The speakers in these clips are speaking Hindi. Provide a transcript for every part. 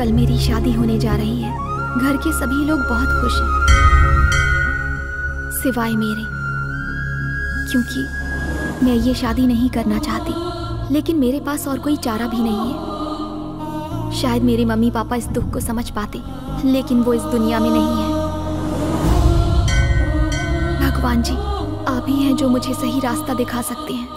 कल मेरी शादी होने जा रही है। घर के सभी लोग बहुत खुश हैं, सिवाय मेरे, क्योंकि मैं ये शादी नहीं करना चाहती, लेकिन मेरे पास और कोई चारा भी नहीं है। शायद मेरे मम्मी पापा इस दुख को समझ पाते, लेकिन वो इस दुनिया में नहीं है। भगवान जी, आप ही हैं जो मुझे सही रास्ता दिखा सकते हैं।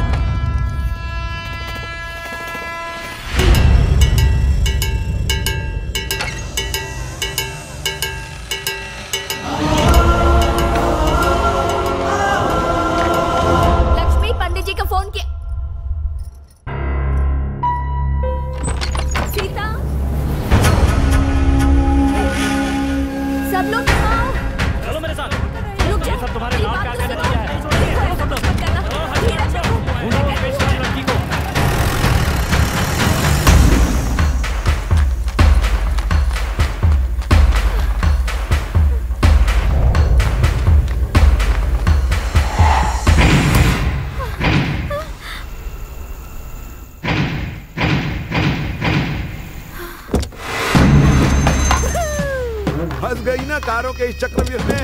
कारों के इस चक्रव्यूह में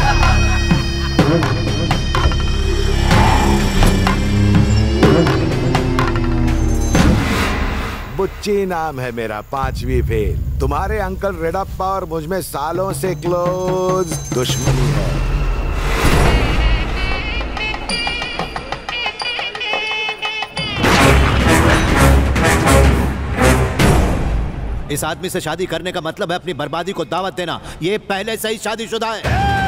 बुच्ची नाम है मेरा, 5वीं फेल। तुम्हारे अंकल रेडप्पा और मुझ में सालों से क्लोज दुश्मनी है। इस आदमी से शादी करने का मतलब है अपनी बर्बादी को दावत देना। ये पहले से ही शादीशुदा है।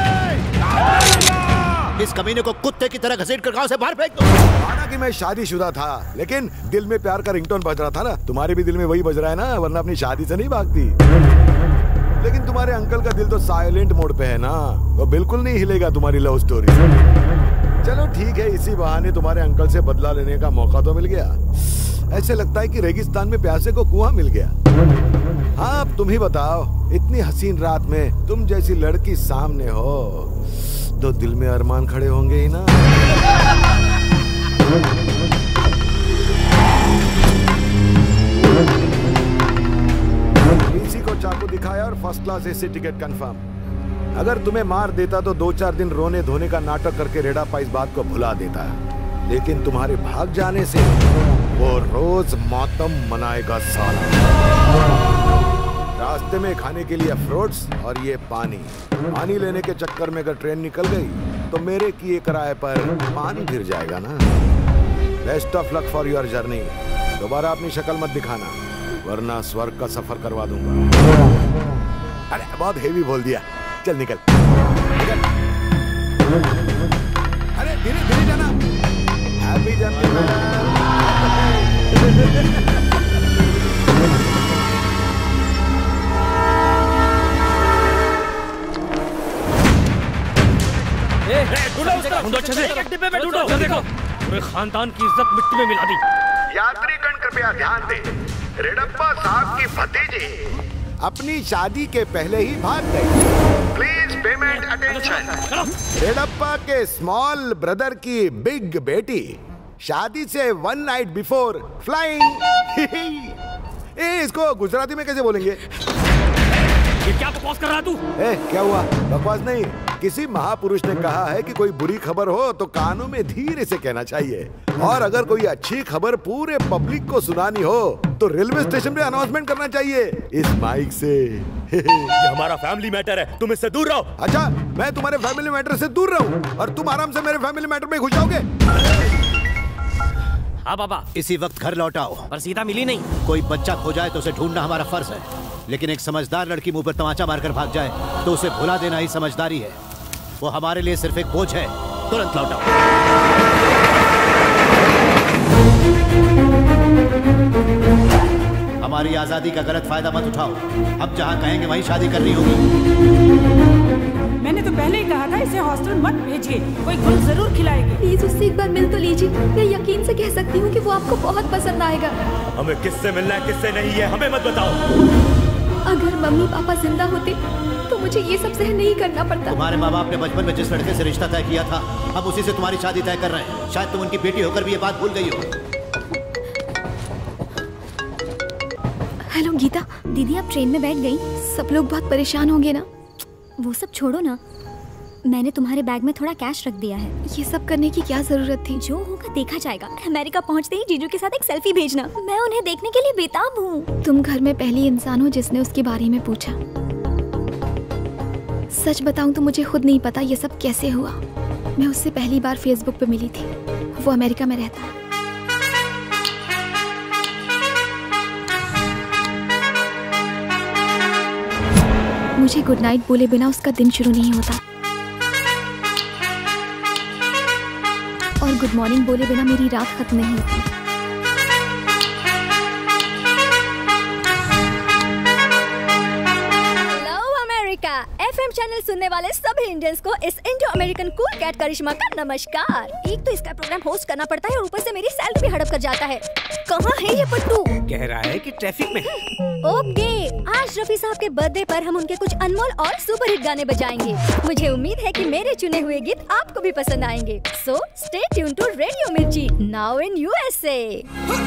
इस कमीने को कुत्ते की तरह घसीट कर गांव से बाहर फेंक दो। माना कि मैं शादीशुदा था, लेकिन दिल में प्यार का रिंगटोन बज रहा था ना। तुम्हारे भी दिल में वही बज रहा है ना, वरना अपनी शादी से नहीं भागती। लेकिन तुम्हारे अंकल का दिल तो साइलेंट मोड पे है ना, वो बिल्कुल नहीं हिलेगा तुम्हारी लव स्टोरी से। चलो ठीक है, इसी बहाने तुम्हारे अंकल से बदला लेने का मौका तो मिल गया। ऐसे लगता है कि रेगिस्तान में प्यासे को कुआं मिल गया। हाँ, अब तुम ही बताओ, इतनी हसीन रात में तुम जैसी लड़की सामने हो तो दिल में अरमान खड़े होंगे ही ना। किसी को चाकू दिखाया और first class AC ticket confirm. अगर तुम्हें मार देता तो 2-4 दिन रोने धोने का नाटक करके रेडाप्पा इस बात को भुला देता, लेकिन तुम्हारे भाग जाने से वो रोज मातम मनाएगा साला। रास्ते में खाने के लिए फ्रूट्स और ये पानी लेने के चक्कर में अगर ट्रेन निकल गई तो मेरे किए किराए पर पानी गिर जाएगा ना। Best of luck for your journey. दोबारा अपनी शक्ल मत दिखाना, वरना स्वर्ग का सफर करवा दूंगा। अरे बहुत हेवी बोल दिया, चल निकल। अरे धीरे धीरे जाना। Happy journey. ढूंढो अच्छे से, डिब्बे में ढूंढो। देखो, पूरे खानदान की इज्जत मिट्टी में मिला दी। यात्रीगण कृपया ध्यान दें, रेडप्पा साहब की भतीजी अपनी शादी के पहले ही भाग गई। Please payment attention. रेडप्पा के स्मॉल ब्रदर की बिग बेटी शादी से 1 नाइट बिफोर फ्लाइंग। इसको गुजराती में कैसे बोलेंगे? ये क्या बकवास कर रहा तू? क्या हुआ? बकवास नहीं, किसी महापुरुष ने कहा है कि कोई बुरी खबर हो तो कानों में धीरे से कहना चाहिए, और अगर कोई अच्छी खबर पूरे पब्लिक को सुनानी हो तो रेलवे स्टेशन पे अनाउंसमेंट करना चाहिए इस माइक से। ये हमारा फैमिली मैटर है, तुम इससे दूर रहो। अच्छा, मैं तुम्हारे फैमिली मैटर से दूर रहूं और तुम आराम से मेरे फैमिली मैटर में घुस जाओगे? हाँ बाबा, इसी वक्त घर लौटाओ। पर सीता मिली नहीं। कोई बच्चा खो जाए तो उसे ढूंढना हमारा फर्ज है, लेकिन एक समझदार लड़की मुंह पर तमाचा मारकर भाग जाए तो उसे भुला देना ही समझदारी है। वो हमारे लिए सिर्फ एक बोझ है। तुरंत लौटाओ। हमारी आजादी का गलत फायदा मत उठाओ। अब जहाँ कहेंगे वहीं शादी करनी होगी। मैंने तो पहले ही कहा था इसे हॉस्टल मत भेजिए, कोई गुल जरूर खिलाएगी। प्लीज उससे एक बार मिल तो लीजिए। मैं यकीन से कह सकती हूँ कि वो आपको बहुत पसंद आएगा। हमें किससे मिलना है किससे नहीं है हमें मत बताओ। अगर मम्मी पापा जिंदा होते तो मुझे ये सब सहन नहीं करना पड़ता। तुम्हारे माँ बाप ने बचपन में जिस लड़के से रिश्ता तय किया था, हम उसी से तुम्हारी शादी तय कर रहे हैं। शायद तुम उनकी बेटी होकर भी ये बात भूल गई हो। हेलो गीता। दीदी आप ट्रेन में बैठ गई? सब लोग बहुत परेशान होंगे ना। वो सब छोड़ो ना, मैंने तुम्हारे बैग में थोड़ा कैश रख दिया है। ये सब करने की क्या जरूरत थी? जो होगा देखा जाएगा। अमेरिका पहुंचते ही जीजू के साथ एक सेल्फी भेजना, मैं उन्हें देखने के लिए बेताब हूँ। तुम घर में पहली इंसान हो जिसने उसके बारे में पूछा। सच बताऊं तो मुझे खुद नहीं पता ये सब कैसे हुआ। मैं उससे पहली बार फेसबुक पे मिली थी। वो अमेरिका में रहता है। मुझे गुड नाइट बोले बिना उसका दिन शुरू नहीं होता, और गुड मॉर्निंग बोले बिना मेरी रात खत्म नहीं होती। Hello America. एफएम चैनल सुनने वाले सभी इंडियंस को इस Indo American cool cat Karishma का नमस्कार। एक तो इसका प्रोग्राम होस्ट करना पड़ता है और ऊपर से मेरी सैलरी भी हड़प कर जाता है। कहाँ है ये पट्टू? कह रहा है कि ट्रैफिक में। ओके, आज रफी साहब के बर्थडे पर हम उनके कुछ अनमोल और सुपर हिट गाने बजाएंगे। मुझे उम्मीद है कि मेरे चुने हुए गीत आपको भी पसंद आएंगे। So stay tune to radio Mirchi, now in USA.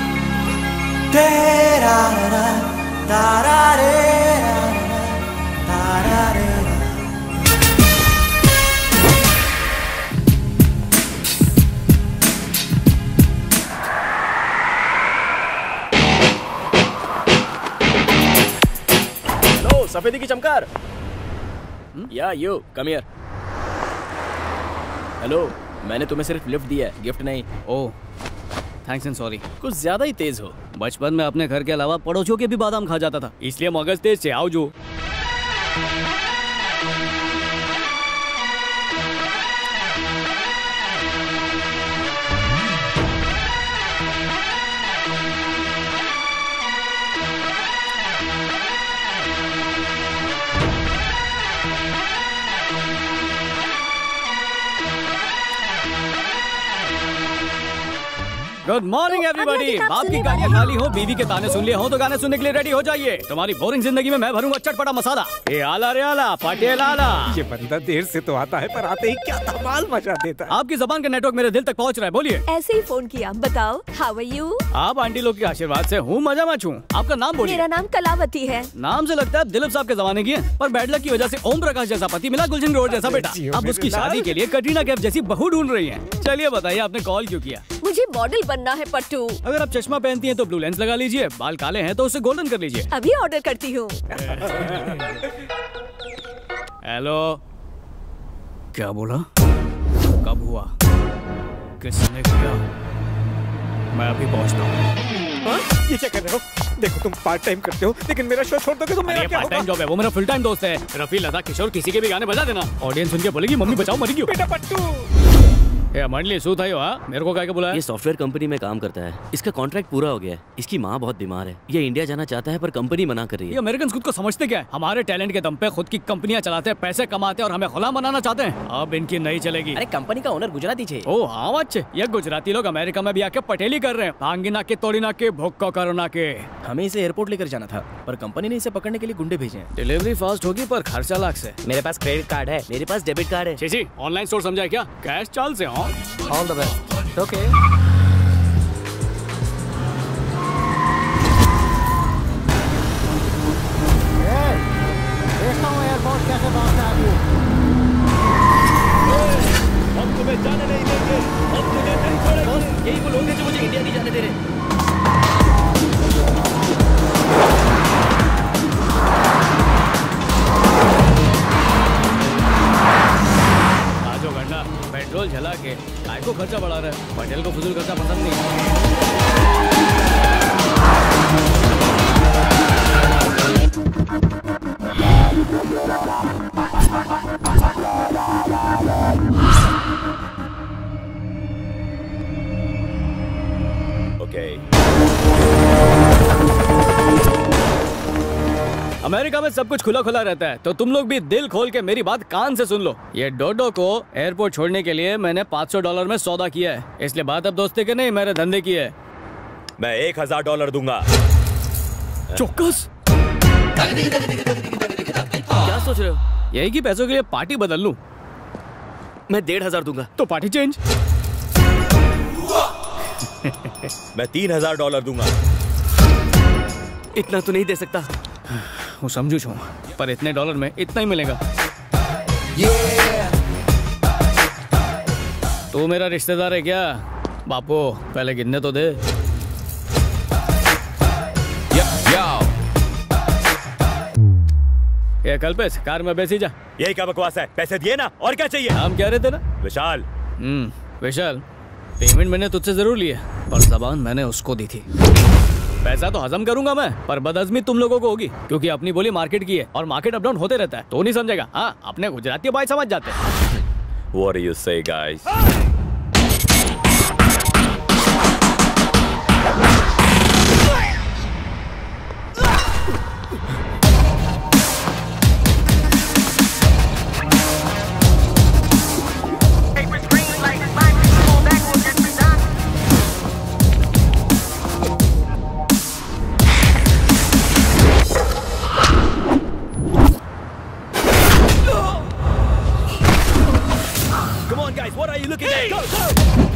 सफेदी की चमकार। या यू कम हियर। हेलो, मैंने तुम्हें सिर्फ लिफ्ट दिया है, गिफ्ट नहीं। Oh thanks and sorry. कुछ ज्यादा ही तेज हो। बचपन में अपने घर के अलावा पड़ोसियों के भी बादाम खा जाता था, इसलिए मगज तेज से आओ जो। Good morning everybody. बाप की गालियाँ खाली हो, बीवी के ताने सुन लिए हो तो गाने सुनने के लिए रेडी हो जाइए। तुम्हारी बोरिंग जिंदगी में मैं भरूंगा चटपटा मसाला। ए आला रे आला, पटेल आला। ये बंदा देर से तो आता है पर आते ही क्या धमाल मचा देता है। आपकी जबान का नेटवर्क मेरे दिल तक पहुंच रहा है, बोलिए। ऐसे ही फोन किया, बताओ हाउ आर यू? आप आंटी लोग के आशीर्वाद से हूँ, मजा मच हूँ। आपका नाम बोलिए। मेरा नाम कलावती है। नाम से लगता है दिलीप साहब के जमाने की है, पर बैड लक की वजह से ओम प्रकाश जैसा पति मिला, गुलशन ग्रोवर जैसा बेटा। अब उसकी शादी के लिए कटरीना कैफ जैसी बहू ढूंढ रही है। चलिए बताइए आपने कॉल क्यों किया? मुझे मॉडल बनना है पट्टू। अगर आप चश्मा पहनती हैं तो ब्लू लेंस लगा लीजिए, बाल काले हैं तो उसे गोल्डन कर लीजिए। अभी ऑर्डर करती हूँ। हेलो, क्या बोला? कब हुआ? किसने किया? मैं अभी पहुंचता हूँ। ये क्या कर रहे हो? देखो तुम पार्ट टाइम करते हो, लेकिन मेरा शो छोड़ दोगे तो मेरा क्या पार्ट टाइम जॉब है, वो मेरा फुल टाइम दोस्त है। रफी, लता, किशोर, किसी के भी गाने बजा देना। ऑडियंस सुन के बोलेगी मम्मी बचाओ मरी क्यों? बेटा पट्टू। मंडली सू था मेरे को क्या बुलाया? ये सॉफ्टवेयर कंपनी में काम करता है। इसका कॉन्ट्रैक्ट पूरा हो गया है। इसकी माँ बहुत बीमार है। ये इंडिया जाना चाहता है पर कंपनी मना कर रही है। ये अमेरिकन खुद को समझते क्या है? हमारे टैलेंट के दम पे खुद की कंपनियां चलाते हैं, पैसे कमाते हैं और हमें गुलाम बनाना चाहते हैं। अब इनकी नहीं चलेगी। अरे कंपनी का ओनर गुजराती है। ओह हाँ अच्छे, ये गुजराती लोग अमेरिका में भी आके पटेली कर रहे हैं। भांगी ना के तोड़ी ना के भुक्को करो ना के। हमें इसे एयरपोर्ट लेकर जाना था पर कंपनी ने इसे पकड़ने के लिए गुंडे भेजे। डिलीवरी फास्ट होगी पर खर्चा लाख से। मेरे पास क्रेडिट कार्ड है, मेरे पास डेबिट कार्ड है। जी ऑनलाइन स्टोर समझा क्या? कैश चाल से। All the best. ओके। देखता हूँ एयरपोर्ट कैसे पहुँचता है। हम तुम्हें जाने नहीं देंगे, हम तुम्हें नहीं छोड़ेंगे। यही वो लोग हैं जो मुझे इंडिया नहीं जाने दे रहे। आजो गंडा पेट्रोल झला के काय को खर्चा बढ़ा रहा है। पटेल को फजूल खर्चा पसंद नहीं। अमेरिका में सब कुछ खुला खुला रहता है, तो तुम लोग भी दिल खोल के मेरी बात कान से सुन लो। ये डोडो को एयरपोर्ट छोड़ने के लिए मैंने $500 में सौदा किया है, इसलिए बात अब दोस्ती के नहीं मेरे धंधे की है। मैं $1000 दूंगा। चौकस क्या सोच रहे हो? यही कि पैसों के लिए पार्टी बदल लूं। मैं 1500 दूंगा। तो पार्टी चेंज। मैं $3000 दूंगा। इतना तो नहीं दे सकता। वो समझू छू, पर इतने डॉलर में इतना ही मिलेगा। तू मेरा रिश्तेदार है क्या? बापू पहले गिनने तो दे। ये कल्पेश, कार में बैसी जा। यही क्या बकवास है? पैसे दिए ना, और क्या चाहिए? नाम क्या रहते ना? विशाल। विशाल, पेमेंट मैंने तुझसे जरूर ली है, पर जबान मैंने उसको दी थी। पैसा तो हजम करूंगा मैं, पर बदहजमी तुम लोगों को होगी, क्योंकि अपनी बोली मार्केट की है और मार्केट अप डाउन होते रहता है। तो नहीं समझेगा? हाँ, अपने गुजराती भाई समझ जाते हैं। What do you say, guys? What are you looking at? Go, go!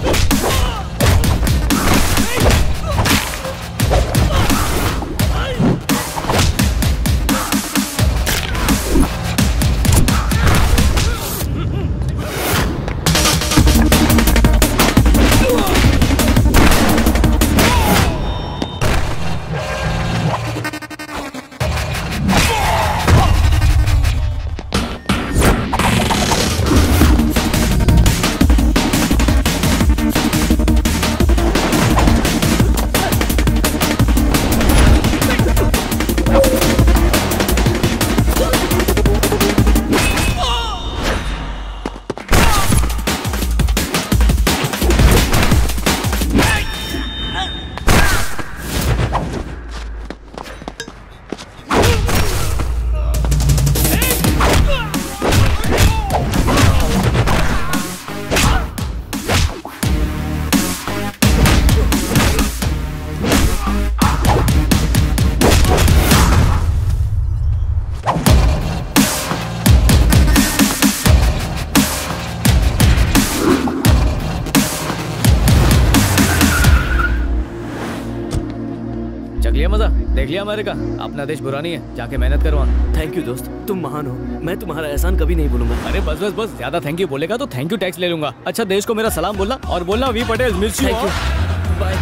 देख लिया अमेरिका, अपना देश बुरा नहीं है, जाके मेहनत करवा। थैंक यू दोस्त, तुम महान हो, मैं तुम्हारा एहसान कभी नहीं भूलूंगा। अरे बस बस बस, ज्यादा थैंक यू बोलेगा तो थैंक यू टैक्स ले लूंगा। अच्छा, देश को मेरा सलाम बोलना और बोलना we Patel miss you. Bye.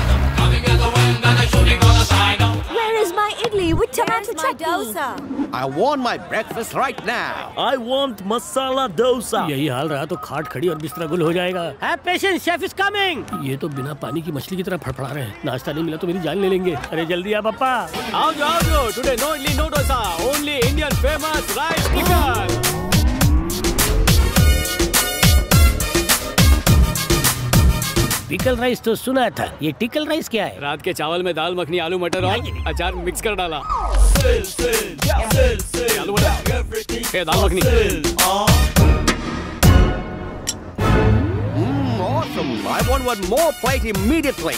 Where is my idli with tomato chutney? I want my breakfast right now. I want masala dosa. यही हाल रहा तो खाट खड़ी और बिस्तरा गुल हो जाएगा। Have patience, chef is coming. ये तो बिना पानी की मछली की तरह फड़फड़ा रहे हैं। नाश्ता नहीं मिला तो मेरी जान ले लेंगे। अरे जल्दी आ पापा। आओ जाओ, today no idli no dosa, only Indian famous rice टिक्कर। पिकल राइस तो सुना था, ये टिकल राइस क्या है? रात के चावल में दाल मखनी, आलू मटर और अचार मिक्स कर डाला। आलू मटर, दाल makhani. Awesome! I want one more plate immediately.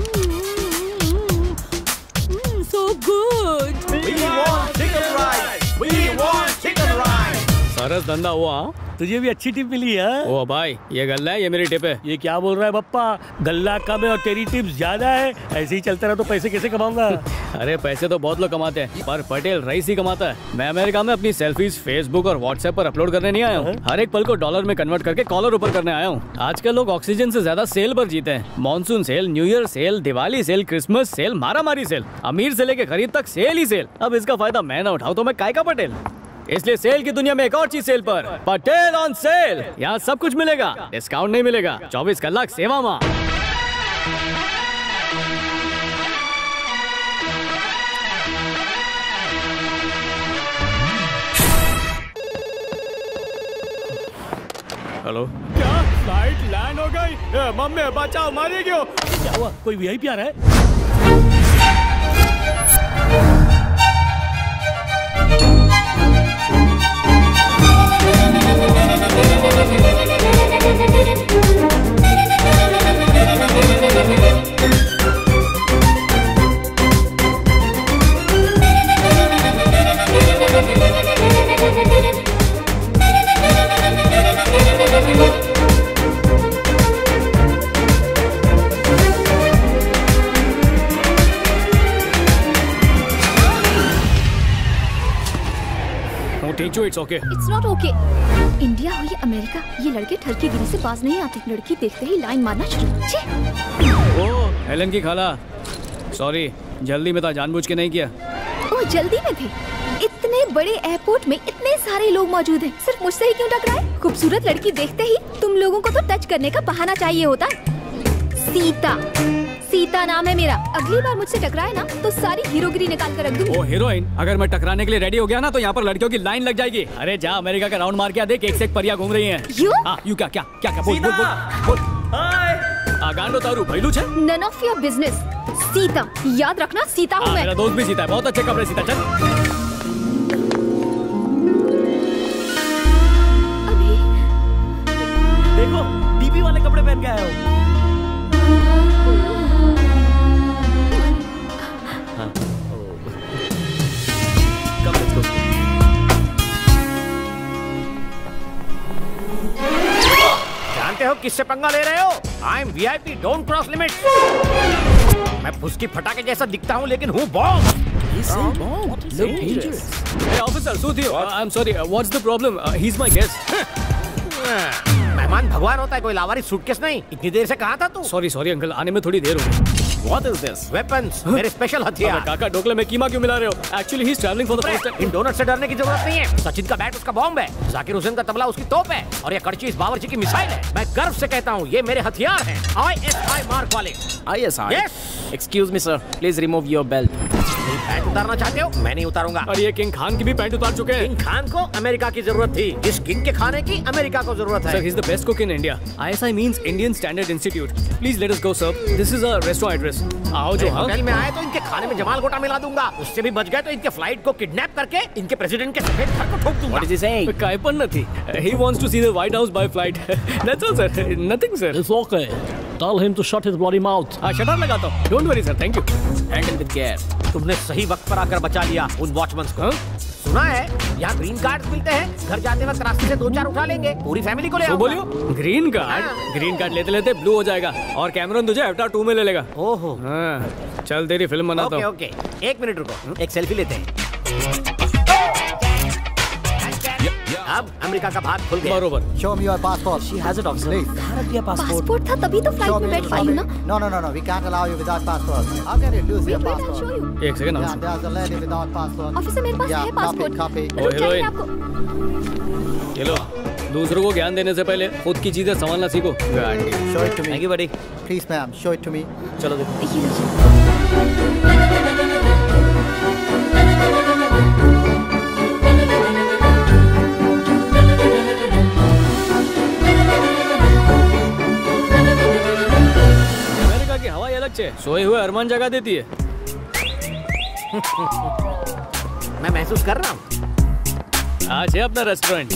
So good. We want chicken rice. We want chicken rice. सरस धंधा हुआ। तुझे भी अच्छी टिप मिली है। ओ भाई, ये गल्ला है, ये मेरी टिप है। ये क्या बोल रहा है बप्पा? गल्ला कम है और तेरी टिप्स ज्यादा है। ऐसे ही चलता रहा तो पैसे कैसे कमाऊंगा? अरे पैसे तो बहुत लोग कमाते हैं, पर पटेल राइस ही कमाता है। मैं अमेरिका में अपनी सेल्फीज फेसबुक और व्हाट्सएप पर अपलोड करने नहीं आया हूँ। हर एक पल को डॉलर में कन्वर्ट करके कॉलर ऊपर करने आया हूँ। आजकल लोग ऑक्सीजन से ज्यादा सेल पर जीते हैं। Monsoon sale, new year sale, Diwali sale, Christmas sale, मारामारी सेल, अमीर से लेके गरीब तक सेल ही सेल। अब इसका फायदा मैं ना उठाऊं तो मैं काय का पटेल। इसलिए सेल की दुनिया में एक और चीज सेल पर, पटेल ऑन सेल। यहाँ सब कुछ मिलेगा, डिस्काउंट नहीं मिलेगा। 24 कलाक सेवा माँ। हेलो, क्या फ्लाइट लैंड हो गई? मम्मी बचाओ, मारिए क्यों? क्या हुआ? कोई वीआईपी आ रहा है? Teach you, it's okay. It's not okay. India हो या अमेरिका, ये लड़के ठरकी गिरी से बाज नहीं आते। लड़की देखते ही लाइन मारना शुरू। छे। ओ हेलन की खाला, सॉरी, जल्दी में था, जानबूझ के नहीं किया। ओ जल्दी में थे? इतने बड़े एयरपोर्ट में इतने सारे लोग मौजूद हैं, सिर्फ मुझसे ही क्यों टकराए? खूबसूरत लड़की देखते ही तुम लोगों को तो टच करने का बहाना चाहिए होता है। सीता, सीता नाम है मेरा। अगली बार मुझसे टकराए ना तो सारी हीरोगिरी निकाल कर रख दूंगी। ओ हीरोइन, अगर मैं टकराने के लिए रेडी हो गया ना तो यहाँ पर लड़कियों की लाइन लग जाएगी। अरे जा अमेरिका का राउंड मार के आ, देख एक से एक परियां घूम रही हैं। यू क्या क्या क्या क्या बोल बोल बोल। आगांडो तारू भैलू छे। None of your business. Sita, याद रखना सीता हूँ मैं। मेरा दोस्त भी सीता है, बहुत अच्छे कपड़े सीता। चल अभी देखो डीपी वाले कपड़े पहन के आया हूँ। जानते हो किससे पंगा ले रहे हो? I am VIP, don't cross limit. मैं फुसकी फटाके जैसा दिखता हूँ लेकिन हूँ bomb. Hey officer, Sudhir, I'm sorry, what's the problem? He's my guest. मेहमान भगवान होता है, कोई लावारिस सूटकेस नहीं। इतनी देर से कहाँ था तू? सॉरी अंकल, आने में थोड़ी देर हो गई। What is this? Weapons, मेरे स्पेशल हथियार। काका ढोकले में कीमा क्यों मिला रहे हो? Actually he's traveling for the first time. इन डोनट से डरने की जरूरत नहीं है। सचिन का बैट उसका बॉम्ब है, जाकिर हुसैन का तबला उसकी तोप है, और ये कड़ची इस बावर्ची की मिसाइल है। मैं गर्व से कहता हूँ ये मेरे हथियार हैं। ISI मार्क वाले। ISI? Yes. Excuse me sir, please remove your belt. Pant उतारना चाहते हो? मैं नहीं उतारूंगा। और ये किंग खान की भी पैंट उतार चुके हैं। किंग खान को अमेरिका की जरूरत थी, इस किंग के खाने की अमेरिका को जरूरत है। Sir, he's the best cook in India. ISI means Indian Standard Institute. Please let us go, sir. This is a restaurant address. आओ जो। होटल में आए तो इनके खाने में जमाल गोटा मिला दूंगा। उससे भी बच गए तो इनके फ्लाइट को किडनैप करके इनके प्रेसिडेंट के सफेद घर को ठोक दूंगा। What is he saying? कायपन न थी। He wants to see the White House by flight. That's all, sir. Nothing, sir. It's okay. Tell him to shut his bloody mouth. हाँ, शटर लगाता हूँ। Don't worry, sir. Thank you. Handle with care. तुमने सही वक्त पर आकर बचा लिया उन वॉचमैन को। सुना है यहाँ ग्रीन कार्ड मिलते हैं, घर जाते वक्त रास्ते से 2-4 उठा लेंगे, पूरी फैमिली को ले आओ। बोलियो ग्रीन कार्ड? ग्रीन कार्ड लेते लेते ब्लू हो जाएगा और कैमरन तुझे अवतार 2 में ले लेगा। ओहो हाँ, चल तेरी फिल्म बनाता हूँ। ओके, 1 मिनट रुको, एक सेल्फी लेते हैं। अब अमेरिका का भाग खुल गया। बरोबर। Show me your passport. She has it, officer. Please. Passport था तभी तो फ्लाइट में बैठ पाई हूँ ना। No. We can't allow you without passport. How can you lose your Wait, I'll passport? show you. एक second. Yeah, there's a lady without passport. Officer मेरे पास है पासपोर्ट। Copy. ओ हीरोइन, आपको ये लो, दूसरों को ज्ञान देने से पहले खुद की चीजें संभालना सीखो। Show it to me. Thank you, buddy. Please, ma'am. Show it to me. चलो देखो। अमेरिका की हवा अलग है, सोए हुए अरमान जगा देती है। मैं महसूस कर रहा हूँ। आज है अपना रेस्टोरेंट।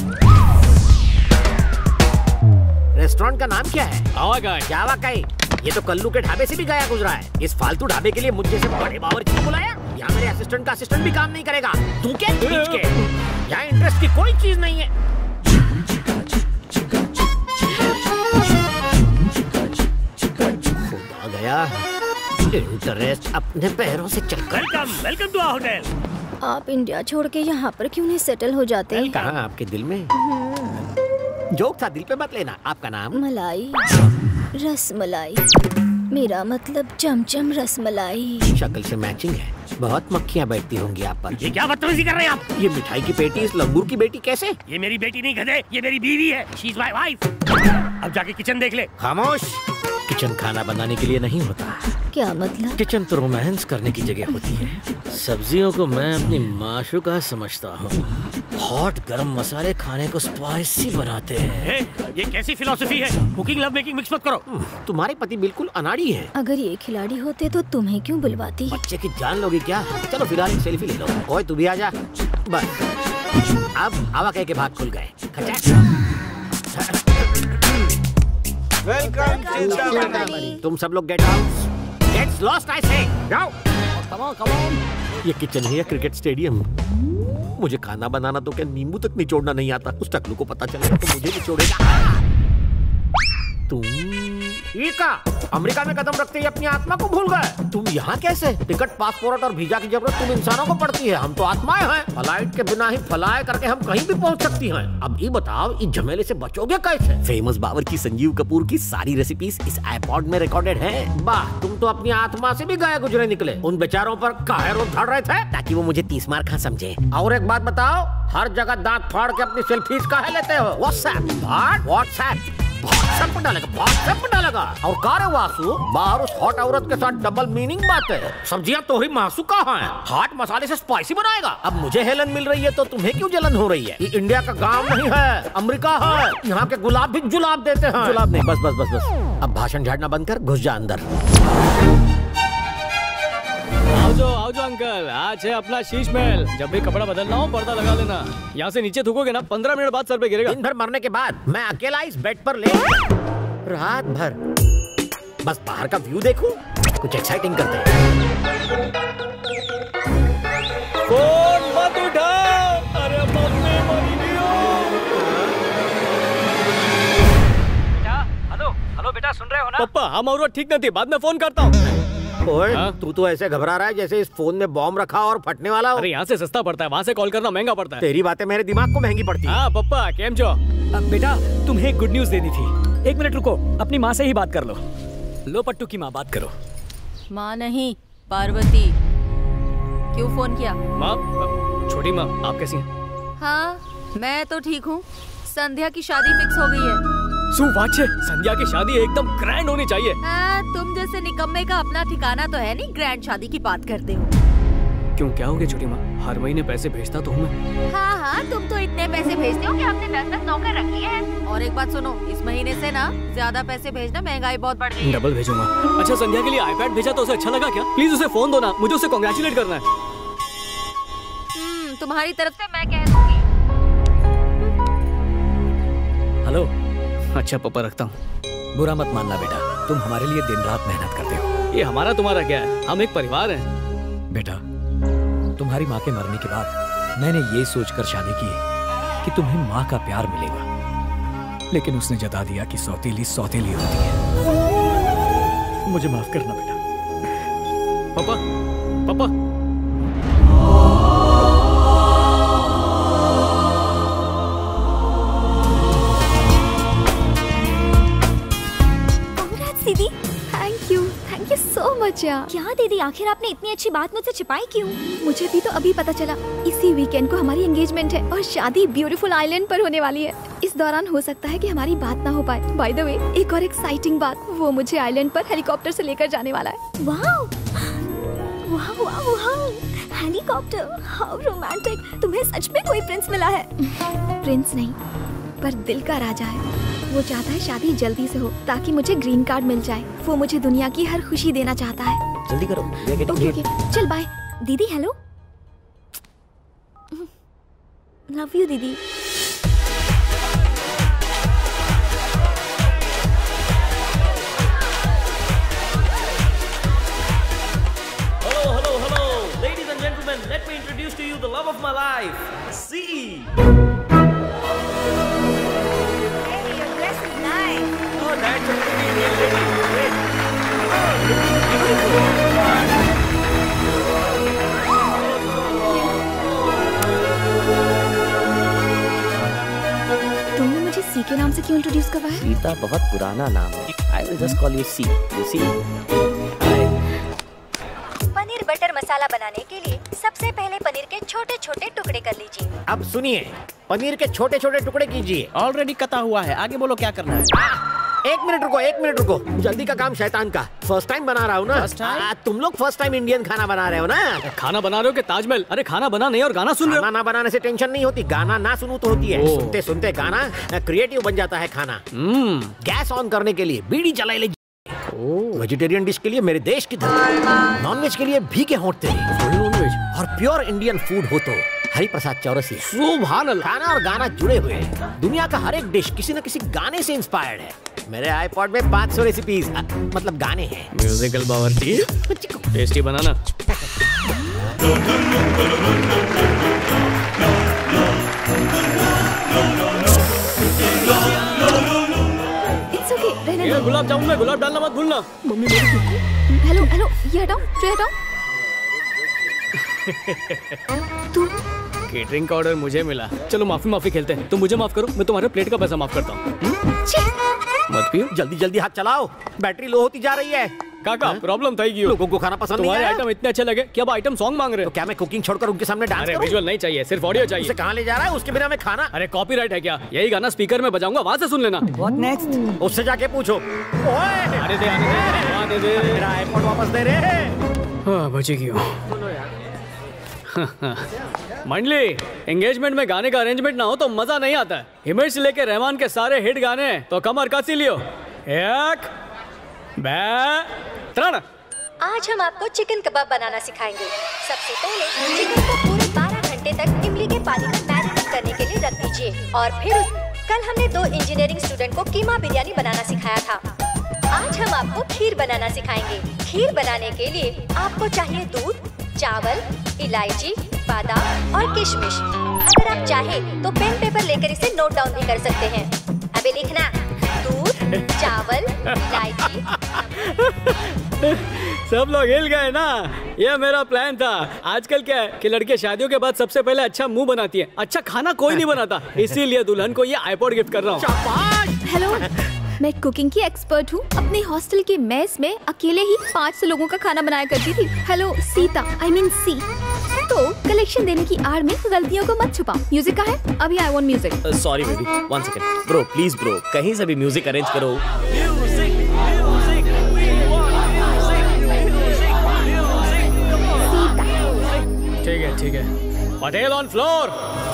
रेस्टोरेंट का नाम क्या है? आवाकाई। क्या आवाकाई? ये तो कल्लू के ढाबे से भी गया गुजरा है। इस फालतू ढाबे के लिए मुझे से बड़े बावर्ची को बुलाया। यहाँ मेरे असिस्टेंट का असिस्टेंट भी काम नहीं करेगा। तू क्या खींच के? यहाँ इंटरेस्ट की कोई चीज नहीं है। खुदा गया, इंटरेस्ट अपने पैरों से चल कर। Welcome to our hotel. आप इंडिया छोड़ के यहाँ पर क्यों नहीं सेटल हो जाते? कहाँ आपके दिल में? जोक था, दिल पे मत लेना। आपका नाम? मलाई, रसमलाई। मेरा मतलब चमचम रसमलाई। शक्ल से मैचिंग है। बहुत मक्खियाँ बैठती होंगी आप पर। ये क्या बदतमीजी कर रहे हैं आप? ये मिठाई की पेटी इस लंगूर की बेटी कैसे? ये मेरी बेटी नहीं गधे, ये मेरी बीवी है। She is my wife. अब जाके किचन देख ले। खामोश। किचन खाना बनाने के लिए नहीं होता। क्या मतलब? किचन तो रोमांस करने की जगह होती है। सब्जियों को मैं अपनी माशूका समझता हूँ। हॉट गरम मसाले खाने को स्पाइसी बनाते हैं। ये कैसी फिलॉसफी है? कुकिंग लव मेकिंग मिक्स मत करो। तुम्हारे पति बिल्कुल अनाड़ी हैं। अगर ये खिलाड़ी होते तो तुम्हें क्यों बुलवाती? बच्चे की जान लोगी क्या? चलो फिलहाल एक सेल्फी ले लो। ओए तू भी आ जा। बस अब आवा कह के भाग खुल गए। वेलकम। तुम सब लोग get out. Gets lost I say. जाओ। Come on. ये किचन है या क्रिकेट स्टेडियम? मुझे खाना बनाना तो क्या नींबू तक निचोड़ना नहीं आता। उस टकलू को पता चलेगा तो मुझे निचोड़ेगा। तुम ये का अमेरिका में कदम रखते ही अपनी आत्मा को भूल गए। तुम यहाँ कैसे? टिकट, पासपोर्ट और वीजा की जरूरत तुम इंसानों को पड़ती है, हम तो आत्माएं हैं। फ्लाइट के बिना ही फ्लाई करके हम कहीं भी पहुँच सकती हैं। अब ये बताओ, इस झमेले से बचोगे कैसे? फेमस बावर्ची संजीव कपूर की सारी रेसिपीज इस आईपॉड में रिकॉर्डेड है। वाह, तुम तो अपनी आत्मा से भी गए गुजरे निकले। उन बेचारों पर काहे रोक धड़ रहे थे? ताकि वो मुझे 30 मार खा समझे। और एक बात बताओ, हर जगह दांत फाड़ के अपनी सेल्फीज काहे लेते हो? व्हाट्सएप पर डालेगा। और कार्य वासु, बाहर उस हॉट औरत के साथ डबल मीनिंग बात है। सब्जियां तो ही मासू कहाँ है? हॉट मसाले से स्पाइसी बनाएगा। अब मुझे हेलन मिल रही है तो तुम्हें क्यों जलन हो रही है? ये इंडिया का गांव नहीं है, अमेरिका है। यहाँ के गुलाब भी जुलाब देते हैं। जुलाब नहीं, बस। अब भाषण झाड़ना बंद कर, घुस जा अंदर। आओ जो अंकल, आज है अपना शीश महल। जब भी कपड़ा बदलना हो पर्दा लगा लेना। यहाँ से नीचे थूकोगे ना 15 मिनट बाद सर पे गिरेगा। दिन भर मरने के बाद मैं अकेला इस बेड पर ले रात भर बस बाहर का व्यू देखूं, कुछ एक्साइटिंग करते हैं। फोन मत उठाओ, अरे मम्मी मरी नहीं हो। हेलो बेटा, सुन रहे हो ना? पापा, हम और ठीक नहीं थी, बाद में फोन करता हूँ। ओए, तू तो ऐसे घबरा रहा है जैसे इस फोन में बॉम्ब रखा और फटने वाला हो। अरे यहाँ से सस्ता पड़ता है, वहाँ से कॉल करना महंगा पड़ता है। तेरी बातें मेरे दिमाग को महंगी पड़ती है। हाँ पप्पा, केम जो? बेटा, तुम्हें गुड न्यूज देनी थी। 1 मिनट रुको, अपनी माँ से ही बात कर लो। लो पट्टू की माँ, बात करो। माँ नहीं, पार्वती। क्यों फोन किया? माँ, छोटी माँ, आप कैसी हैं? हाँ, मैं तो ठीक हूँ। संध्या की शादी फिक्स हो गई है। सुवाच्य, संध्या की शादी एकदम ग्रैंड होनी चाहिए। तुम जैसे निकम्मे का अपना ठिकाना तो है नहीं, ग्रैंड शादी की बात करते हो। क्यों, क्या हो गया छोटी माँ? हर महीने पैसे भेजता तो हूँ मैं। हाँ, तुम तो इतने पैसे भेजते हो कि हमने 10-10 नौकर रख लिए हैं। और एक बात सुनो, इस महीने से ना ज्यादा पैसे भेजना, महंगाई बहुत बढ़ गई है। डबल भेजूंगा। अच्छा, संध्या के लिए आईपैड भेजा तो उसे अच्छा लगा क्या? प्लीज उसे फोन दो ना, मुझे उसे कांग्रेचुलेट करना है। तुम्हारी तरफ से मैं कह दूंगी। हेलो। अच्छा पापा, रखता हूँ। बुरा मत मानना बेटा, तुम हमारे लिए दिन रात मेहनत करते हो। ये हमारा तुम्हारा क्या है, हम एक परिवार हैं। बेटा, तुम्हारी माँ के मरने के बाद मैंने ये सोचकर शादी की कि तुम्हें माँ का प्यार मिलेगा, लेकिन उसने जता दिया कि सौतेली सौतेली होती है। मुझे माफ करना बेटा। पापा। दीदी, थैंक यू सो मच यार। क्या दीदी, आखिर आपने इतनी अच्छी बात मुझसे छिपाई क्यों? मुझे भी तो अभी पता चला। इसी वीकेंड को हमारी एंगेजमेंट है और शादी ब्यूटीफुल आइलैंड पर होने वाली है। इस दौरान हो सकता है कि हमारी बात ना हो पाए। बाय द वे, एक और एक्साइटिंग बात, वो मुझे आइलैंड पर हेलीकॉप्टर से लेकर जाने वाला है। Wow, helicopter, how romantic. तुम्हें सच में कोई प्रिंस मिला है? प्रिंस नहीं, पर दिल का राजा है। वो चाहता है शादी जल्दी से हो ताकि मुझे ग्रीन कार्ड मिल जाए। वो मुझे दुनिया की हर खुशी देना चाहता है। जल्दी करो। ओके, चल बाय। दीदी हेलो। लव यू दीदी। Hello. Ladies and gentlemen, let me introduce to you the love of my life, C. That's a pretty Indian lady. Great. तुमने मुझे सी के नाम से क्यों इंट्रोड्यूस करवाया? सीता बहुत पुराना नाम है। I will just call you C. You see? Paneer butter masala बनाने के लिए सबसे पहले पनीर के छोटे छोटे टुकड़े कर लीजिए। अब सुनिए, पनीर के छोटे छोटे टुकड़े कीजिए। ऑलरेडी कटा हुआ है, आगे बोलो क्या करना है। एक मिनट रुको, जल्दी का काम शैतान का। फर्स्ट टाइम बना रहा हूँ ना। तुम लोग फर्स्ट टाइम इंडियन खाना बना रहे हो ना? खाना बना रहे हो कि ताजमहल? अरे खाना बना नहीं और गाना सुन रहे हो। खाना बनाने से टेंशन नहीं होती, गाना ना सुनूं तो होती है। सुनते सुनते गाना क्रिएटिव बन जाता है खाना। गैस ऑन करने के लिए बीड़ी जला ले। वेजिटेरियन डिश के लिए मेरे देश की धरती, नॉनवेज के लिए भीगे होंठ तेरे, और प्योर इंडियन फूड हो तो हरि प्रसाद चौरसिया। सुभान अल्लाह। खाना और गाना जुड़े हुए हैं। दुनिया का हर एक डिश किसी न किसी गाने से इंस्पायर्ड है। मेरे आईपॉड में 500 रेसिपीज मतलब गाने हैं। म्यूजिकल बावर्ची, टेस्टी बनाना। It's okay, रहने दो। गुलाब जामुन में गुलाब डालना मत भूलना। मम्मी मेरी हेलो हेलो, ये हटाओ, ट्रे हटाओ। तू केटरिंग का ऑर्डर मुझे मिला। चलो माफी खेलते हैं। तुम मुझे माफ करो, मैं तुम्हारे प्लेट का पैसा माफ करता हूँ। मत पियो, जल्दी जल्दी हाथ चलाओ, बैटरी लो होती जा रही है। काका प्रॉब्लम था कि लोगों को खाना पसंद नहीं तुम्हारे आया। आइटम इतने अच्छे लगे कि अब आइटम सॉन्ग मांग रहे हो। तो क्या मैं कुकिंग छोड़कर उनके सामने डांस अरे करूं? विजुअल नहीं चाहिए, सिर्फ ऑडियो चाहिए। उसे कहाँ ले जा रहा है? उसके बिना मैं खाना। अरे कॉपीराइट है क्या? यही गाना स्पीकर में बजाऊंगा, वहां से सुन लेना। What next? उससे जाके पूछो। ओए आने दे मेरा आईपॉड वापस दे रे। हाँ बची क्यों? मंडली, एंगेजमेंट में गाने का अरेंजमेंट ना हो तो मजा नहीं आता है। हिमेश से लेके रहमान के सारे हिट गाने तो कमर कसी लियो। एक बे त्रण। आज हम आपको चिकन कबाब बनाना सिखाएंगे। सबसे पहले चिकन को पूरे 12 घंटे तक इमली के पानी में मैरिनेट करने के लिए रख दीजिए। और फिर कल हमने 2 इंजीनियरिंग स्टूडेंट को कीमा बिरयानी बनाना सिखाया था। आज हम आपको खीर बनाना सिखाएंगे। खीर बनाने के लिए आपको चाहिए दूध, चावल, इलायची, बादाम और किशमिश। अगर आप चाहे तो पेन पेपर लेकर इसे नोट डाउन भी कर सकते हैं। अबे लिखना, दूध, चावल, इलायची। सब लोग हिल गए ना? ये मेरा प्लान था। आजकल क्या है कि लड़के शादियों के बाद सबसे पहले अच्छा मुंह बनाती है, अच्छा खाना कोई नहीं बनाता। इसीलिए दुल्हन को ये आईपॉड गिफ्ट कर रहा हूँ। हेलो, मैं कुकिंग की एक्सपर्ट हूँ। अपने हॉस्टल के मेस में अकेले ही 500 लोगों का खाना बनाया करती थी। हेलो सीता, I mean सी। तो कलेक्शन देने की आड़ में गलतियों को मत छुपाओ। म्यूजिक का है? अभी I want music. Sorry baby, 1 second. Bro please bro, कहीं से भी म्यूजिक अरेंज करो। ठीक है। Patel on floor.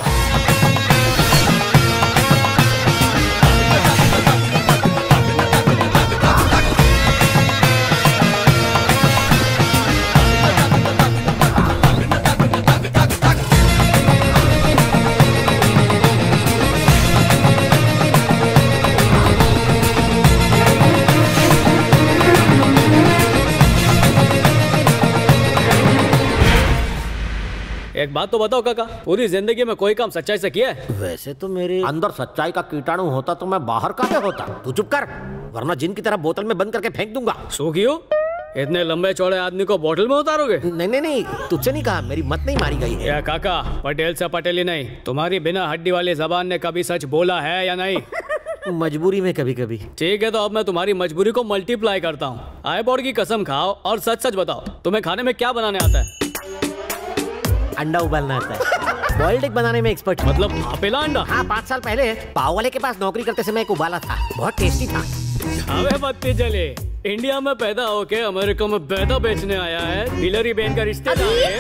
एक बात तो बताओ काका, पूरी जिंदगी में कोई काम सच्चाई से किया है? वैसे तो मेरे अंदर सच्चाई का कीटाणु होता तो मैं बाहर काहे होता। तू चुप कर, वरना जिन की तरह बोतल में बंद करके फेंक दूंगा। सो क्यों? इतने लंबे चौड़े आदमी को बोतल में उतारोगे? नहीं, तुझसे नहीं कहा, मेरी मत नहीं मारी गई है। या काका, पटेल से पटेल ही नहीं, तुम्हारी बिना हड्डी वाली जबान ने कभी सच बोला है या नहीं? मजबूरी में कभी कभी। ठीक है, तो अब मैं तुम्हारी मजबूरी को मल्टीप्लाई करता हूँ। आईपॉड की कसम खाओ और सच सच बताओ, तुम्हें खाने में क्या बनाने आता है? अंडा उबालना आता है। बॉइल्ड एग बनाने में एक्सपर्ट। मतलब भापेला अंडा? हाँ, 5 साल पहले पाव वाले के पास नौकरी करते समय एक उबाला था, बहुत टेस्टी था। अबे बत्ती जले, इंडिया में पैदा होके अमेरिका में बैदा बेचने आया है। हिलरी बेन का रिश्तेदार है।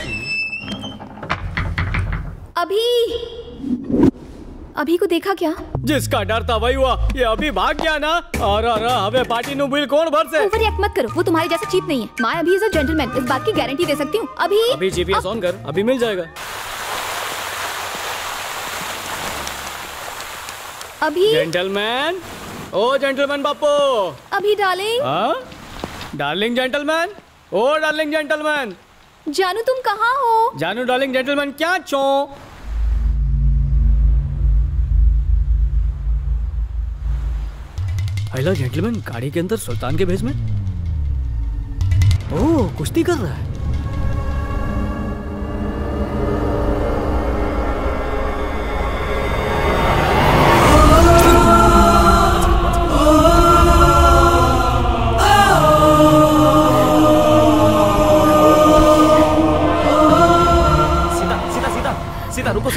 अभी को देखा क्या? जिसका डर था वही हुआ। ये अभी भाग गया ना? और हमें पार्टी नु बिल कौन भर से? ओवर रिएक्ट मत करो, वो तुम्हारे जैसा चीप नहीं है। मैं अभी इज अ जेंटलमैन, इस बात की गारंटी दे सकती हूँ। अभी जीपीएस ऑन कर, अभी मिल जाएगा। अभी जेंटलमैन, ओ जेंटलमैन बापू। अभी डार्लिंग। हाँ? Darling gentleman, oh darling gentleman. जानू तुम कहाँ हो? जानू डार्लिंग जेंटलमैन क्या चो? हेलो जेंटलमैन, गाड़ी के अंदर सुल्तान के भेष में। ओह, कुश्ती कर रहा है। सीता रुको,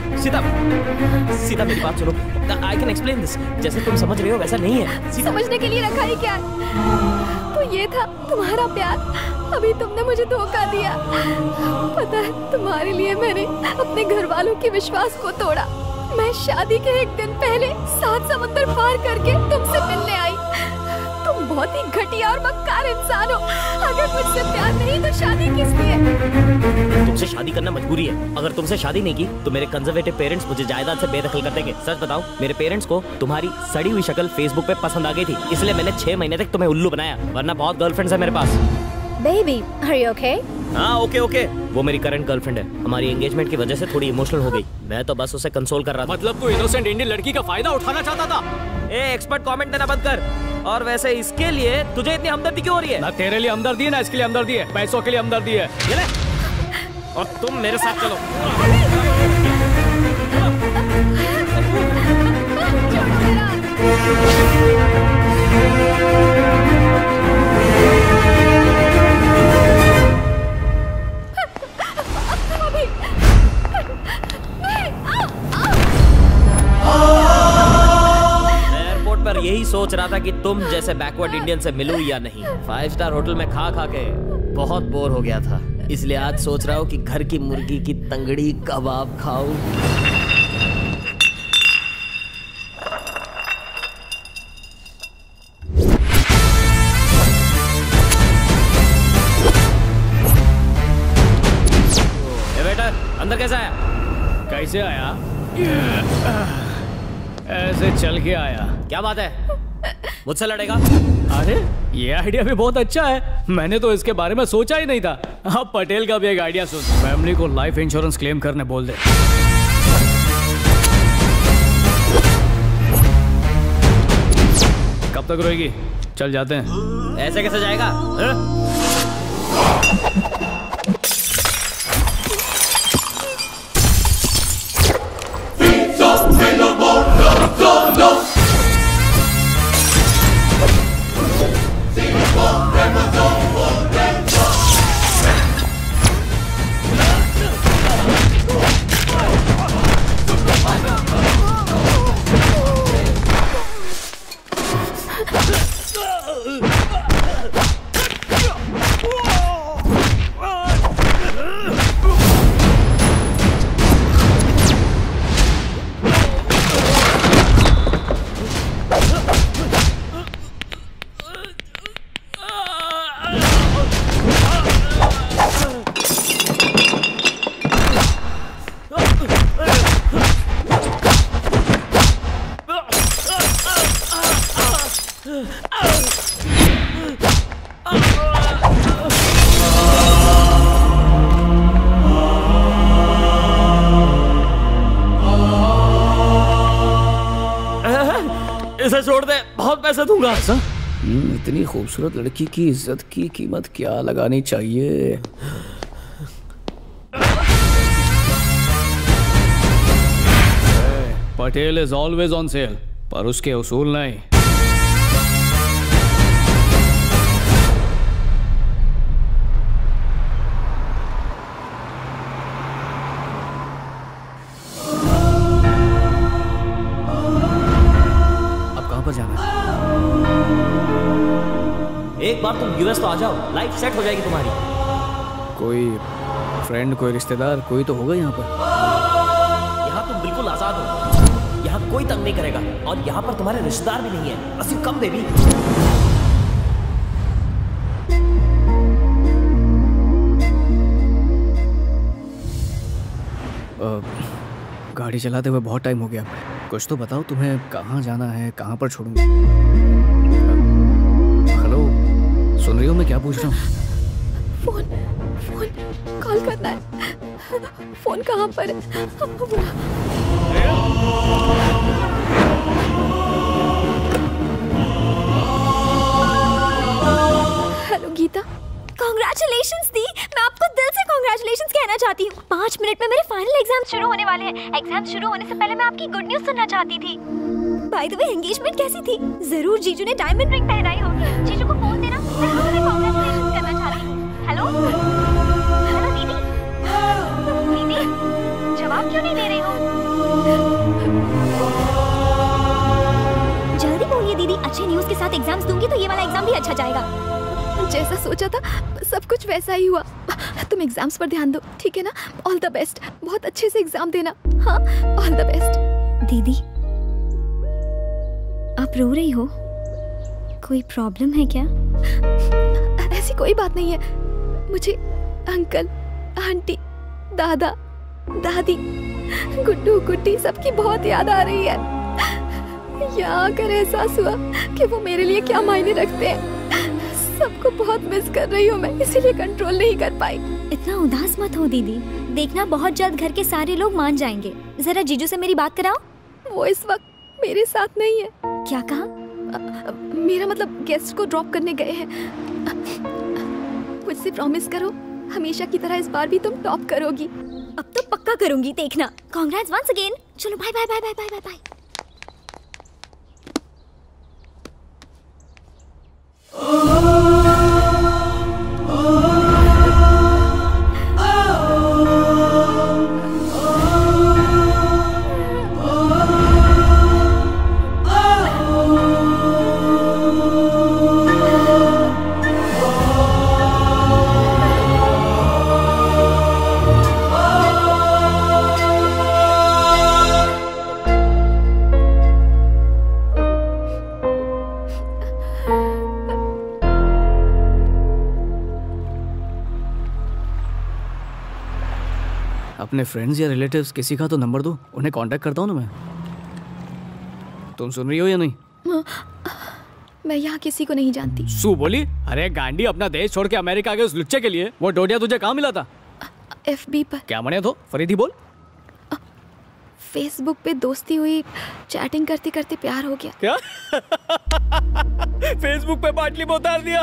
सीता मेरी बात सुनो। I can explain this. जैसे तुम समझ रहे हो वैसा नहीं है। समझने के लिए रखा ही क्या? तो ये था तुम्हारा प्यार। अभी तुमने मुझे धोखा दिया। पता है, तुम्हारे लिए मैंने अपने घर वालों के विश्वास को तोड़ा। मैं शादी के 1 दिन पहले 7 समुंदर पार करके तुमसे मिलने आई। तुम बहुत ही घटिया और मक्कार इंसान हो। अगर मुझसे प्यार नहीं तो शादी किस लिए? तुमसे शादी करना मजबूरी है। अगर तुमसे शादी नहीं की तो मेरे कंजर्वेटिव पेरेंट्स मुझे जायदाद से बेदखल कर देंगे। सच बताओ, मेरे पेरेंट्स को तुम्हारी सड़ी हुई शक्ल फेसबुक पे पसंद आ गई थी, इसलिए मैंने 6 महीने तक तुम्हें उल्लू बनाया। वरना बहुत गर्लफ्रेंड्स है मेरे पास। Baby, are you okay? हाँ ओके। वो मेरी करंट गर्लफ्रेंड है। हमारी एंगेजमेंट की वजह से थोड़ी इमोशनल हो गई। मैं तो बस उसे कंसोल कर रहा था। मतलब तू इनोसेंट इंडियन लड़की का फायदा उठाना चाहता था? ए एक्सपर्ट कमेंट देना बंद कर। और वैसे इसके लिए तुझे इतनी हमदर्दी क्यों हो रही है? ना तेरे लिए हमदर्दी है ना इसके लिए हमदर्दी है, पैसों के लिए हमदर्दी है। ये ले। और तुम मेरे साथ चलो। एयरपोर्ट पर यही सोच रहा था कि तुम जैसे बैकवर्ड इंडियन से मिलूं या नहीं। 5 स्टार होटल में खा खा के बहुत बोर हो गया था, इसलिए आज सोच रहा हूँ कि घर की मुर्गी की तंगड़ी कबाब खाऊं। अंदर कैसे आया? कैसे आया? ऐसे चल के आया। क्या बात है, मुझसे लड़ेगा? अरे ये आइडिया भी बहुत अच्छा है, मैंने तो इसके बारे में सोचा ही नहीं था। अब पटेल का भी एक आइडिया सुन, फैमिली को लाइफ इंश्योरेंस क्लेम करने बोल दे। कब तक रोएगी? चल जाते हैं। ऐसे कैसे जाएगा? इसे छोड़ दे, बहुत पैसे दूंगा। इतनी खूबसूरत लड़की की इज्जत की कीमत क्या लगानी चाहिए? Patel is always on sale, पर उसके उसूल नहीं। एक बार तुम यूएस तो आ जाओ, लाइफ सेट हो जाएगी तुम्हारी। कोई फ्रेंड, कोई रिश्तेदार, कोई तो होगा यहाँ पर। यहाँ तुम बिल्कुल आजाद हो, यहाँ कोई तंग नहीं करेगा, और यहाँ पर तुम्हारे रिश्तेदार भी नहीं है। बस कम बेबी। गाड़ी चलाते हुए बहुत टाइम हो गया, कुछ तो बताओ, तुम्हें कहाँ जाना है, कहाँ पर छोड़ूंगा? हेलो, सुन रही हो मैं क्या पूछ रहा हूँ? फोन कॉल करना है। फोन कहाँ पर है? हेलो गीता। कांग्रेचुलेशंस दी, मैं आपको दिल से कांग्रेचुलेशंस कहना चाहती हूँ। 5 मिनट में मेरे फाइनल एग्जाम शुरू होने वाले हैं। एग्जाम शुरू होने से पहले मैं आपकी गुड न्यूज सुनना चाहती थी। बाय द वे, एंगेजमेंट कैसी थी? जरूर जीजू ने डायमंड रिंग पहनाई होगी। जीजू को फोन देना, मैं तुम्हें कांग्रेचुलेशंस करना चाहती हूँ। हेलो हेलो दीदी, दीदी जवाब क्यों नहीं दे रही हो? जल्दी बोलिए दीदी, अच्छे न्यूज के साथ एग्जाम्स दूंगी तो ये वाला एग्जाम भी अच्छा जाएगा। जैसा सोचा था सब कुछ वैसा ही हुआ। तुम एग्जाम्स पर ध्यान दो, ठीक है ना? ऑल द बेस्ट, बहुत अच्छे से एग्जाम देना। हाँ, ऑल द बेस्ट। दीदी आप रो रही हो, कोई प्रॉब्लम है क्या? ऐसी कोई बात नहीं है। मुझे अंकल, आंटी, दादा, दादी, गुड्डू, गुड्डी सबकी बहुत याद आ रही है। यहाँ आकर एहसास हुआ कि वो मेरे लिए क्या मायने रखते हैं। सबको बहुत मिस कर रही हूँ मैं, इसीलिए कंट्रोल नहीं कर पाई। इतना उदास मत हो दीदी, देखना बहुत जल्द घर के सारे लोग मान जाएंगे। जरा जीजू से मेरी बात कराओ। वो इस वक्त मेरे साथ नहीं है। क्या कहा? मेरा मतलब गेस्ट को ड्रॉप करने गए हैं। मुझसे प्रॉमिस करो हमेशा की तरह इस बार भी तुम टॉप करोगी। अब तो पक्का करूंगी, देखना। Congrats once again. चलो bye bye bye bye bye bye bye. अपने फ्रेंड्स या रिलेटिव्स किसी का तो नंबर दो, उन्हें कांटेक्ट करता हूँ ना मैं। तुम सुन रही हो या नहीं? मैं यहाँ किसी को नहीं जानती। सू बोली, अरे गांडी, अपना देश छोड़ के अमेरिका गए उस लुच्चे के लिए। वो डोडिया तुझे कहाँ मिला था? FB पर। क्या मने तो फरीदी बोल। फेसबुक पे दोस्ती हुई, चैटिंग करते करते प्यार हो गया। क्या? फेसबुक पे बाटली में उतार दिया।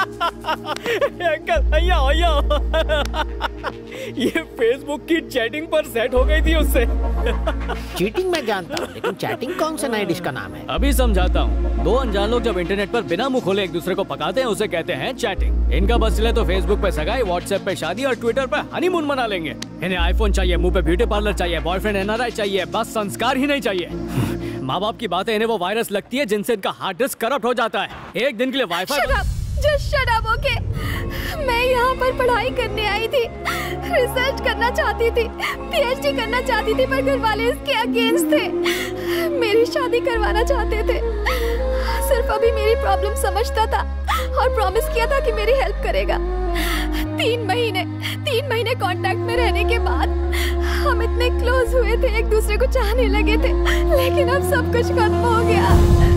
ये फेसबुक की चैटिंग पर सेट हो गई थी उससे। चीटिंग मैं जानता हूँ, लेकिन चैटिंग कौन से नए डिश का नाम है? अभी समझाता हूँ। दो अनजान लोग जब इंटरनेट पर बिना मुंह खोले एक दूसरे को पकाते हैं, उसे कहते हैं चैटिंग। इनका बस चले तो फेसबुक पे सगाई, व्हाट्सएप पे शादी और ट्विटर पे हनीमून मना लेंगे। इन्हें आईफोन चाहिए, मुंह पे ब्यूटी पार्लर चाहिए, बॉयफ्रेंड NRI चाहिए, बस संस्कार ही नहीं चाहिए। माँ बाप की बातें इन्हें वो वायरस लगती है जिनसे इनका हार्ड डिस्क करप्ट हो जाता है। एक दिन के लिए WiFi. Just shut up, okay? मैं यहाँ पर पढ़ाई करने आई थी, रिसर्च करना चाहती थी, PhD करना चाहती थी, पर घर वाले इसके अगेंस्ट थे। मेरी शादी करवाना चाहते थे। सिर्फ अभी मेरी प्रॉब्लम समझता था और प्रॉमिस किया था कि मेरी हेल्प करेगा। 3 महीने कांटेक्ट में रहने के बाद हम इतने क्लोज हुए थे, एक दूसरे को चाहने लगे थे, लेकिन अब सब कुछ खत्म हो गया।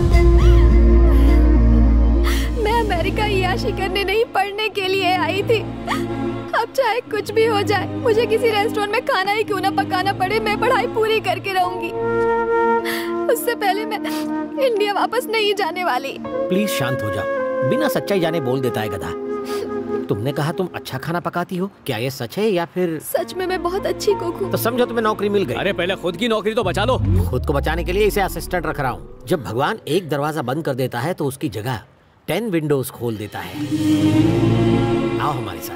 मैं अमेरिका याशी करने नहीं, पढ़ने के लिए आई थी। अब चाहे कुछ भी हो जाए, मुझे किसी रेस्टोरेंट में खाना ही क्यों ना पकाना पड़े, मैं पढ़ाई पूरी करके रहूंगी। उससे पहले मैं इंडिया वापस नहीं जाने वाली। प्लीज शांत हो जाओ, बिना सच्चाई जाने बोल देता है गधा। तुमने कहा तुम अच्छा खाना पकाती हो, क्या ये सच है या फिर? सच में मैं बहुत अच्छी कुक हूँ। तो समझो तुम्हें नौकरी मिल गई। अरे पहले खुद की नौकरी तो बचा लो। खुद को बचाने के लिए इसे असिस्टेंट रख रहा हूँ। जब भगवान एक दरवाजा बंद कर देता है तो उसकी जगह 10 विंडोज खोल देता है। आओ हमारे साथ।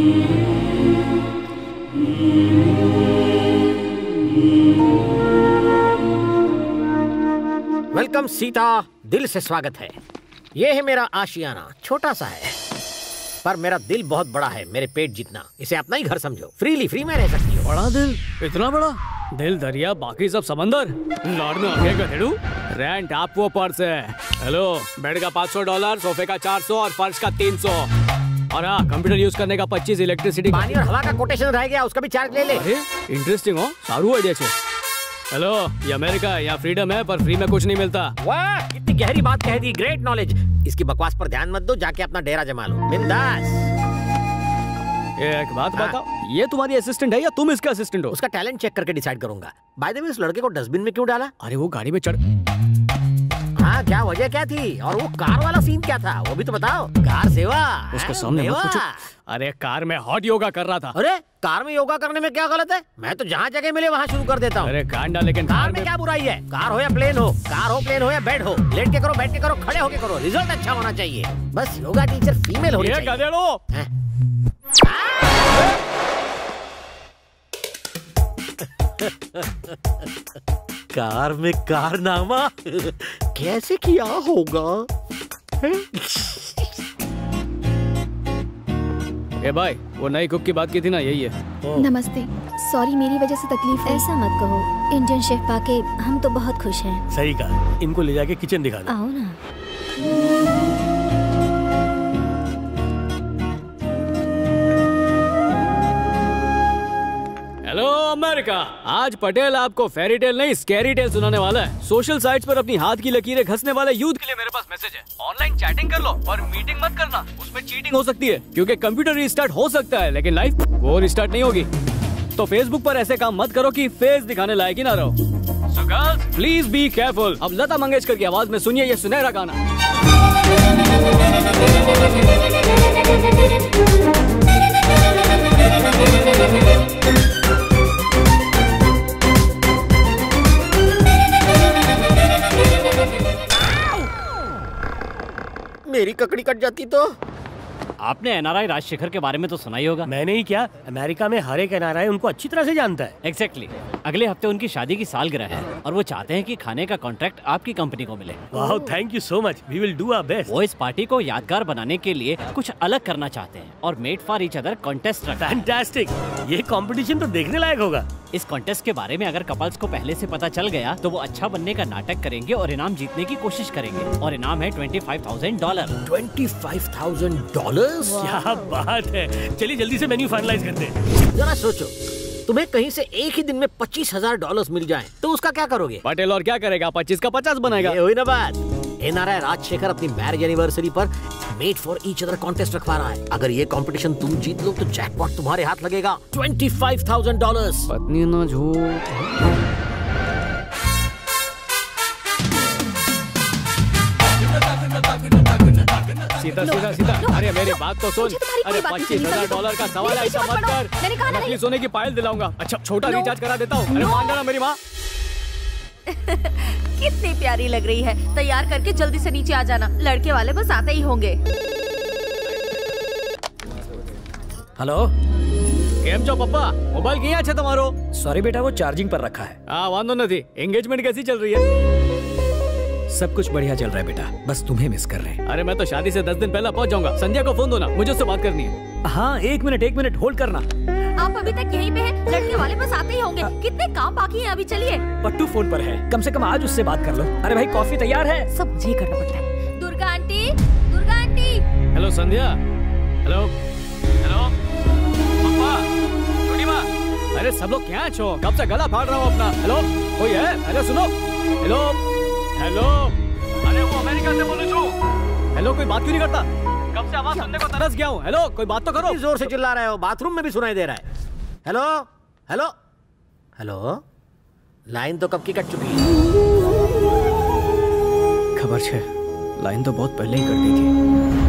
वेलकम सीता, दिल से स्वागत है। ये है मेरा आशियाना, छोटा सा है पर मेरा दिल बहुत बड़ा है, मेरे पेट जितना। इसे अपना ही घर समझो, फ्री में रह सकती हो। बड़ा दिल? इतना बड़ा दिल? दरिया बाकी सब समंदर। लड़ना आगे गधेड़ू। रेंट आप वो पर्स है। हेलो, बेड का $500, सोफे का 400 और फर्श का 300। और हाँ, कंप्यूटर यूज करने का 25, इलेक्ट्रिसिटी, पानी और हवा का कोटेशन रह गया, उसका भी चार्ज ले ले। इंटरेस्टिंग हो, सारू आइडिया छे। हेलो, ये अमेरिका, यहाँ फ्रीडम है पर फ्री में कुछ नहीं मिलता। वाह, कितनी गहरी बात कह दी, ग्रेट नॉलेज। इसकी बकवास पर ध्यान मत दो, जाके अपना डेरा जमा लो, बिंदास। एक बात बताओ, ये तुम्हारी असिस्टेंट है या तुम इसका असिस्टेंट हो? उसका टैलेंट चेक करके डिसाइड करूंगा। बाय द वे, इस लड़के को डस्टबिन में क्यों डाला? अरे वो गाड़ी में चढ़। हाँ, क्या वजह क्या थी? और वो कार वाला सीन क्या था, वो भी तो बताओ। कार सेवा उसके सामने मत पूछो। अरे कार में हॉट योगा कर रहा था। अरे कार में योगा करने में क्या गलत है? मैं तो जहाँ जगह मिले वहाँ शुरू कर देता हूँ। अरे कांडा, लेकिन कार में क्या बुराई है? कार हो या प्लेन हो, कार हो, प्लेन हो या बेड हो, लेट के करो, बैठ के करो, खड़े होके करो, रिजल्ट अच्छा होना चाहिए। बस योगा टीचर फीमेल होनी चाहिए। कार में कारनामा कैसे किया होगा? ए भाई, वो नई कुक की बात की थी ना, यही है। नमस्ते, सॉरी मेरी वजह से तकलीफ है। ऐसा मत कहो, इंडियन शेफ पाके हम तो बहुत खुश हैं। सही कहा, इनको ले जाके किचन दिखा दो। आओ ना। हेलो अमेरिका, आज पटेल आपको फेरी टेल नहीं स्कैरी टेल सुनाने वाला है। सोशल साइट्स पर अपनी हाथ की लकीरें घसने वाले यूथ के लिए मेरे पास मैसेज है। ऑनलाइन चैटिंग कर लो पर मीटिंग मत करना, उसमें चीटिंग हो सकती है। क्योंकि कंप्यूटर रिस्टार्ट हो सकता है लेकिन लाइफ वो रिस्टार्ट नहीं होगी। तो फेसबुक पर ऐसे काम मत करो कि फेस दिखाने लायक ही ना रहो। So girls, please be careful. अब लता मंगेशकर की आवाज में सुनिए ये सुनहरा गाना। मेरी ककड़ी कट जाती तो। आपने एनआरआई राजशेखर के बारे में तो सुना ही होगा। मैंने ही क्या, अमेरिका में हर एक एनआरआई उनको अच्छी तरह से जानता है। एग्जैक्टली। अगले हफ्ते उनकी शादी की सालगिरह है और वो चाहते हैं कि खाने का कॉन्ट्रैक्ट आपकी कंपनी को मिले। वाह, thank you so much, we will do our best. वो इस पार्टी को यादगार बनाने के लिए कुछ अलग करना चाहते हैं और made for each other contest रखा है। फैंटास्टिक, ये कंपटीशन तो देखने लायक होगा। इस कॉन्टेस्ट के बारे में अगर कपल्स को पहले से पता चल गया तो वो अच्छा बनने का नाटक करेंगे और इनाम जीतने की कोशिश करेंगे और इनाम है $25,000। $25,000? क्या बात है, चलिए जल्दी से मेन्यू फाइनलाइज करते हैं। जरा सोचो, तुम्हें कहीं से एक ही दिन में $25,000 मिल जाए तो उसका क्या करोगे? पटेल और क्या करेगा, 25 का 50 बनाएगा। ये हुई ना बात। एनआरआई राजशेखर अपनी मैरिज एनिवर्सरी पर made for each other contest रखवा रहा है। अगर ये कंपटीशन तुम जीत लो तो जैकपॉट तुम्हारे हाथ लगेगा, $25,000। पत्नी ना झूठ। सीता सीता सीता, अरे मेरी बात तो सुन। अरे $25,000 का सवाल है, ऐसा मत कर। नकली सोने की पायल दिलाऊंगा। अच्छा छोटा रिचार्ज करा देता हूँ। अरे मान जाना मेरी माँ। कितनी प्यारी लग रही है। तैयार करके जल्दी से नीचे आ जाना, लड़के वाले बस आते ही होंगे। हेलो, केम छो पप्पा, मोबाइल क्યાં છે તમારો? सॉरी बेटा, वो चार्जिंग पर रखा है। हाँ वांदो नहीं। एंगेजमेंट कैसी चल रही है? सब कुछ बढ़िया चल रहा है बेटा, बस तुम्हें मिस कर रहे हैं। अरे मैं तो शादी से 10 दिन पहले पहुंच जाऊंगा। संध्या को फोन दो ना, मुझे उससे बात करनी है। हाँ एक मिनट होल्ड करना। आप अभी तक यहीं पे हैं? लड़के वाले बस आते ही होंगे। कितने काम बाकी हैं अभी, चलिए। पट्टू फोन पर है, कम से कम आज उससे बात कर लो। अरे भाई कॉफी तैयार है? सब मुझे करना पड़ता है। Durga aunty, Durga aunty. Hello Sandhya. Hello hello पप्पा, छोटी माँ। अरे सब लोग क्या छो, कब से गला फाड़ रहा हूँ अपना। हेलो कोई है? अरे सुनो। हेलो हेलो, अरे वो अमेरिका से बोलूं छू। हेलो कोई बात क्यों नहीं करता? कब से आवाज सुनने को तरस गया हूँ। हेलो कोई बात तो करो। जोर से चिल्ला रहे हो, बाथरूम में भी सुनाई दे रहा है। हेलो हेलो हेलो, लाइन तो कब की कट चुकी है। खबर छे, लाइन तो बहुत पहले ही कट गई थी।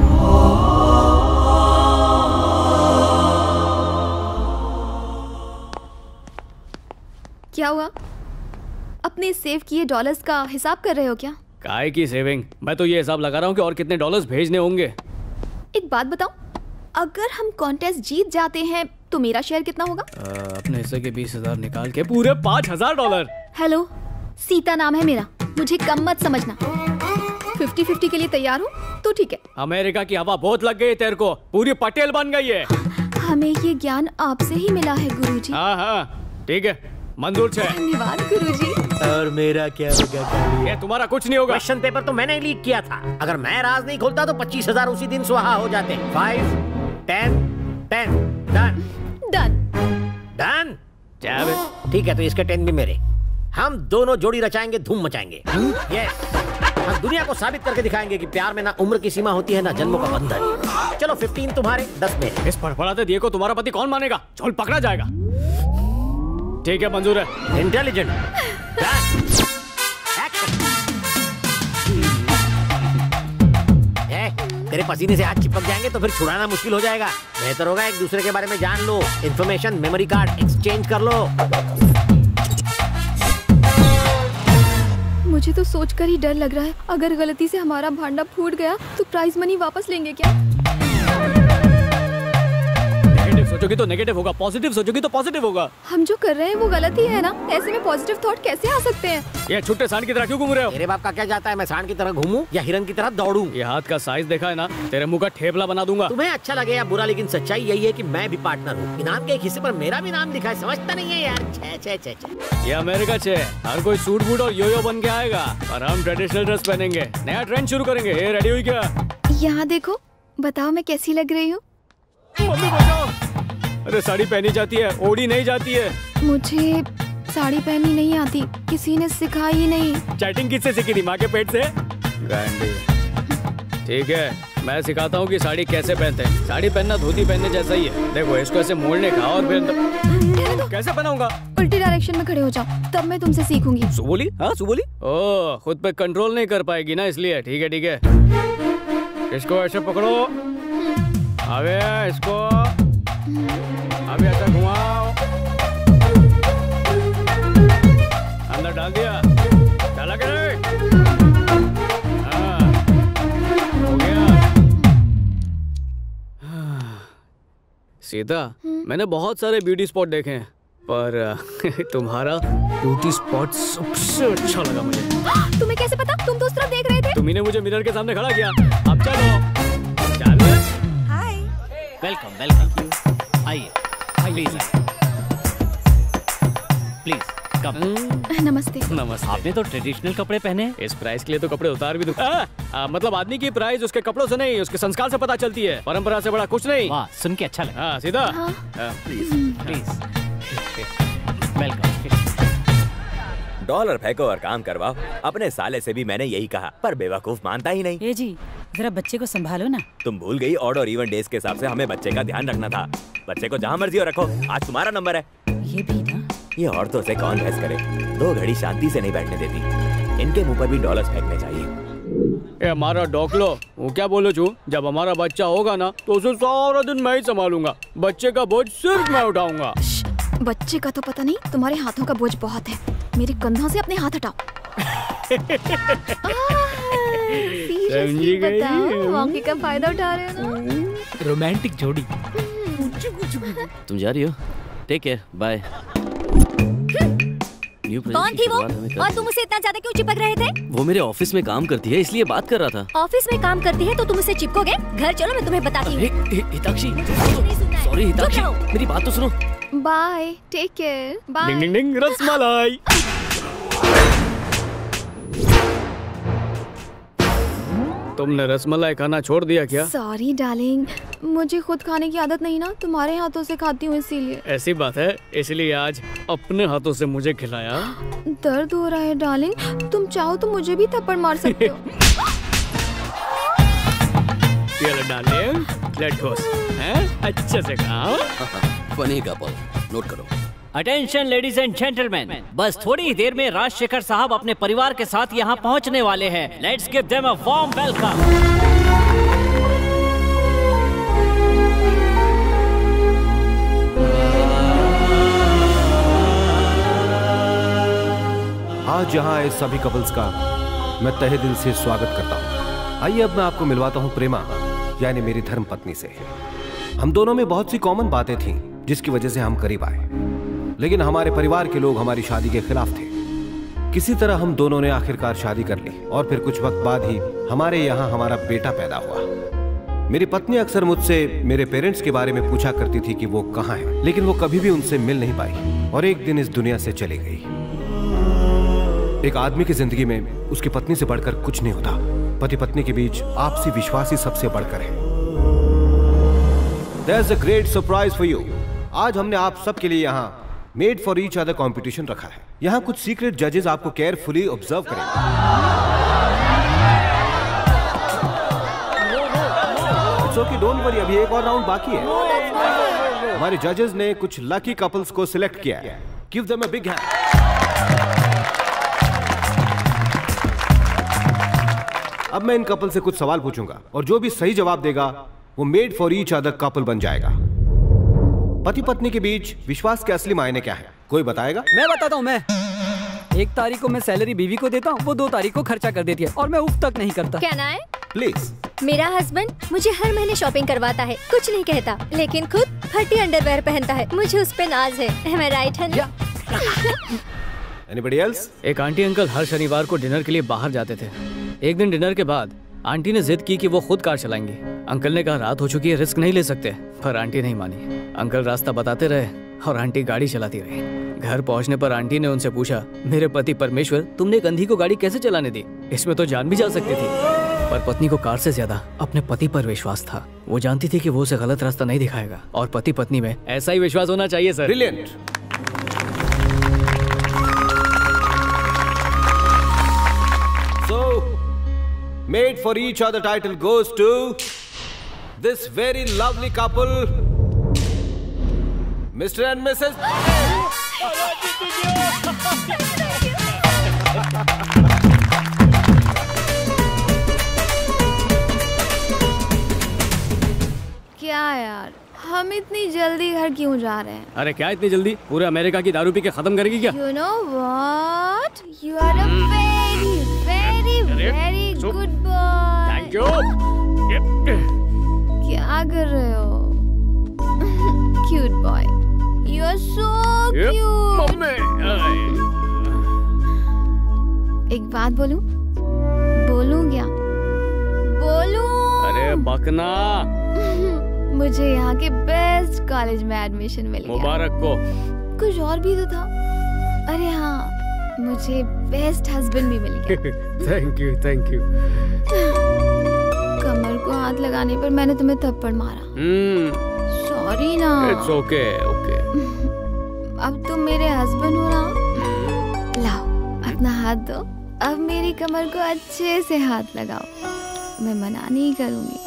क्या हुआ? अपने सेव किए डॉलर्स का हिसाब कर रहे हो क्या? काय की सेविंग, मैं तो ये हिसाब लगा रहा हूँ कि और कितने डॉलर्स भेजने होंगे। एक बात बताओ, अगर हम कॉन्टेस्ट जीत जाते हैं तो मेरा शेयर कितना होगा? अपने हिस्से के 20,000 निकाल के पूरे $5,000। हेलो, सीता नाम है मेरा, मुझे कम मत समझना। 50-50 के लिए तैयार हूँ तो ठीक है। अमेरिका की हवा बहुत लग गई तेरे को, पूरी पटेल बन गई है। हमें ये ज्ञान आपसे ही मिला है गुरुजी। हाँ हाँ ठीक है, मंजूर है। धन्यवाद गुरुजी। और मेरा क्या होगा? ये तुम्हारा कुछ नहीं होगा। क्वेश्चन पेपर तो मैंने लीक किया था। अगर मैं राज नहीं खोलता तो 25,000 उसी दिन स्वाहा हो जाते। 5, 10, 10, डन डन डन। ठीक है, तो इसके 10 भी मेरे। हम दोनों जोड़ी रचाएंगे, धूम मचाएंगे। यस, हम दुनिया को साबित करके दिखाएंगे कि प्यार में ना उम्र की सीमा होती है ना जन्मों का बंधन। चलो 15 तुम्हारे, 10 मेरे। इस फड़फड़ाते दिए को तुम्हारा पति कौन मानेगा? झोल पकड़ा जाएगा। ठीक है मंजूर है। इंटेलिजेंट। तेरे पसीने से हाथ चिपक जाएंगे तो फिर छुड़ाना मुश्किल हो जाएगा। बेहतर होगा एक दूसरे के बारे में जान लो, इंफॉर्मेशन मेमोरी कार्ड एक्सचेंज कर लो। मुझे तो सोचकर ही डर लग रहा है, अगर गलती से हमारा भांडा फूट गया तो प्राइज मनी वापस लेंगे क्या? नेगेटिव सोचोगी तो नेगेटिव होगा, पॉजिटिव सोचोगी तो पॉजिटिव होगा। हम जो कर रहे हैं वो गलत ही है ना, ऐसे में पॉजिटिव थॉट कैसे आ सकते हैं? ये छुट्टे सांड की तरह क्यों घूम रहे हो? तेरे बाप का क्या जाता है मैं सांड की तरह घूमूं या हिरन की तरह दौड़ूं? ये हाथ का साइज देखा है ना, तेरे मुंह का ठेपला बना दूंगा। तुम्हें अच्छा लगे या बुरा, लेकिन सच्चाई यही है कि मैं भी पार्टनर हूँ। इनाम के एक हिस्से पर मेरा भी नाम लिखा है, समझता नहीं है यार। ये अमेरिका छे, हर कोई सूट बूट और योयो बन के आएगा और हम ट्रेडिशनल ड्रेस पहनेंगे, नया ट्रेंड शुरू करेंगे। ये रेडी हुई क्या? यहाँ देखो, बताओ मैं कैसी लग रही हूँ? अरे साड़ी पहनी जाती है, ओढ़ी नहीं जाती है। मुझे साड़ी पहननी नहीं आती, किसी ने सिखाई नहीं। चैटिंग किससे सीखी थी? माँ के पेट से? गांडी। ठीक है, मैं सिखाता हूँ कि साड़ी कैसे पहनते हैं। साड़ी पहनना धोती पहनने जैसा ही है। देखो इसको ऐसे मोड़ने का और फिर कैसे पहनाऊंगा? उल्टी डायरेक्शन में खड़े हो जाओ, तब मैं तुमसे सीखूंगी। सुबोली? हाँ सुबोली। ओ, खुद पे कंट्रोल नहीं कर पाएगी ना, इसलिए। ठीक है ठीक है, इसको ऐसे पकड़ो, अबे इसको अभी ऐसा घुमाओ, अंदर डाल दिया, डाला के नहीं? हाँ, हो गया। सीता, मैंने बहुत सारे ब्यूटी स्पॉट देखे हैं, पर तुम्हारा ब्यूटी स्पॉट सबसे अच्छा लगा मुझे। तुम्हें कैसे पता? तुम तो उस तरफ देख रहे थे। तुम्ही ने मुझे मिरर के सामने खड़ा किया। अब चलो, चलो। Hi, welcome welcome. आइए प्लीज, प्लीज कम। नमस्ते। नमस्ते। आपने तो ट्रेडिशनल कपड़े पहने। इस प्राइस के लिए तो कपड़े उतार भी दूं। मतलब आदमी की प्राइस उसके कपड़ों से नहीं, उसके संस्कार से पता चलती है। परंपरा से बड़ा कुछ नहीं। वाह, सुन के अच्छा लगा। हाँ सीधा। Please please, welcome. डॉलर फेंको और काम करवाओ। अपने साले से भी मैंने यही कहा, पर बेवकूफ मानता ही नहीं। ये जी, जरा बच्चे को संभालो ना। तुम भूल गई ऑड और इवन डेज के हिसाब से हमें बच्चे का ध्यान रखना था। बच्चे को जहाँ मर्जी हो रखो, आज तुम्हारा नंबर है। ये भी ना, ये औरतों से कौन बहस करे, 2 घड़ी शांति से नहीं बैठने देती। इनके मुंह पर भी डॉलर्स फेंकने चाहिए। ये हमारा डॉकलो, वो क्या बोलो चू, जब हमारा बच्चा होगा ना तो उसे सारा दिन मैं ही संभालूंगा। बच्चे का बोझ सिर्फ मैं उठाऊंगा। बच्चे का तो पता नहीं, तुम्हारे हाथों का बोझ बहुत है। मेरे कंधों से अपने हाथ हटाओ। समझी गई? मौके का फायदा उठा रहे हो ना। रोमांटिक जोड़ी। तुम जा रही हो? Take care, bye. कौन थी वो? और तुम उसे इतना ज्यादा क्यों चिपक रहे थे? वो मेरे ऑफिस में काम करती है, इसलिए बात कर रहा था। ऑफिस में काम करती है तो तुम उसे चिपकोगे? घर चलो, मैं तुम्हें बताती हूँ। हिताक्षी, सॉरी हिताक्षी, मेरी बात तो सुनो। Bye, take care, bye. Ding ding ding, rasmalai. तुमने रसमलाई खाना छोड़ दिया क्या? सॉरी डार्लिंग, मुझे खुद खाने की आदत नहीं ना, तुम्हारे हाथों से खाती हूँ इसीलिए। ऐसी बात है, इसलिए आज अपने हाथों से मुझे खिलाया। दर्द हो रहा है डार्लिंग, तुम चाहो तो मुझे भी थप्पड़ मार सकते हो। चलो डार्लिंग, लेट्स गो। हैं? अच्छे से खाओ। फनी कपल, नोट करो। अटेंशन लेडीज एंड जेंटलमैन, बस थोड़ी ही देर में राजशेखर साहब अपने परिवार के साथ यहाँ पहुँचने वाले हैं। Let's give them a warm welcome. आज यहाँ आए सभी कपल्स का मैं तहे दिल से स्वागत करता हूँ। आइए अब मैं आपको मिलवाता हूँ प्रेमा, यानी मेरी धर्म पत्नी से। हम दोनों में बहुत सी कॉमन बातें थीं, जिसकी वजह से हम करीब आए, लेकिन हमारे परिवार के लोग हमारी शादी के खिलाफ थे। किसी तरह हम दोनों ने आखिरकार शादी कर ली और फिर कुछ वक्त बाद ही हमारे यहाँ हमारा बेटा पैदा हुआ। मेरी पत्नी अक्सर मुझसे मेरे पेरेंट्स के बारे में पूछा करती थी कि वो कहाँ हैं, लेकिन वो कभी भी उनसे मिल नहीं पाई और एक दिन इस दुनिया से चली गई। एक आदमी की जिंदगी में उसकी पत्नी से बढ़कर कुछ नहीं होता। पति पत्नी के बीच आपसी विश्वास ही सबसे बढ़कर है। There's a great surprise for you. आज हमने आप सबके लिए यहाँ made for each other competition रखा है। यहाँ कुछ सीक्रेट जजेस आपको केयरफुली ऑब्जर्व करेंगे। So डोंट वरी, अभी एक और राउंड बाकी है। हमारे जजेस ने कुछ लकी कपल्स को सिलेक्ट किया है। Give them a big hand. अब मैं इन कपल से कुछ सवाल पूछूंगा और जो भी सही जवाब देगा वो made for each other couple बन जाएगा। पति पत्नी के बीच विश्वास के असली मायने क्या है, कोई बताएगा? मैं बताता हूँ। मैं 1 तारीख को मैं सैलरी बीवी को देता हूँ, वो 2 तारीख को खर्चा कर देती है और मैं उफ तक नहीं करता। क्या ना है? प्लीज। मेरा हस्बैंड मुझे हर महीने शॉपिंग करवाता है, कुछ नहीं कहता, लेकिन खुद फटी अंडरवेयर पहनता है। मुझे उस पे नाज है। Am I right, honey? Anybody else? एक आंटी अंकल हर शनिवार को डिनर के लिए बाहर जाते थे। एक दिन डिनर के बाद आंटी ने जिद की कि वो खुद कार चलाएंगी। अंकल ने कहा रात हो चुकी है, रिस्क नहीं ले सकते, पर आंटी नहीं मानी। अंकल रास्ता बताते रहे और आंटी गाड़ी चलाती रही। घर पहुंचने पर आंटी ने उनसे पूछा, मेरे पति परमेश्वर, तुमने एक अंधी को गाड़ी कैसे चलाने दी? इसमें तो जान भी जा सकती थी। पर पत्नी को कार से ज्यादा अपने पति पर विश्वास था। वो जानती थी कि वो उसे गलत रास्ता नहीं दिखाएगा और पति पत्नी में ऐसा ही विश्वास होना चाहिए sir. Brilliant. So, made for each other title goes to this very lovely couple, Mr. and Mrs. क्या यार, हम इतनी जल्दी घर क्यों जा रहे हैं? अरे क्या इतनी जल्दी? पूरे अमेरिका की दारू पी के खत्म करेगी क्या? You know what? You are a very, very, very good boy. Thank you. क्या कर रहे हो? Cute boy. You are so cute. एक बात बोलूं? बोलूं क्या? बोलूं? अरे बकना। मुझे यहाँ के बेस्ट कॉलेज में एडमिशन मिल गया। मुबारक को। कुछ और भी तो था। अरे हाँ, मुझे बेस्ट हस्बैंड भी मिल गया। Thank you, thank you. कमर को हाथ लगाने पर मैंने तुम्हें थप्पड़ मारा। सॉरी ना। It's okay, okay. अब तुम मेरे हस्बैंड हो ना? लाओ अपना हाथ दो। अब मेरी कमर को अच्छे से हाथ लगाओ। मैं मना नहीं करूंगी।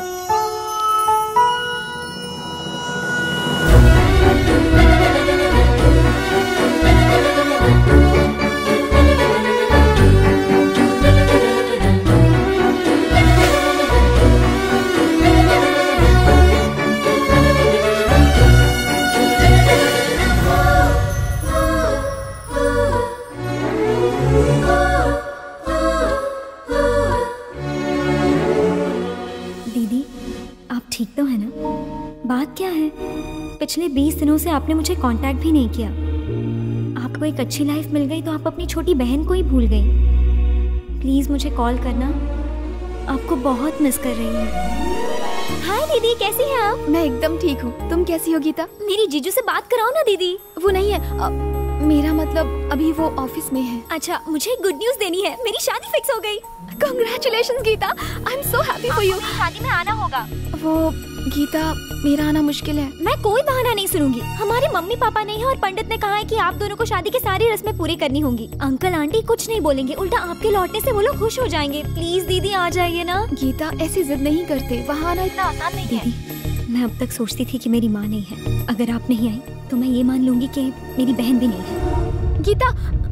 ठीक तो है ना? बात क्या है? पिछले 20 दिनों से आपने मुझे कांटेक्ट भी नहीं किया। आपको एक अच्छी लाइफ मिल गई तो आप अपनी छोटी बहन को ही भूल गई। प्लीज मुझे कॉल करना, आपको बहुत मिस कर रही हूँ। हाय दीदी, कैसी हैं आप? मैं एकदम ठीक हूँ। तुम कैसी हो गीता? मेरी जीजू से बात कराओ ना दीदी। वो नहीं है, मेरा मतलब अभी वो ऑफिस में है। अच्छा, मुझे गुड न्यूज देनी है, मेरी शादी फिक्स हो गई। Congratulations Geeta, I am so happy for you. शादी में आना होगा। वो गीता, मेरा आना मुश्किल है। मैं कोई बहाना नहीं सुनूंगी। हमारे मम्मी पापा ने और पंडित ने कहा है कि आप दोनों को शादी की सारी रस्में पूरी करनी होंगी। अंकल आंटी कुछ नहीं बोलेंगे, उल्टा आपके लौटने से वो लोग खुश हो जाएंगे। प्लीज दीदी आ जाइए ना। गीता ऐसी जिद नहीं करते, वहाँ आना इतना आसान नहीं है। दीदी, मैं अब तक सोचती थी कि मेरी माँ नहीं है। अगर आप नहीं आई तो मैं ये मान लूंगी कि मेरी बहन भी नहीं है। गीता,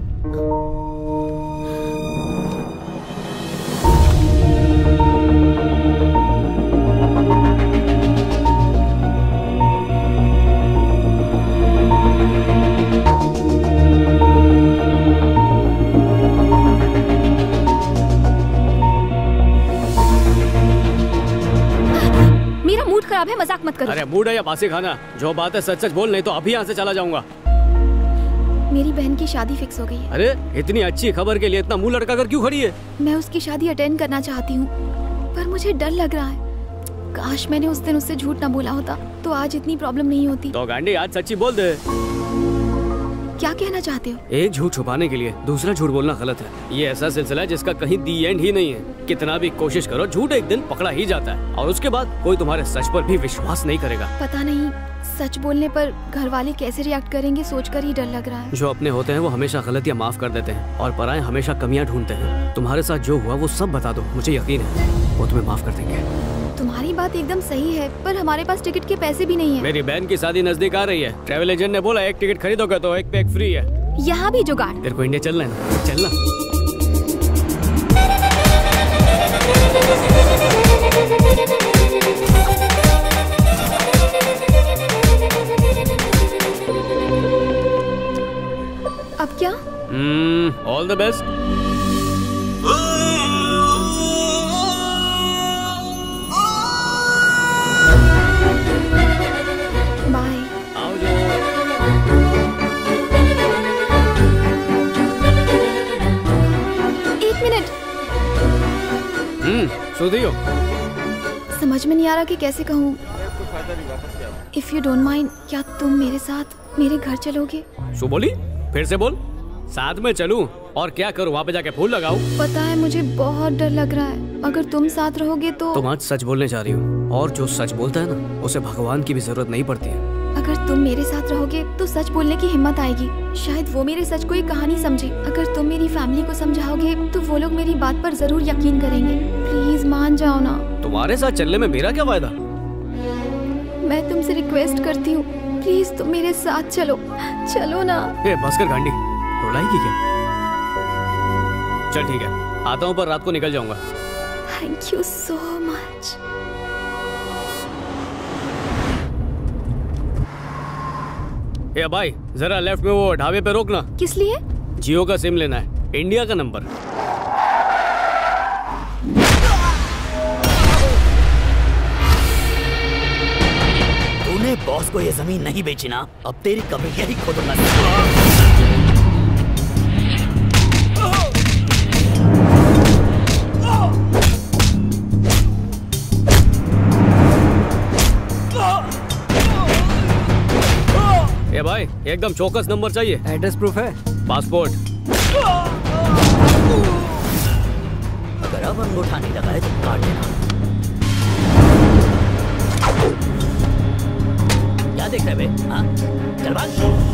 मेरा मूड खराब है, मजाक मत करो। अरे मूड है या बासी खाना? जो बात है सच सच बोल, नहीं तो अभी यहाँ से चला जाऊंगा। मेरी बहन की शादी फिक्स हो गई है। अरे इतनी अच्छी खबर के लिए इतना मुंह लटका कर क्यों खड़ी है? मैं उसकी शादी अटेंड करना चाहती हूँ, पर मुझे डर लग रहा है। काश मैंने उस दिन उससे झूठ ना बोला होता तो आज इतनी प्रॉब्लम नहीं होती। तो गांडी आज सच्ची बोल दे। क्या कहना चाहते हो? एक झूठ छुपाने के लिए दूसरा झूठ बोलना गलत है। ये ऐसा सिलसिला है जिसका कहीं दी एंड ही नहीं है। कितना भी कोशिश करो, झूठ एक दिन पकड़ा ही जाता है और उसके बाद कोई तुम्हारे सच पर भी विश्वास नहीं करेगा। पता नहीं सच बोलने पर घर वाले कैसे रिएक्ट करेंगे, सोचकर ही डर लग रहा है। जो अपने होते हैं वो हमेशा गलतियाँ माफ कर देते हैं और पराए हमेशा कमियां ढूंढते हैं। तुम्हारे साथ जो हुआ वो सब बता दो, मुझे यकीन है वो तुम्हें माफ कर देंगे। तुम्हारी बात एकदम सही है, पर हमारे पास टिकट के पैसे भी नहीं है। मेरी बहन की शादी नजदीक आ रही है। ट्रैवल एजेंट ने बोला एक टिकट खरीदोगे तो एक पे एक फ्री है। यहाँ भी जुगाड़। तेरे को इंडिया चलना है ना? चलना। अब क्या? All the best. बाय। आओ जाओ। एक मिनट। सुधी हो? समझ में नहीं आ रहा कि कैसे कहूँ। इफ यू डोंट माइंड, क्या तुम मेरे साथ मेरे घर चलोगे? सो बोली? फिर से बोल। साथ में चलूं और क्या करूं? वहाँ पे जाके फूल लगाऊं? पता है मुझे बहुत डर लग रहा है। अगर तुम साथ रहोगे तो। तुम आज सच बोलने जा रही हो और जो सच बोलता है ना उसे भगवान की भी जरूरत नहीं पड़ती है। अगर तुम मेरे साथ रहोगे तो सच बोलने की हिम्मत आएगी। शायद वो मेरे सच को एक कहानी समझे। अगर तुम मेरी फैमिली को समझाओगे तो वो लोग मेरी बात पर जरूर यकीन करेंगे। प्लीज मान जाओ ना। तुम्हारे साथ चलने में मेरा क्या फायदा? मैं तुमसे रिक्वेस्ट करती हूँ, प्लीज तुम मेरे साथ चलो, चलो ना। ए बस कर गांडी, रुलाएगी क्या? चल ठीक है, आता हूँ पर रात को निकल जाऊंगा। Thank you so much. ए भाई जरा लेफ्ट में वो ढाबे पे रोकना। किस लिए? जियो का सिम लेना है, इंडिया का नंबर। तूने बॉस को ये जमीन नहीं बेची ना, अब तेरी कब्र यही खोदूंगा। ए भाई एकदम चौकस नंबर चाहिए। एड्रेस प्रूफ है? पासपोर्ट। अगर अब अंगूठा नहीं लगाए तो काट देना। क्या देख रहे बे? हाँ? चल भाग।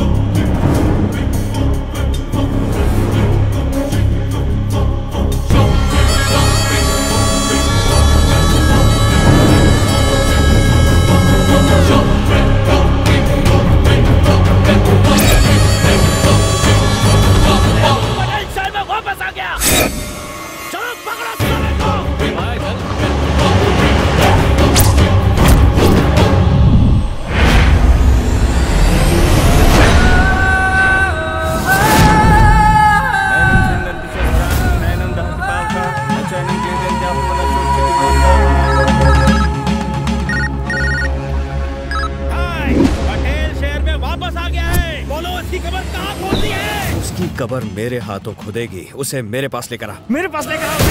कबर मेरे हाथों खुदेगी, उसे मेरे पास लेकर आ। मेरे पास लेकर आओ।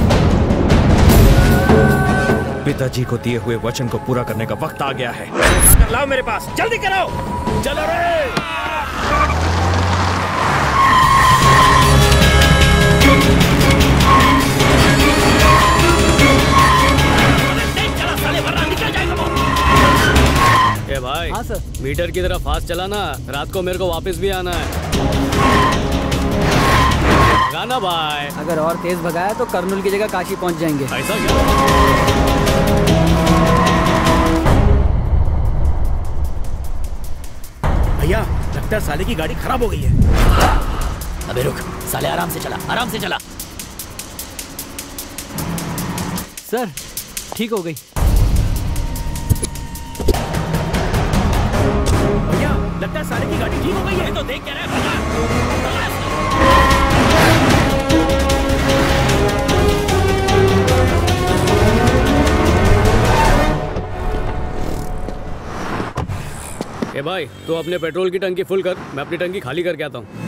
पिताजी को दिए हुए वचन को पूरा करने का वक्त आ गया है। लाओ मेरे पास, जल्दी कराओ। चलो रे। ए भाई, हाँ सर। मीटर की तरह फास्ट चलाना, रात को मेरे को वापस भी आना है। गाना भाई। अगर और तेज भगाया तो कर्नूल की जगह काशी पहुंच जाएंगे। ऐसा क्या? भैया लगता है साले की गाड़ी खराब हो गई है। अबे रुक साले, आराम से चला, आराम से चला। सर ठीक हो गई। भैया लगता है साले की गाड़ी ठीक हो गई है। तो देख क्या रहा है? ए भाई तो अपने पेट्रोल की टंकी फुल कर, मैं अपनी टंकी खाली करके आता हूँ।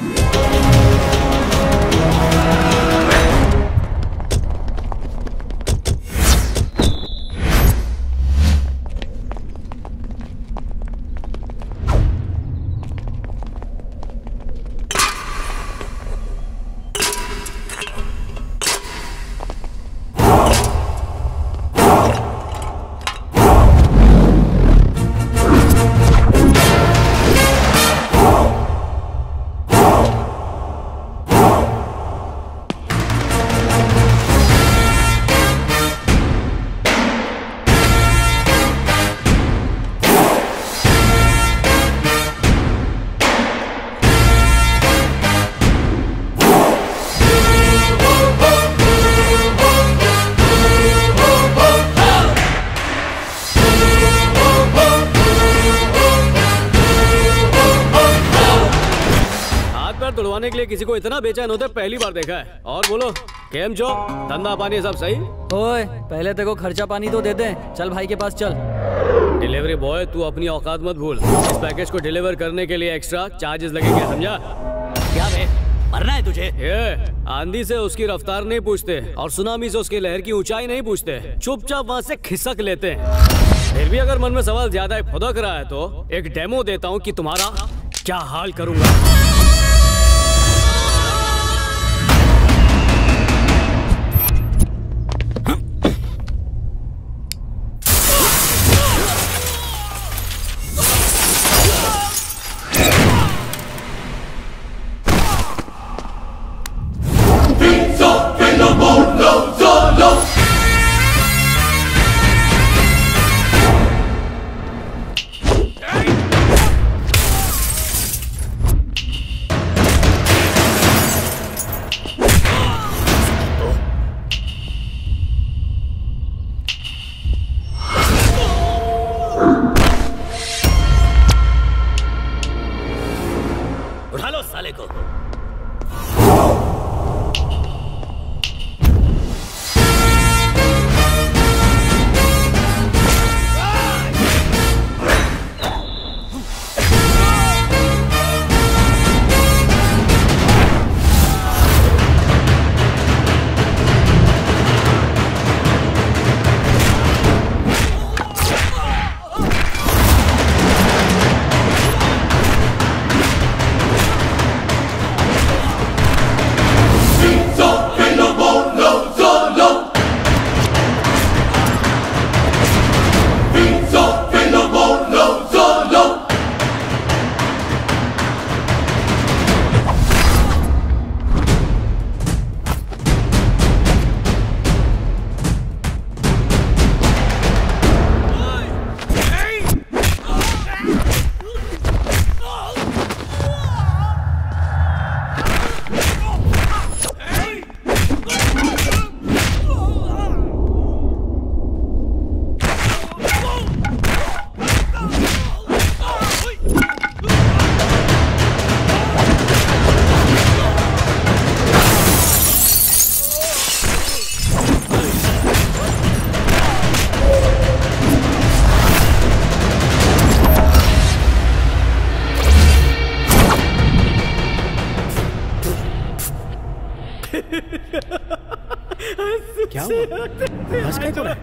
तोड़वाने के लिए किसी को इतना बेचैन होता है पहली बार देखा है। और बोलो केम जो, धंधा पानी सब सही? ओए पहले तेरे को खर्चा पानी तो दे दे। चल भाई के पास चल। डिलीवरी बॉय तू अपनी औकात मत भूल, इस पैकेज को डिलीवर करने के लिए एक्स्ट्रा चार्जेस लगेंगे, समझा? क्या बे मरना है तुझे? ये आंधी से उसकी रफ्तार नहीं पूछते और सुनामी से उसकी लहर की ऊंचाई नहीं पूछते, चुपचाप वहाँ से खिसक लेते हैं। फिर भी अगर मन में सवाल ज्यादा फुदक रहा है तो एक डेमो देता हूँ कि तुम्हारा क्या हाल करूंगा। क्या हुआ? हंस के तो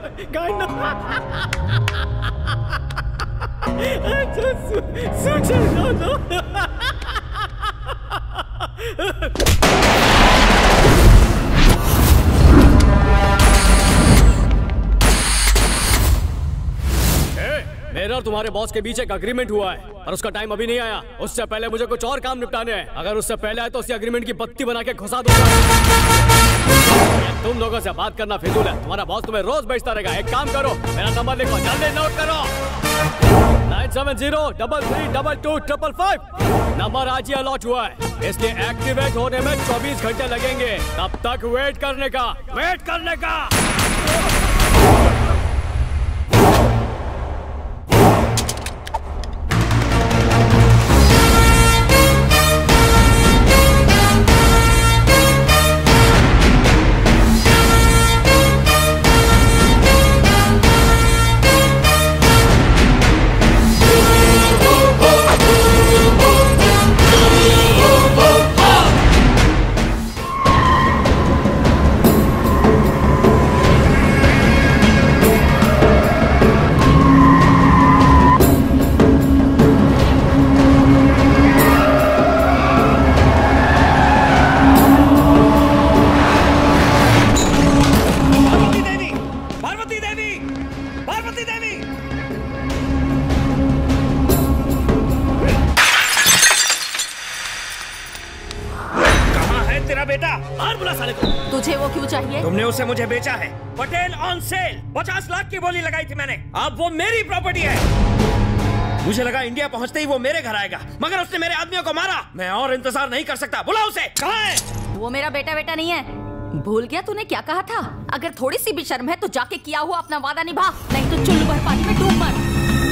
मेरा और तुम्हारे बॉस के बीच एक अग्रीमेंट हुआ है और उसका टाइम अभी नहीं आया। उससे पहले मुझे कुछ और काम निपटाने हैं। अगर उससे पहले आए तो उसी अग्रीमेंट की बत्ती बना के घुसा दूंगा। तुम लोगों से बात करना फिजूल है। तुम्हारा बॉस तुम्हें रोज बेचता रहेगा। एक काम करो, मेरा नंबर लिखो, जल्दी नोट करो। 9703322555 नंबर आज ही अलॉट हुआ है, इसलिए एक्टिवेट होने में 24 घंटे लगेंगे। तब तक वेट करने का। तुझे वो क्यों चाहिए? तुमने उसे मुझे बेचा है। पटेल ऑन सेल 50 लाख की बोली लगाई थी मैंने। अब वो मेरी प्रॉपर्टी है। मुझे लगा इंडिया पहुंचते ही वो मेरे घर आएगा, मगर उसने मेरे आदमियों को मारा। मैं और इंतजार नहीं कर सकता। बुला उसे। कहाँ है? वो मेरा बेटा नहीं है। भूल गया तूने क्या कहा था? अगर थोड़ी सी भी शर्म है तो जाके किया हुआ अपना वादा निभा, नहीं तो चुल्लू भर पानी में डूब मर।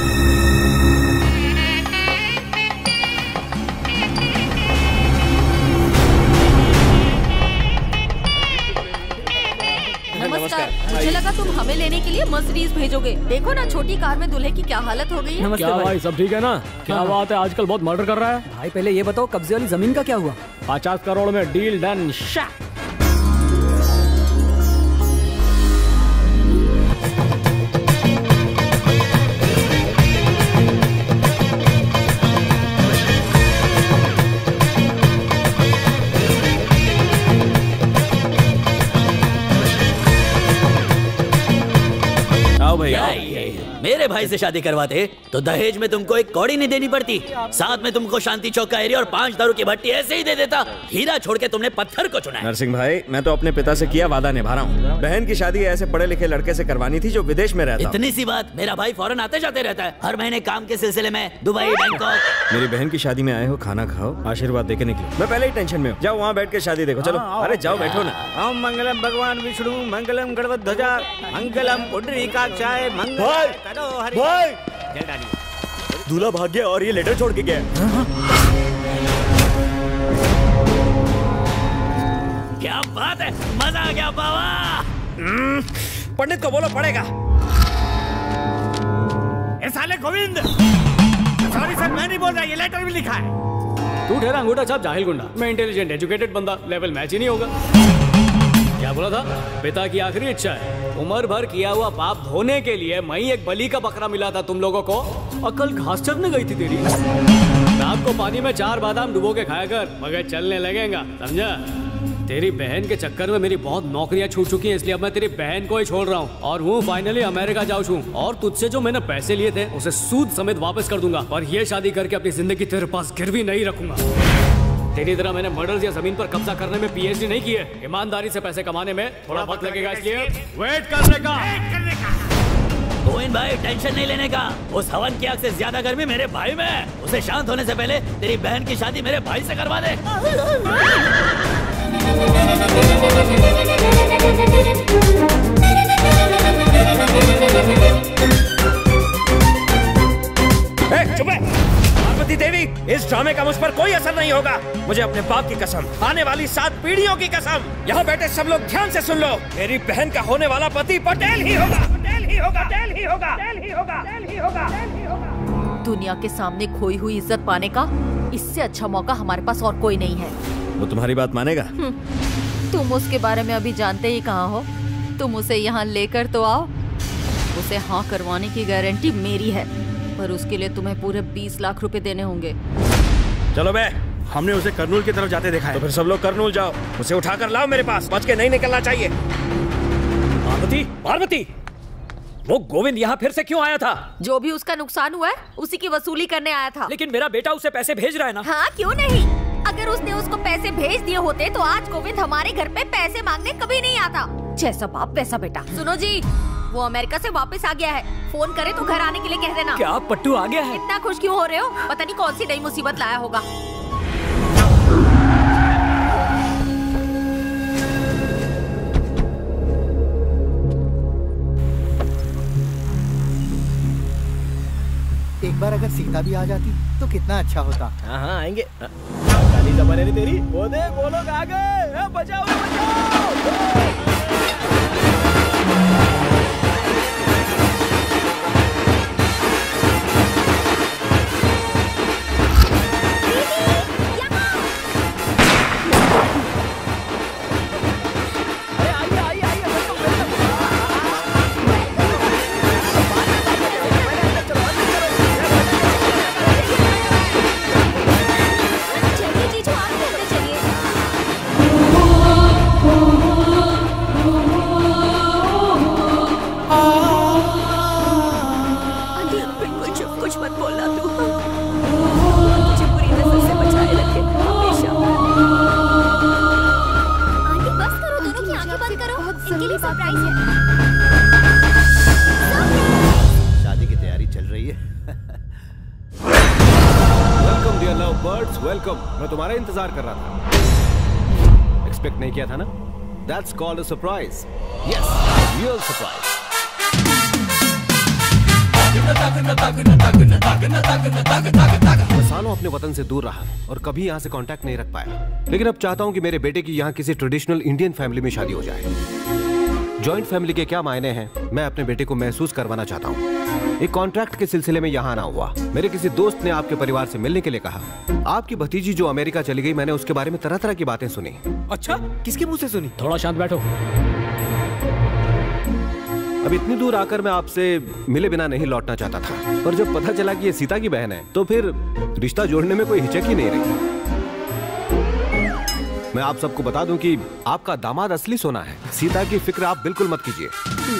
नमस्कार। मुझे लगा तुम हमें लेने के लिए मर्सिडीज भेजोगे। देखो ना, छोटी कार में दूल्हे की क्या हालत हो गई है। क्या भाई, सब ठीक है ना? क्या बात है, आजकल बहुत मर्डर कर रहा है। भाई पहले ये बताओ, कब्जे वाली जमीन का क्या हुआ? 50 करोड़ में डील डन। मेरे भाई से शादी करवाते तो दहेज में तुमको एक कौड़ी नहीं देनी पड़ती, साथ में तुमको शांति चौक का एरिया और 5 दारू की भट्टी ऐसे ही दे देता। हीरा छोड़ के तुमने पत्थर को चुना है। नरसिंह भाई, मैं तो अपने पिता से किया वादा निभा रहा हूँ। बहन की शादी ऐसे पढ़े लिखे लड़के से करवानी थी जो विदेश में रहता। इतनी सी बात, मेरा भाई फौरन आते जाते रहता है, हर महीने काम के सिलसिले में दुबई, बैंकॉक। मेरी बहन की शादी में आए हो, खाना खाओ, आशीर्वाद देके निकलो। मैं पहले ही टेंशन में हूँ। जाओ वहाँ बैठ के शादी देखो। चलो। अरे जाओ, बैठो ना। ओम मंगलम भगवान विष्णु, मंगलम गणपत ध्वजा, मंगलम पुंडरीकाक्षाय, मंगलम करो हरि। दूल्हा भाग गया और ये लेटर छोड़ के गया। क्या बात है, मजा आ गया बाबा। पंडित को बोलो पड़ेगा। ए साले गोविंद, सॉरी सर, मैं नहीं बोल रहा, ये लेटर भी लिखा है। तू ठहरा अंगूठा छाप जाहिल गुंडा। मैं इंटेलिजेंट एजुकेटेड बंदा, लेवल मैच ही नहीं होगा। क्या बोला था? पिता की आखिरी इच्छा है, उम्र भर किया हुआ पाप धोने के लिए वहीं एक बलि का बकरा मिला था तुम लोगों को। अकल घास चरने गई थी तेरी। रात को पानी में 4 बादाम डुबो के खाया कर, मगर चलने लगेगा, समझा? तेरी बहन के चक्कर में मेरी बहुत नौकरियां छूट चुकी हैं, इसलिए अब मैं तेरी बहन को ही छोड़ रहा हूँ और वो फाइनली अमेरिका जाऊँ छू। और तुझसे जो मैंने पैसे लिए थे उसे सूद समेत वापस कर दूंगा और ये शादी करके अपनी जिंदगी तेरे पास गिरवी नहीं रखूंगा। तेरी तरह मैंने मर्डर या जमीन पर कब्जा करने में पीएचडी नहीं की है। ईमानदारी से पैसे कमाने में थोड़ा वक्त लगेगा, इसलिए वेट करने का। गोविंद भाई, टेंशन नहीं लेने का। उस हवन की आग से ज्यादा गर्मी मेरे भाई में। उसे शांत होने से पहले तेरी बहन की शादी मेरे भाई से करवा दे। चुप है पार्वती देवी, इस ड्रामे का मुझ पर कोई असर नहीं होगा। मुझे अपने बाप की कसम, आने वाली 7 पीढ़ियों की कसम। यहाँ बैठे सब लोग ध्यान से सुन लो, मेरी बहन का होने वाला पति पटेल ही होगा। पटेल ही होगा, पटेल ही होगा, पटेल ही होगा, पटेल ही होगा, पटेल ही होगा। दुनिया के सामने खोई हुई इज्जत पाने का इससे अच्छा मौका हमारे पास और कोई नहीं है। वो तुम्हारी बात मानेगा? तुम उसके बारे में अभी जानते ही कहाँ हो। तुम उसे यहाँ लेकर तो आओ, उसे हाँ करवाने की गारंटी मेरी है, पर उसके लिए तुम्हें पूरे 20 लाख रुपए देने होंगे। चलो बे, हमने उसे करनूल की तरफ जाते देखा है। तो फिर सब लोग करनूल जाओ, उसे उठाकर लाओ मेरे पास, बच के नहीं निकलना चाहिए। पार्वती, पार्वती, वो गोविंद यहाँ फिर से क्यों आया था? जो भी उसका नुकसान हुआ है उसी की वसूली करने आया था। लेकिन मेरा बेटा उसे पैसे भेज रहा है ना। हाँ क्यों नहीं, अगर उसने उसको पैसे भेज दिए होते तो आज गोविंद हमारे घर पे पैसे मांगने कभी नहीं आता। जैसा बाप वैसा बेटा। सुनो जी, वो अमेरिका से वापस आ गया है, फोन करे तो घर आने के लिए कह देना। क्या पट्टू आ गया है? इतना खुश क्यों हो रहे हो? पता नहीं कौन सी नई मुसीबत लाया होगा। एक बार अगर सीता भी आ जाती तो कितना अच्छा होता। हाँ हाँ आएंगे। काली जबान है तेरी, वो देख वो लोग आ गए। बचाओ बचाओ। शादी की तैयारी चल रही है। Welcome dear love birds, welcome. मैं तुम्हारा इंतजार कर रहा था। एक्सपेक्ट नहीं किया था ना? That's called a surprise. Yes, real surprise. मैं सालों अपने वतन से दूर रहा और कभी यहाँ से कांटेक्ट नहीं रख पाया, लेकिन अब चाहता हूँ कि मेरे बेटे की यहाँ किसी ट्रेडिशनल इंडियन फैमिली में शादी हो जाए। जॉइंट फैमिली के क्या मायने हैं, मैं अपने बेटे को महसूस करवाना चाहता हूँ। एक कॉन्ट्रैक्ट के सिलसिले में यहाँ आना हुआ। मेरे किसी दोस्त ने आपके परिवार से मिलने के लिए कहा। आपकी भतीजी जो अमेरिका चली गई, मैंने उसके बारे में तरह तरह की बातें सुनी। अच्छा, किसके मुंह से सुनी? थोड़ा शांत बैठो। अब इतनी दूर आकर मैं आपसे मिले बिना नहीं लौटना चाहता था, पर जब पता चला कि ये सीता की बहन है तो फिर रिश्ता जोड़ने में कोई हिचक ही नहीं रही। मैं आप सबको बता दूं कि आपका दामाद असली सोना है। सीता की फिक्र आप बिल्कुल मत कीजिए।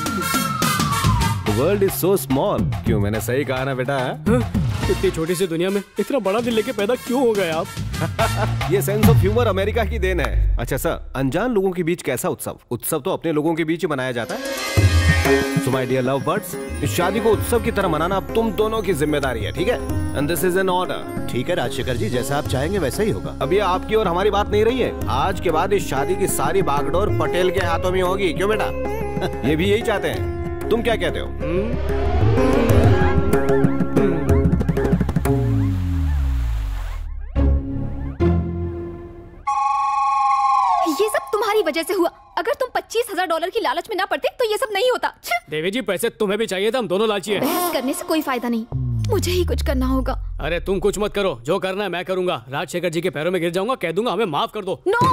The world is so small। क्यों, मैंने सही कहा ना बेटा? इतनी छोटी सी दुनिया में इतना बड़ा दिल लेके पैदा क्यों हो गए आप? ये सेंस ऑफ ह्यूमर अमेरिका की देन है। अच्छा सर, अनजान लोगों के बीच कैसा उत्सव? उत्सव तो अपने लोगों के बीच ही मनाया जाता है। So my dear love birds, इस शादी को उत्सव की तरह मनाना अब तुम दोनों की जिम्मेदारी है, ठीक है? And this is an order। ठीक है राजशेखर जी, जैसा आप चाहेंगे वैसा ही होगा। अब ये आपकी और हमारी बात नहीं रही है। आज के बाद इस शादी की सारी बागडोर पटेल के हाथों में होगी। क्यों बेटा? ये भी यही चाहते हैं। तुम क्या कहते हो? ये सब तुम्हारी वजह से हुआ। अगर तुम $25,000 की लालच में ना पड़ते तो ये सब नहीं होता। देवी जी, पैसे तुम्हें भी चाहिए था, हम दोनों लालची हैं। बहस करने से कोई फायदा नहीं, मुझे ही कुछ करना होगा। अरे तुम कुछ मत करो, जो करना है मैं करूंगा। राजशेखर जी के पैरों में गिर जाऊंगा, कह दूंगा हमें माफ कर दो। नो,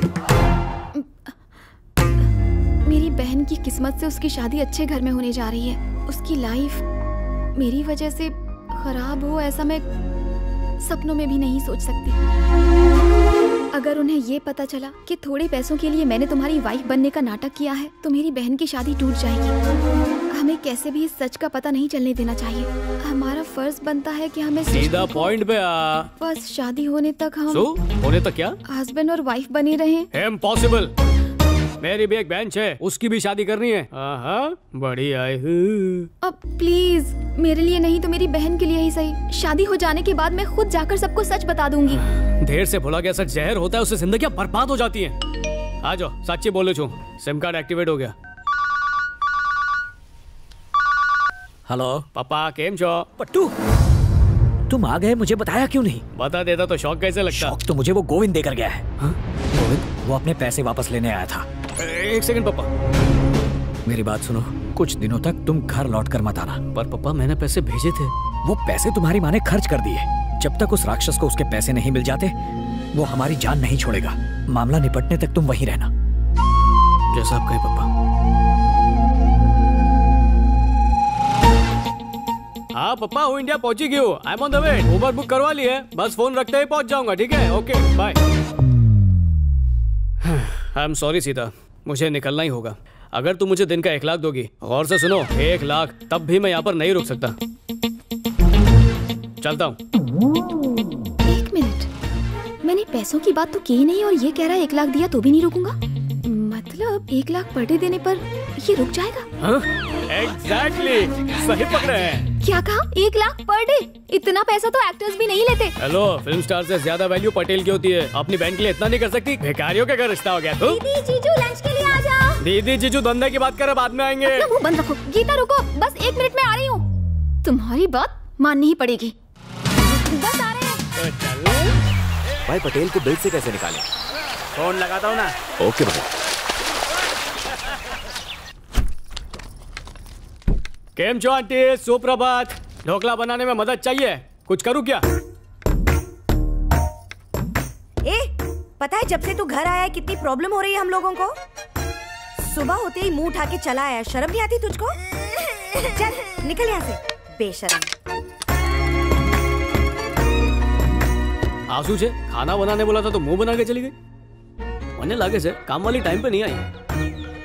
मेरी बहन की किस्मत से उसकी शादी अच्छे घर में होने जा रही है। उसकी लाइफ मेरी वजह से खराब हो, ऐसा मैं सपनों में भी नहीं सोच सकती। अगर उन्हें ये पता चला कि थोड़े पैसों के लिए मैंने तुम्हारी वाइफ बनने का नाटक किया है तो मेरी बहन की शादी टूट जाएगी। हमें कैसे भी इस सच का पता नहीं चलने देना चाहिए। हमारा फर्ज बनता है कि हमें सीधा पॉइंट पे आ। बस शादी होने तक हम होने तक क्या हस्बैंड और वाइफ बने रहे। इम्पॉसिबल। मेरी भी एक बहन है, उसकी भी शादी करनी है। बड़ी आई अब प्लीज, मेरे लिए नहीं तो मेरी बहन के लिए ही सही। शादी हो जाने के बाद मैं खुद जाकर सबको सच बता दूंगी। देर से भुला गया सच जहर होता है, उससे जिंदगियां बर्बाद हो जाती हैं। आ जाओ, सच्ची बोलो छू, सिम कार्ड एक्टिवेट हो गया। हेलो पापा, केम छो? पट्टू, तुम आ गए, मुझे बताया क्यों नहीं? बता देता तो शौक कैसे लगता? शौक तो मुझे वो गोविंद देकर गया है। गोविंद, वो अपने पैसे वापस लेने आया था। एक सेकंड पापा, मेरी बात सुनो। कुछ दिनों तक तुम घर लौट कर मत आना। पर पापा, मैंने पैसे भेजे थे। वो पैसे तुम्हारी माँ ने खर्च कर दिए। जब तक उस राक्षस को उसके पैसे नहीं मिल जाते वो हमारी जान नहीं छोड़ेगा। मामला निपटने तक तुम वहीं रहना। जैसा आप कहे पापा। हाँ पापा, हूँ इंडिया पहुंची गई हूँ। I am on the way. Uber book करवा ली है, बस फोन रखते ही पहुंच जाऊंगा। ठीक है, okay bye. I am sorry Sita, मुझे निकलना ही होगा। अगर तुम मुझे दिन का 1 लाख दोगी, गौर से सुनो, 1 लाख, तब भी मैं यहाँ पर नहीं रुक सकता। चलता हूँ। 1 मिनट, मैंने पैसों की बात तो की नहीं और ये कह रहा है 1 लाख दिया तो भी नहीं रुकूंगा। मतलब 1 लाख पर डे देने पर ये रुक जाएगा? एग्जैक्टली, सही पकड़े हैं। क्या कहा? 1 लाख पर डे? इतना पैसा तो एक्टर्स भी नहीं लेते। हेलो, फिल्म स्टार से ज्यादा वैल्यू पटेल की होती है। अपनी बहन के लिए इतना नहीं कर सकती? भिखारियों के घर रिश्ता हो गया। तो दीदी जीजू लंच के लिए आ जाओ। दीदी जीजू धंधे की बात करे, बाद में आएंगे। अपना मुंह बंद रखो। गीता रुको, बस 1 मिनट में आ रही हूँ। तुम्हारी बात माननी ही पड़ेगी। बस आ रहे हैं। भाई पटेल को बिल से कैसे निकालें? फोन लगाता हूँ ना। ओके भाई। केम छो आंटी, सुप्रभात। ढोकला बनाने में मदद चाहिए? कुछ करूँ क्या? पता है जब से तू घर आया है कितनी प्रॉब्लम हो रही है हम लोगों को। सुबह होते ही मुंह उठा के चला आया, शर्म नहीं आती तुझको? चल निकल यहाँ से, बेशर्म। आंसू से खाना बनाने बोला था तो मुंह बना के चली गई। मने लागे से काम वाली टाइम पे नहीं आई।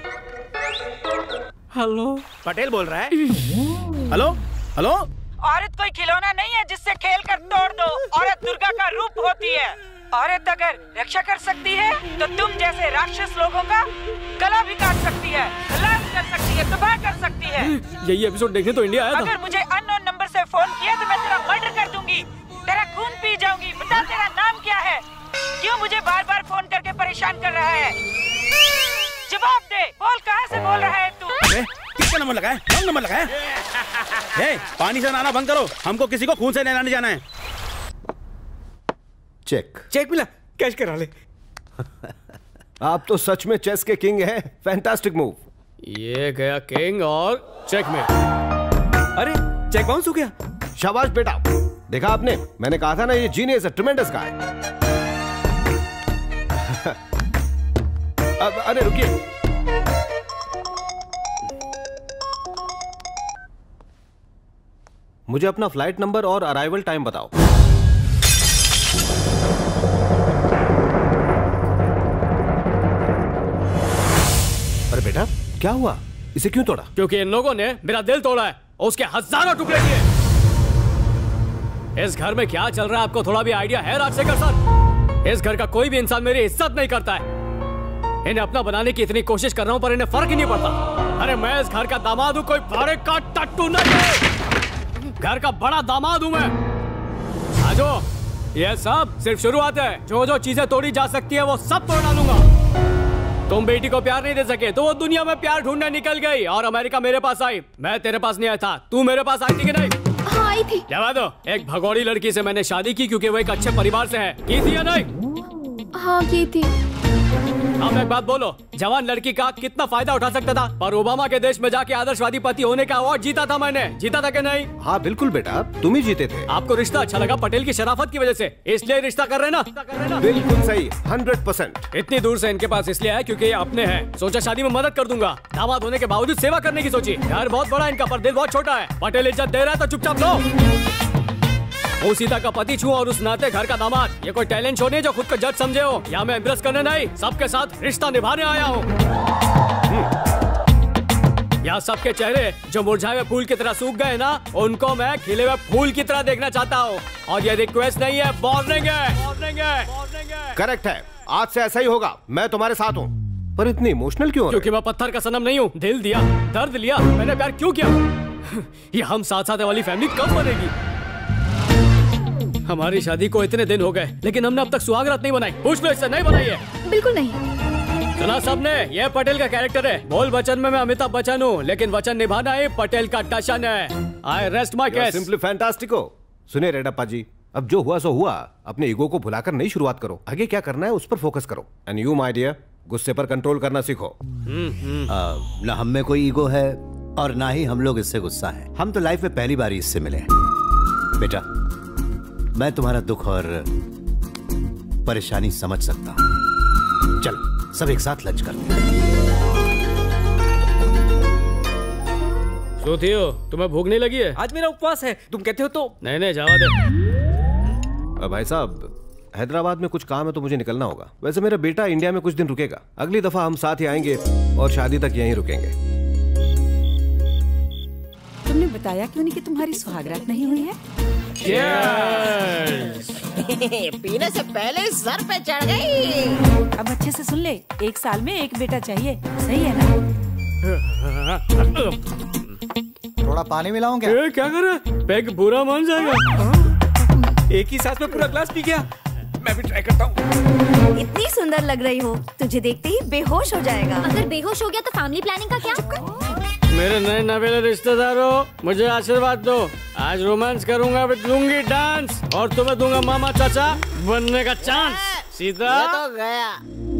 हेलो, पटेल बोल रहा है। Hello hello. औरत कोई खिलौना नहीं है जिससे खेल कर तोड़ दो। औरत दुर्गा का रूप होती है। औरत अगर रक्षा कर सकती है तो तुम जैसे राक्षस लोगों का गला भी काट सकती है, हलाल कर सकती है, तबाह कर सकती है। यही एपिसोड देखने तो इंडिया आया था। अगर मुझे अननोन नंबर से फोन किया तो मैं तेरा मर्डर कर दूंगी, तेरा खून पी जाऊंगी। बता तेरा नाम क्या है? क्यों मुझे बार बार फोन करके परेशान कर रहा है? जवाब दे, बोल कहाँ से बोल रहा है तू? किसका नंबर लगा है? कौन नंबर लगा है? पानी से नहाना बंद करो, हमको किसी को खून से नहलाने जाना है। चेक मिला, कैश करा ले। आप तो सच में चेस के किंग हैं। Fantastic move. ये गया किंग और चेक में। अरे चेक बाउंस हो गया। शाबाश बेटा, देखा आपने, मैंने कहा था ना ये जीनियस है, ट्रेमेंडस गाय। अब अरे रुकिए, मुझे अपना फ्लाइट नंबर और अराइवल टाइम बताओ। अरे बेटा क्या हुआ, इसे क्यों तोड़ा? क्योंकि इन लोगों ने मेरा दिल तोड़ा है और उसके हजारों टुकड़े किए। इस घर में क्या चल रहा है आपको थोड़ा भी आइडिया है राजशेखर सर? इस घर का कोई भी इंसान मेरी इज्जत नहीं करता है। इन्हें अपना बनाने की इतनी कोशिश कर रहा हूं पर इन्हें फर्क ही नहीं पड़ता। अरे मैं इस घर का दामाद हूं, कोई भाड़े का टट्टू नहीं। घर का बड़ा दामाद हूं मैं। आजो, ये सब सिर्फ शुरुआत है। जो जो चीजें तोड़ी जा सकती है वो सब तोड़ डालूंगा। तुम बेटी को प्यार नहीं दे सके तो वो दुनिया में प्यार ढूंढने निकल गई और अमेरिका मेरे पास आई। मैं तेरे पास नहीं आया था, तू मेरे पास आई थी कि नहीं? हाँ आई थी। जवाब दो। एक भगोड़ी लड़की से मैंने शादी की क्योंकि वो एक अच्छे परिवार से है। की थी या नहीं? हाँ की थी। अब एक बात बोलो, जवान लड़की का कितना फायदा उठा सकता था? पर ओबामा के देश में जाके आदर्शवादी पति होने का अवार्ड जीता था मैंने। जीता था कि नहीं? हाँ बिल्कुल बेटा, तुम ही जीते थे। आपको रिश्ता अच्छा लगा पटेल की शराफत की वजह से, इसलिए रिश्ता कर रहे ना? बिल्कुल सही, 100%। इतनी दूर से इनके पास इसलिए है क्योंकि ये अपने हैं। सोचा शादी में मदद कर दूंगा। दामाद होने के बावजूद सेवा करने की सोची। घर बहुत बड़ा इनका पर दिल बहुत छोटा है। पटेल इज्जत दे रहा है तो चुपचाप लो। वो सीता का पति छू और उस नाते घर का दामाद। ये कोई टैलेंट शो नहीं जो खुद को जज समझे हो। यहाँ मैं इम्प्रेस करने नहीं, सबके साथ रिश्ता निभाने आया हूँ। यहाँ सबके चेहरे जो मुरझाए हुए फूल की तरह सूख गए ना, उनको मैं खिले हुए फूल की तरह देखना चाहता हूँ। और ये रिक्वेस्ट नहीं है, वार्निंग है। करेक्ट है, आज से ऐसा ही होगा। मैं तुम्हारे साथ हूँ। पर इतनी इमोशनल क्यों? क्योंकि मैं पत्थर का सनम नहीं हूँ। दिल दिया, दर्द लिया, मैंने प्यार क्यों किया? ये हम साथ साथ वाली फैमिली कब बनेगी? हमारी शादी को इतने दिन हो गए लेकिन हमने अब तक सुहागरात नहीं बनाई। पूछ लो इससे, नहीं बनाई है? बिल्कुल नहीं। सुना सबने, ये पटेल का कैरेक्टर है। बोल बचन में मैं अमिताभ बच्चन हूँ लेकिन वचन निभाना ही पटेल का टशन है। I rest my case. Simply फैंटास्टिको। सुनिए रेड्डप्पा जी, अब जो हुआ सो हुआ। अपने ईगो को भुलाकर नई शुरुआत करो। आगे क्या करना है उस पर फोकस करो। एंड यू माय डियर, गुस्से पर कंट्रोल करना सीखो। ना हम में कोई ईगो है और ना ही हम लोग इससे गुस्सा है। हम तो लाइफ में पहली बार इससे मिले हैं। बेटा, मैं तुम्हारा दुख और परेशानी समझ सकता हूँ। चल सब एक साथ लंच करते हैं। सोथियो, तुम्हें भूख नहीं लगी है? आज मेरा उपवास है, तुम कहते हो तो। नहीं जावा दे। भाई साहब, हैदराबाद में कुछ काम है तो मुझे निकलना होगा। वैसे मेरा बेटा इंडिया में कुछ दिन रुकेगा, अगली दफा हम साथ ही आएंगे और शादी तक यहीं रुकेंगे। तुमने बताया क्यों नहीं कि तुम्हारी सुहागरात नहीं हुई है? पीने से पहले सर पे चढ़ गई। अब अच्छे से सुन ले, 1 साल में 1 बेटा चाहिए, सही है ना? थोड़ा पानी मिलाऊं क्या? क्या कर रहा? पैग बुरा मान जाएगा। एक ही सांस में पूरा ग्लास पी गया। मैं भी ट्राई करता हूँ। इतनी सुंदर लग रही हो, तुझे देखते ही बेहोश हो जाएगा। अगर बेहोश हो गया तो फैमिली प्लानिंग का क्या? मेरे नए नवेले रिश्तेदारों, मुझे आशीर्वाद दो। आज रोमांस करूंगा विद लुंगी डांस और तुम्हें दूंगा मामा चाचा बनने का चांस। सीता ये तो गया।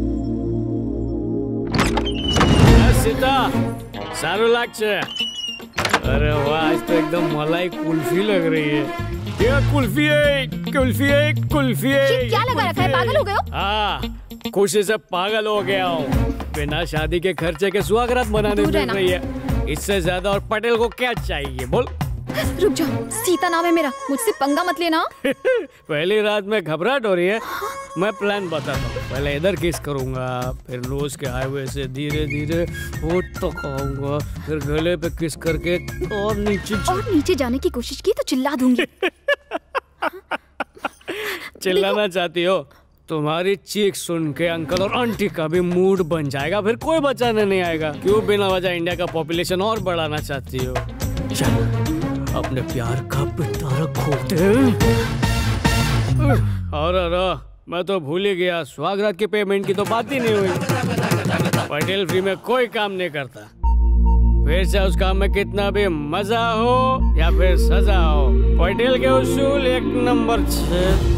सीता सारू लागছে। अरे वाह, आज तो एकदम मलाई कुल्फी लग रही है। ये कुल्फी है, कुल्फी है, कुल्फी है। क्या लगा रखा है, पागल हो गए हो? हाँ, खुशी से पागल हो गया हूँ। बिना शादी के खर्चे के सुहागरात मनाने मिल रही है, इससे ज्यादा और पटेल को क्या चाहिए बोल? रुक जाओ, सीता नाम है मेरा, मुझसे पंगा मत लेना। पहली रात में घबराहट हो रही है। मैं प्लान बताता हूँ। पहले इधर किस करूंगा, फिर नोज के हाईवे से धीरे धीरे होठ तक आऊंगा, फिर गले पे किस करके और नीचे जाने की कोशिश की तो चिल्ला दूंगी। चिल्लाना चाहती हो? तुम्हारी चीख सुन के अंकल और आंटी का भी मूड बन जाएगा, फिर कोई बचाने नहीं आएगा। क्यों बिना वजह इंडिया का पॉपुलेशन और बढ़ाना चाहती हो? चल अपने प्यार का पिटारा खोलते। और मैं तो भूल ही गया, सुहागरात के पेमेंट की तो बात ही नहीं हुई। पटेल फ्री में कोई काम नहीं करता, फिर से उस काम में कितना भी मजा हो या फिर सजा हो, पटेल के उसूल 1 नंबर 6।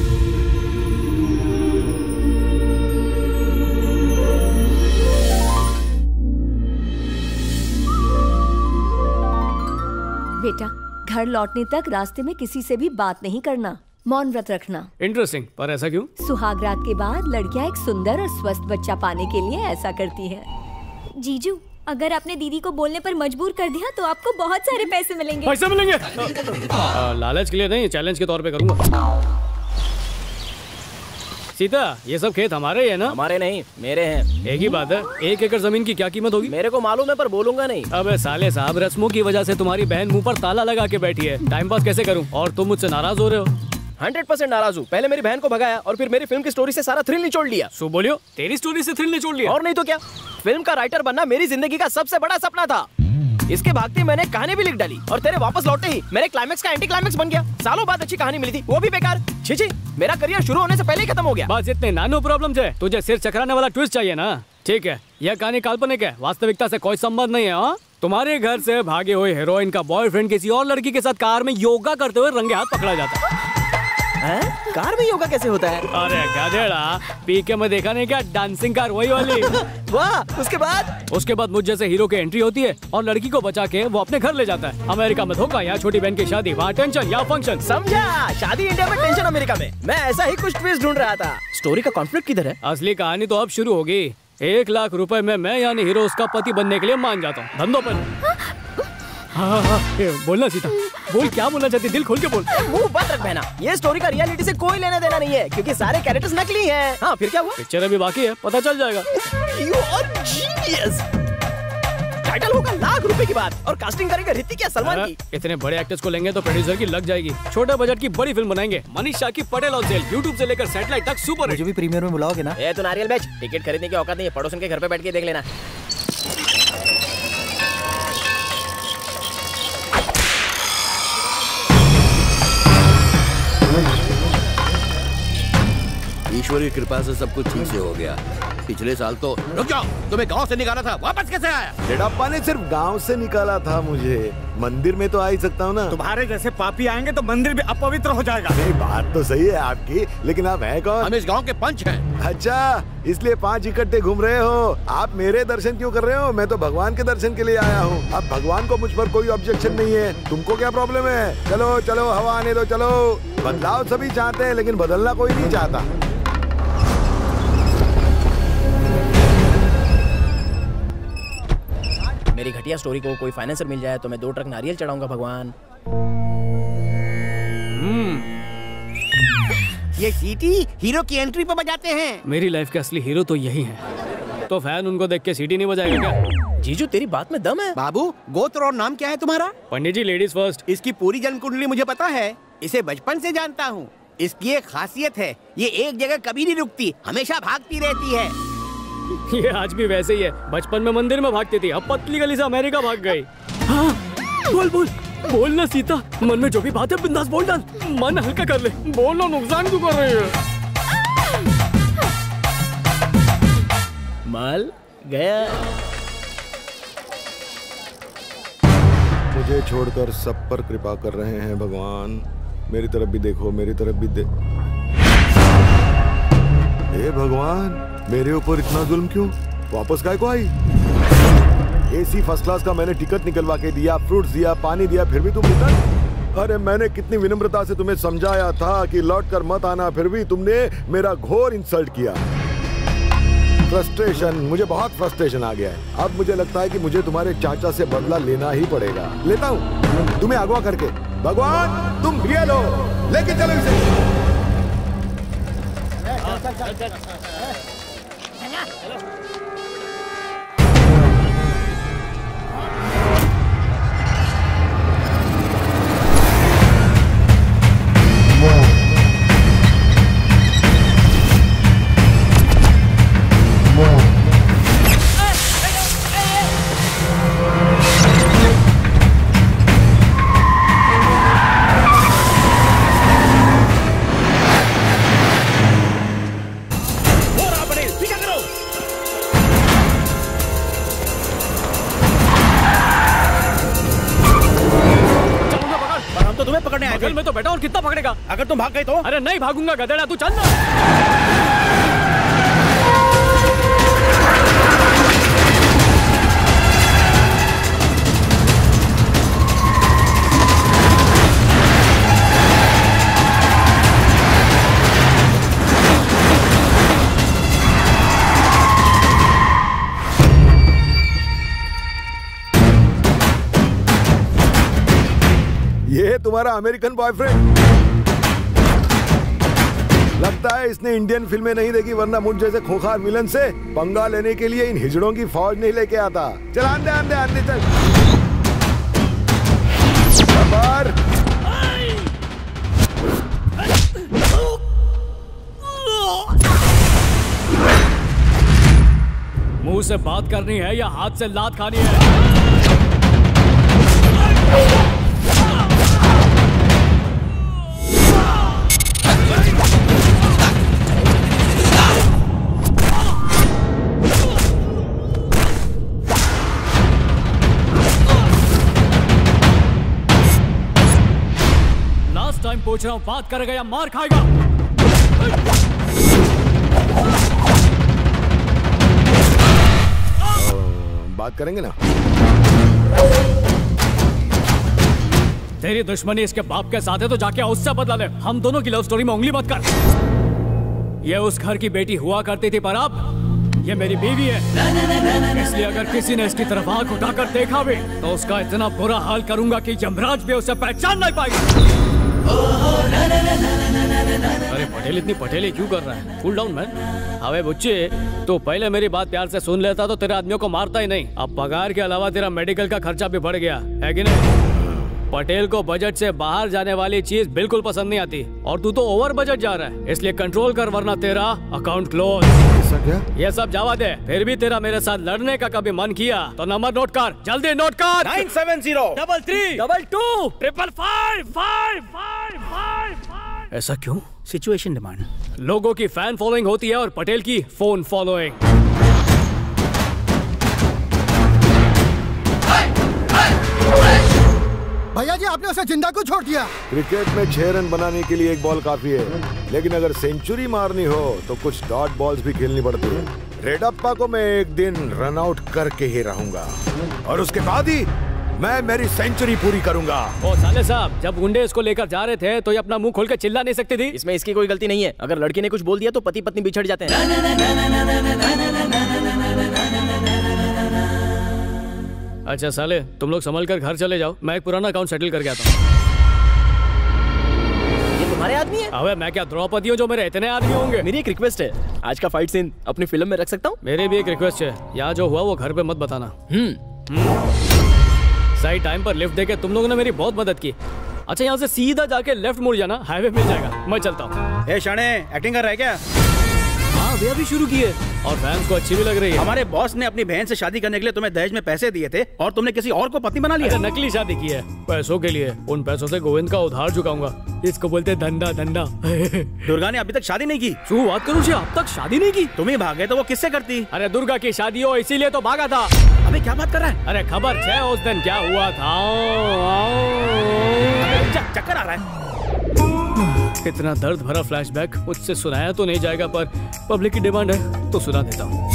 बेटा, घर लौटने तक रास्ते में किसी से भी बात नहीं करना, मौन व्रत रखना। इंटरेस्टिंग, पर ऐसा क्यों? सुहागरात के बाद लड़कियां एक सुंदर और स्वस्थ बच्चा पाने के लिए ऐसा करती हैं। जीजू, अगर आपने दीदी को बोलने पर मजबूर कर दिया तो आपको बहुत सारे पैसे मिलेंगे। पैसे मिलेंगे? लालच के लिए नहीं, चैलेंज के तौर पे करूंगा। सीता, ये सब खेत हमारे हैं ना? हमारे नहीं, मेरे हैं। एक ही बात है, 1 एकड़ जमीन की क्या कीमत होगी? मेरे को मालूम है पर बोलूंगा नहीं। अबे साले साहब, रस्मों की वजह से तुम्हारी बहन मुंह पर ताला लगा के बैठी है, टाइम पास कैसे करूं? और तुम मुझसे नाराज हो रहे हो? 100% नाराज हूँ। पहले मेरी बहन को भगाया और फिर मेरी फिल्म की स्टोरी से सारा थ्रिल निचोड़ लिया। सो बोलियो, तेरी स्टोरी से थ्रिल निचोड़ लिया? और नहीं तो क्या, फिल्म का राइटर बनना मेरी जिंदगी का सबसे बड़ा सपना था। इसके भागते मैंने कहानी भी लिख डाली और तेरे वापस लौटते ही मेरे क्लाइमेक्स का एंटी क्लाइमेक्स बन गया। सालों बाद अच्छी कहानी मिली थी, वो भी बेकार। छी, मेरा करियर शुरू होने से पहले ही खत्म हो गया। बस इतने नानो प्रॉब्लम है, तुझे सिर चकराने वाला ट्विस्ट चाहिए ना? ठीक है, यह कहानी काल्पनिक है, वास्तविकता से कोई संबंध नहीं है। हाँ, तुम्हारे घर से भागे हुए हीरोइन का बॉयफ्रेंड किसी और लड़की के साथ कार में योगा करते हुए रंगे हाथ पकड़ा जाता है। कार में योगा कैसे होता है? अरे गधेड़ा, पीके में देखा नहीं क्या, डांसिंग कार वही वाली। वाह, उसके बाद मुझ जैसे हीरो की एंट्री होती है और लड़की को बचा के वो अपने घर ले जाता है। अमेरिका में धोखा, यहाँ छोटी बहन की शादी, वहाँ टेंशन, यहाँ फंक्शन। समझा, शादी इंडिया में, टेंशन अमेरिका में। मैं ऐसा ही कुछ ट्विस्ट ढूंढ रहा था। स्टोरी का कॉन्फ्लिक्ट किधर है? असली कहानी तो अब शुरू होगी। 1 लाख रुपए में मैं यानी हीरो उसका पति बनने के लिए मान जाता हूँ, धंधों पर। हाँ, बोलना सीता, बोल, क्या बोलना चाहती, दिल खोल के बोल। मुंह बंद रख बहना, ये स्टोरी का रियलिटी से कोई लेना देना नहीं है क्योंकि सारे कैरेक्टर्स नकली हैं। हाँ, फिर क्या हुआ? पिक्चर अभी बाकी है, पता चल जाएगा। You are genius। टाइटल होगा ₹1,00,000 की बात और कास्टिंग करेंगे ऋतिक या सलमान की। इतने बड़े एक्टर्स को लेंगे तो प्रोड्यूसर की लग जाएगी। छोटे बजट की बड़ी फिल्म बनाएंगे, मनीषा की पटेल और सेल, यूट्यूब से लेकर सैटेलाइट तक सुपर। मुझे भी प्रीमियर में बुलाओगे ना? ये तो नारियल बेच, टिकट खरीदने की औकात नहीं है, पड़ोसन के घर पे बैठ के देख लेना। ईश्वर की कृपा से सब कुछ ठीक से हो गया। पिछले साल तो रुक जाओ, तुम्हें गांव से निकाला था, वापस कैसे आया? रेडाप्पा ने सिर्फ गांव से निकाला था मुझे, मंदिर में तो आ ही सकता हूँ ना। तुम्हारे जैसे पापी आएंगे तो मंदिर भी अपवित्र हो जाएगा। नहीं, बात तो सही है आपकी, लेकिन आप हैं कौन? हम इस गांव के पंच हैं। अच्छा, इसलिए 5 इकट्ठे घूम रहे हो। आप मेरे दर्शन क्यों कर रहे हो? मैं तो भगवान के दर्शन के लिए आया हूँ। अब भगवान को मुझ पर कोई ऑब्जेक्शन नहीं है, तुमको क्या प्रॉब्लम है? चलो चलो, हवा आने दो, चलो। बदलाव सभी चाहते हैं लेकिन बदलना कोई नहीं चाहता। घटिया स्टोरी को कोई फाइनेंसर मिल जाए तो मैं 2 ट्रक नारियल चढ़ाऊंगा भगवान। ये सीटी हीरो की एंट्री पे बजाते हैं। मेरी लाइफ के असली हीरो तो यही है। तो फैन उनको देख के सीटी नहीं बजाएगा क्या? जीजू तेरी बात में दम है। बाबू गोत्र और नाम क्या है तुम्हारा? Pandit ji ladies first. इसकी पूरी जन्म कुंडली मुझे पता है, इसे बचपन से जानता हूँ। इसकी एक खासियत है, ये एक जगह कभी नहीं रुकती, हमेशा भागती रहती है। ये आज भी वैसे ही है। बचपन में मंदिर में भागती थी, अब पतली गली से अमेरिका भाग गई। हाँ, बोल बोल बोल ना सीता, मन में जो भी बात है बिंदास बोल डाल, मन हल्का कर ले। बोलो, नुकसान क्यों कर रही है? माल गया। मुझे छोड़कर सब पर कृपा कर रहे हैं भगवान। मेरी तरफ भी देखो, मेरी तरफ भी हे भगवान, मेरे ऊपर इतना जुल्म क्यों? वापस काय को आई? एसी फर्स्ट क्लास का मैंने टिकट निकलवा के दिया, फ्रूट्स दिया, पानी दिया, फिर भी तुम रिटर्न? अरे मैंने कितनी विनम्रता से तुम्हें समझाया था कि लौट कर मत आना, फिर भी तुमने मेरा घोर इंसल्ट किया। फ्रस्ट्रेशन, मुझे बहुत फ्रस्ट्रेशन आ गया है। अब मुझे लगता है कि मुझे तुम्हारे चाचा से बदला लेना ही पड़ेगा। लेता हूँ तुम्हें अगवा करके। भगवान तुम रियल हो, लेके चलो इसे। में तो बैठा और कितना पकड़ेगा? अगर तुम भाग गए तो? अरे नहीं भागूंगा गधेड़ा, तू चल ना। ये तुम्हारा अमेरिकन बॉयफ्रेंड लगता है। इसने इंडियन फिल्में नहीं देखी, वरना मुझ जैसे खोखार विलन से पंगा लेने के लिए इन हिजड़ों की फौज नहीं लेके आता। चल आंदे आंदे आंदे चल। मुंह से बात करनी है या हाथ से लात खानी है? टाइम पूछ रहा हूं, बात करेगा या मार खाएगा? बात करेंगे ना। तेरी दुश्मनी इसके बाप के साथ है तो जाके उससे बदला ले। हम दोनों की लव स्टोरी में उंगली मत कर। ये उस घर की बेटी हुआ करती थी, पर अब ये मेरी बीवी है। इसलिए अगर किसी ने इसकी तरफ आंख उठाकर देखा भी तो उसका इतना बुरा हाल करूंगा कि यमराज भी उसे पहचान नहीं पाएगा। अरे पटेल इतनी पटेली क्यों कर रहा है? Cool down man. अबे बुच्चे, तो पहले मेरी बात प्यार से सुन लेता तो तेरे आदमियों को मारता ही नहीं। अब पगार के अलावा तेरा मेडिकल का खर्चा भी बढ़ गया है कि नहीं? पटेल को बजट से बाहर जाने वाली चीज बिल्कुल पसंद नहीं आती, और तू तो ओवर बजट जा रहा है। इसलिए कंट्रोल कर, वरना तेरा अकाउंट क्लोज। ऐसा क्या? ये सब जावा दे। फिर भी तेरा मेरे साथ लड़ने का कभी मन किया तो नंबर नोट कर, जल्दी नोट कर। 970 33 22 555 555। ऐसा क्यों? Situation demand. लोगों की फैन फॉलोइंग होती है और पटेल की फोन फॉलोइंग। भैया जी, आपने उसे जिंदा क्यों छोड़ दिया? क्रिकेट में 6 रन बनाने के लिए 1 बॉल काफी है, लेकिन अगर सेंचुरी मारनी हो तो कुछ डॉट बॉल्स भी खेलनी पड़ती है। रेडप्पा को मैं एक दिन रन आउट करके ही रहूंगा, और उसके बाद ही मैं मेरी सेंचुरी पूरी करूंगा। ओ साले साहब, जब गुंडे इसको लेकर जा रहे थे तो ये अपना मुंह खोल के चिल्ला नहीं सकती थी? इसमें इसकी कोई गलती नहीं है। अगर लड़की ने कुछ बोल दिया तो पति पत्नी बिछड़ जाते हैं। अच्छा साले, तुम लोग संभल कर घर चले जाओ, मैं एक पुराना अकाउंट सेटल करके आता हूँ। ये तुम्हारे आदमी है? अबे मैं क्या द्रौपदी हूँ जो मेरे इतने आदमी होंगे? मेरी एक रिक्वेस्ट है, आज का फाइट सीन अपनी फिल्म में रख सकता हूँ? मेरी भी एक रिक्वेस्ट है, यहाँ जो हुआ वो घर पे मत बताना। सही टाइम पर लिफ्ट देके तुम लोगों ने मेरी बहुत मदद की। अच्छा यहाँ से सीधा जाके लेफ्ट मुड़ जाना, हाईवे मिल जाएगा। मैं चलता हूँ। ए शाने, एक्टिंग कर रहा है क्या? हाँ भैया भी शुरू की है और फैंस को अच्छी भी लग रही है। हमारे बॉस ने अपनी बहन से शादी करने के लिए तुम्हें दहेज में पैसे दिए थे और तुमने किसी और को पत्नी बना लिया। नकली शादी की है पैसों के लिए। उन पैसों से गोविंद का उधार चुकाऊंगा। इसको बोलते धंधा धंधा। दुर्गा ने अभी तक शादी नहीं की। तू बात करूँ, अब तक शादी नहीं की? तुम ही भागे तो वो किससे करती? अरे दुर्गा की शादी हो इसीलिए तो भागा था। अबे क्या बात कर रहा है? अरे खबर है उस दिन क्या हुआ था। चक्कर आ रहा है। इतना दर्द भरा फ्लैशबैक मुझसे सुनाया तो नहीं जाएगा, पर पब्लिक की डिमांड है तो सुना देता हूँ।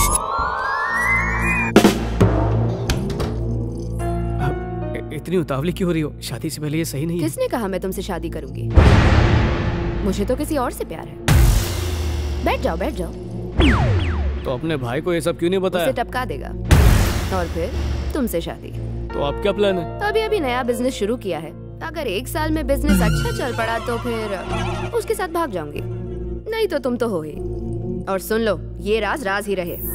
इतनी उतावली क्यों हो रही हो? शादी से पहले ये सही नहीं है। किसने कहा मैं तुमसे शादी करूंगी? मुझे तो किसी और से प्यार है। बैठ जाओ बैठ जाओ। तो अपने भाई को ये सब क्यों नहीं बताया? उसे टपका देगा और फिर तुमसे शादी। तो आप क्या प्लान है? अभी अभी नया बिजनेस शुरू किया है। अगर 1 साल में बिजनेस अच्छा चल पड़ा तो फिर उसके साथ भाग जाऊंगी, नहीं तो तुम तो हो ही। और सुन लो, ये राज राज ही रहे।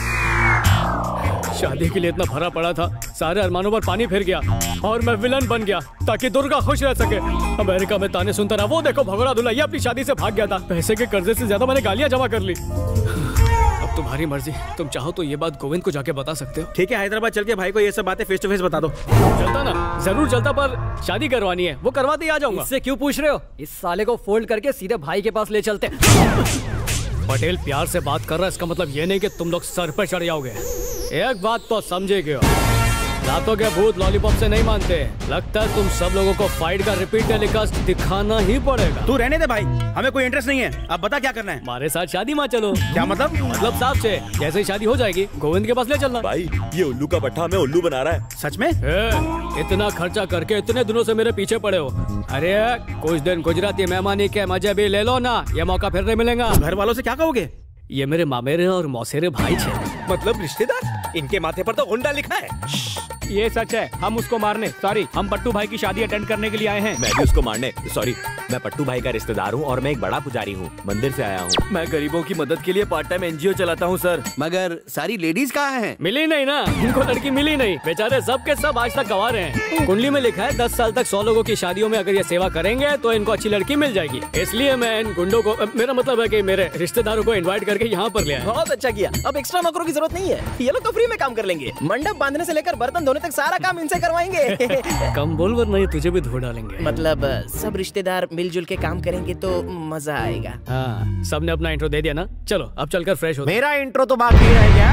शादी के लिए इतना भरा पड़ा था, सारे अरमानों पर पानी फिर गया और मैं विलन बन गया ताकि दुर्गा खुश रह सके। अमेरिका में ताने सुनता रहा, वो देखो भगोड़ा दूल्हा ये अपनी शादी से भाग गया था। पैसे के कर्जे से ज्यादा मैंने गालियां जमा कर ली। अब तुम्हारी मर्जी, तुम चाहो तो ये बात गोविंद को जाके बता सकते हो। ठीक है, हैदराबाद चल के भाई को ये सब बातें फेस टू फेस बता दो। चलता ना, जरूर चलता, पर शादी करवानी है, वो करवाते ही आ जाऊंगा। इससे क्यों पूछ रहे हो? इस साले को फोल्ड करके सीधे भाई के पास ले चलते। पटेल प्यार से बात कर रहा है, इसका मतलब ये नहीं कि तुम लोग सर पे चढ़ जाओगे। एक बात तो समझेगे हो, दांतों के भूत लॉलीपॉप से नहीं मानते। लगता है तुम सब लोगों को फाइट का रिपीट टेलीकास्ट दिखाना ही पड़ेगा। तू रहने दे भाई, हमें कोई इंटरेस्ट नहीं है। अब बता क्या करना है? हमारे साथ शादी में चलो। क्या मतलब? मतलब साहब से, जैसे ही शादी हो जाएगी गोविंद के पास ले चलना। भाई ये उल्लू का पट्टा हमें उल्लू बना रहा है। सच में? इतना खर्चा करके इतने दिनों से मेरे पीछे पड़े हो। अरे कुछ दिन गुजराती मेहमानी के मजे भी ले लो ना, ये मौका फिर नहीं मिलेगा। घर वालों से क्या कहोगे? ये मेरे मामेरे और मौसेरे भाई थे। मतलब रिश्तेदार? इनके माथे पर तो गुंडा लिखा है। ये सच है, हम उसको मारने हम पट्टू भाई की शादी अटेंड करने के लिए आए हैं। मैं भी उसको मारने। सॉरी, मैं पट्टू भाई का रिश्तेदार हूँ और मैं एक बड़ा पुजारी हूँ, मंदिर से आया हूँ। मैं गरीबों की मदद के लिए पार्ट टाइम एनजीओ चलाता हूँ सर। मगर सारी लेडीज कहाँ हैं? मिली नहीं ना, इनको लड़की मिली नहीं। बेचारे सब के सब आज तक गंवा रहे हैं। कुंडली में लिखा है 10 साल तक 100 लोगों की शादियों में अगर ये सेवा करेंगे तो इनको अच्छी लड़की मिल जाएगी। इसलिए मैं इन गुंडों को, मेरा मतलब है कि मेरे रिश्तेदारों को इन्वाइट करके यहाँ पर ले आया। बहुत अच्छा किया, अब एक्स्ट्रा नौकरों की जरूरत नहीं है, ये लोग तो फ्री में काम कर लेंगे। मंडप बांधने से लेकर बर्तन धोने तक सारा काम इनसे करवाएंगे। कम बोल वरना ये तुझे भी धो डालेंगे। मतलब सब रिश्तेदार मिलजुल के काम करेंगे तो मजा आएगा। हाँ, सबने अपना इंट्रो दे दिया ना, चलो अब चलकर फ्रेश हो। मेरा इंट्रो तो बाकी रह गया।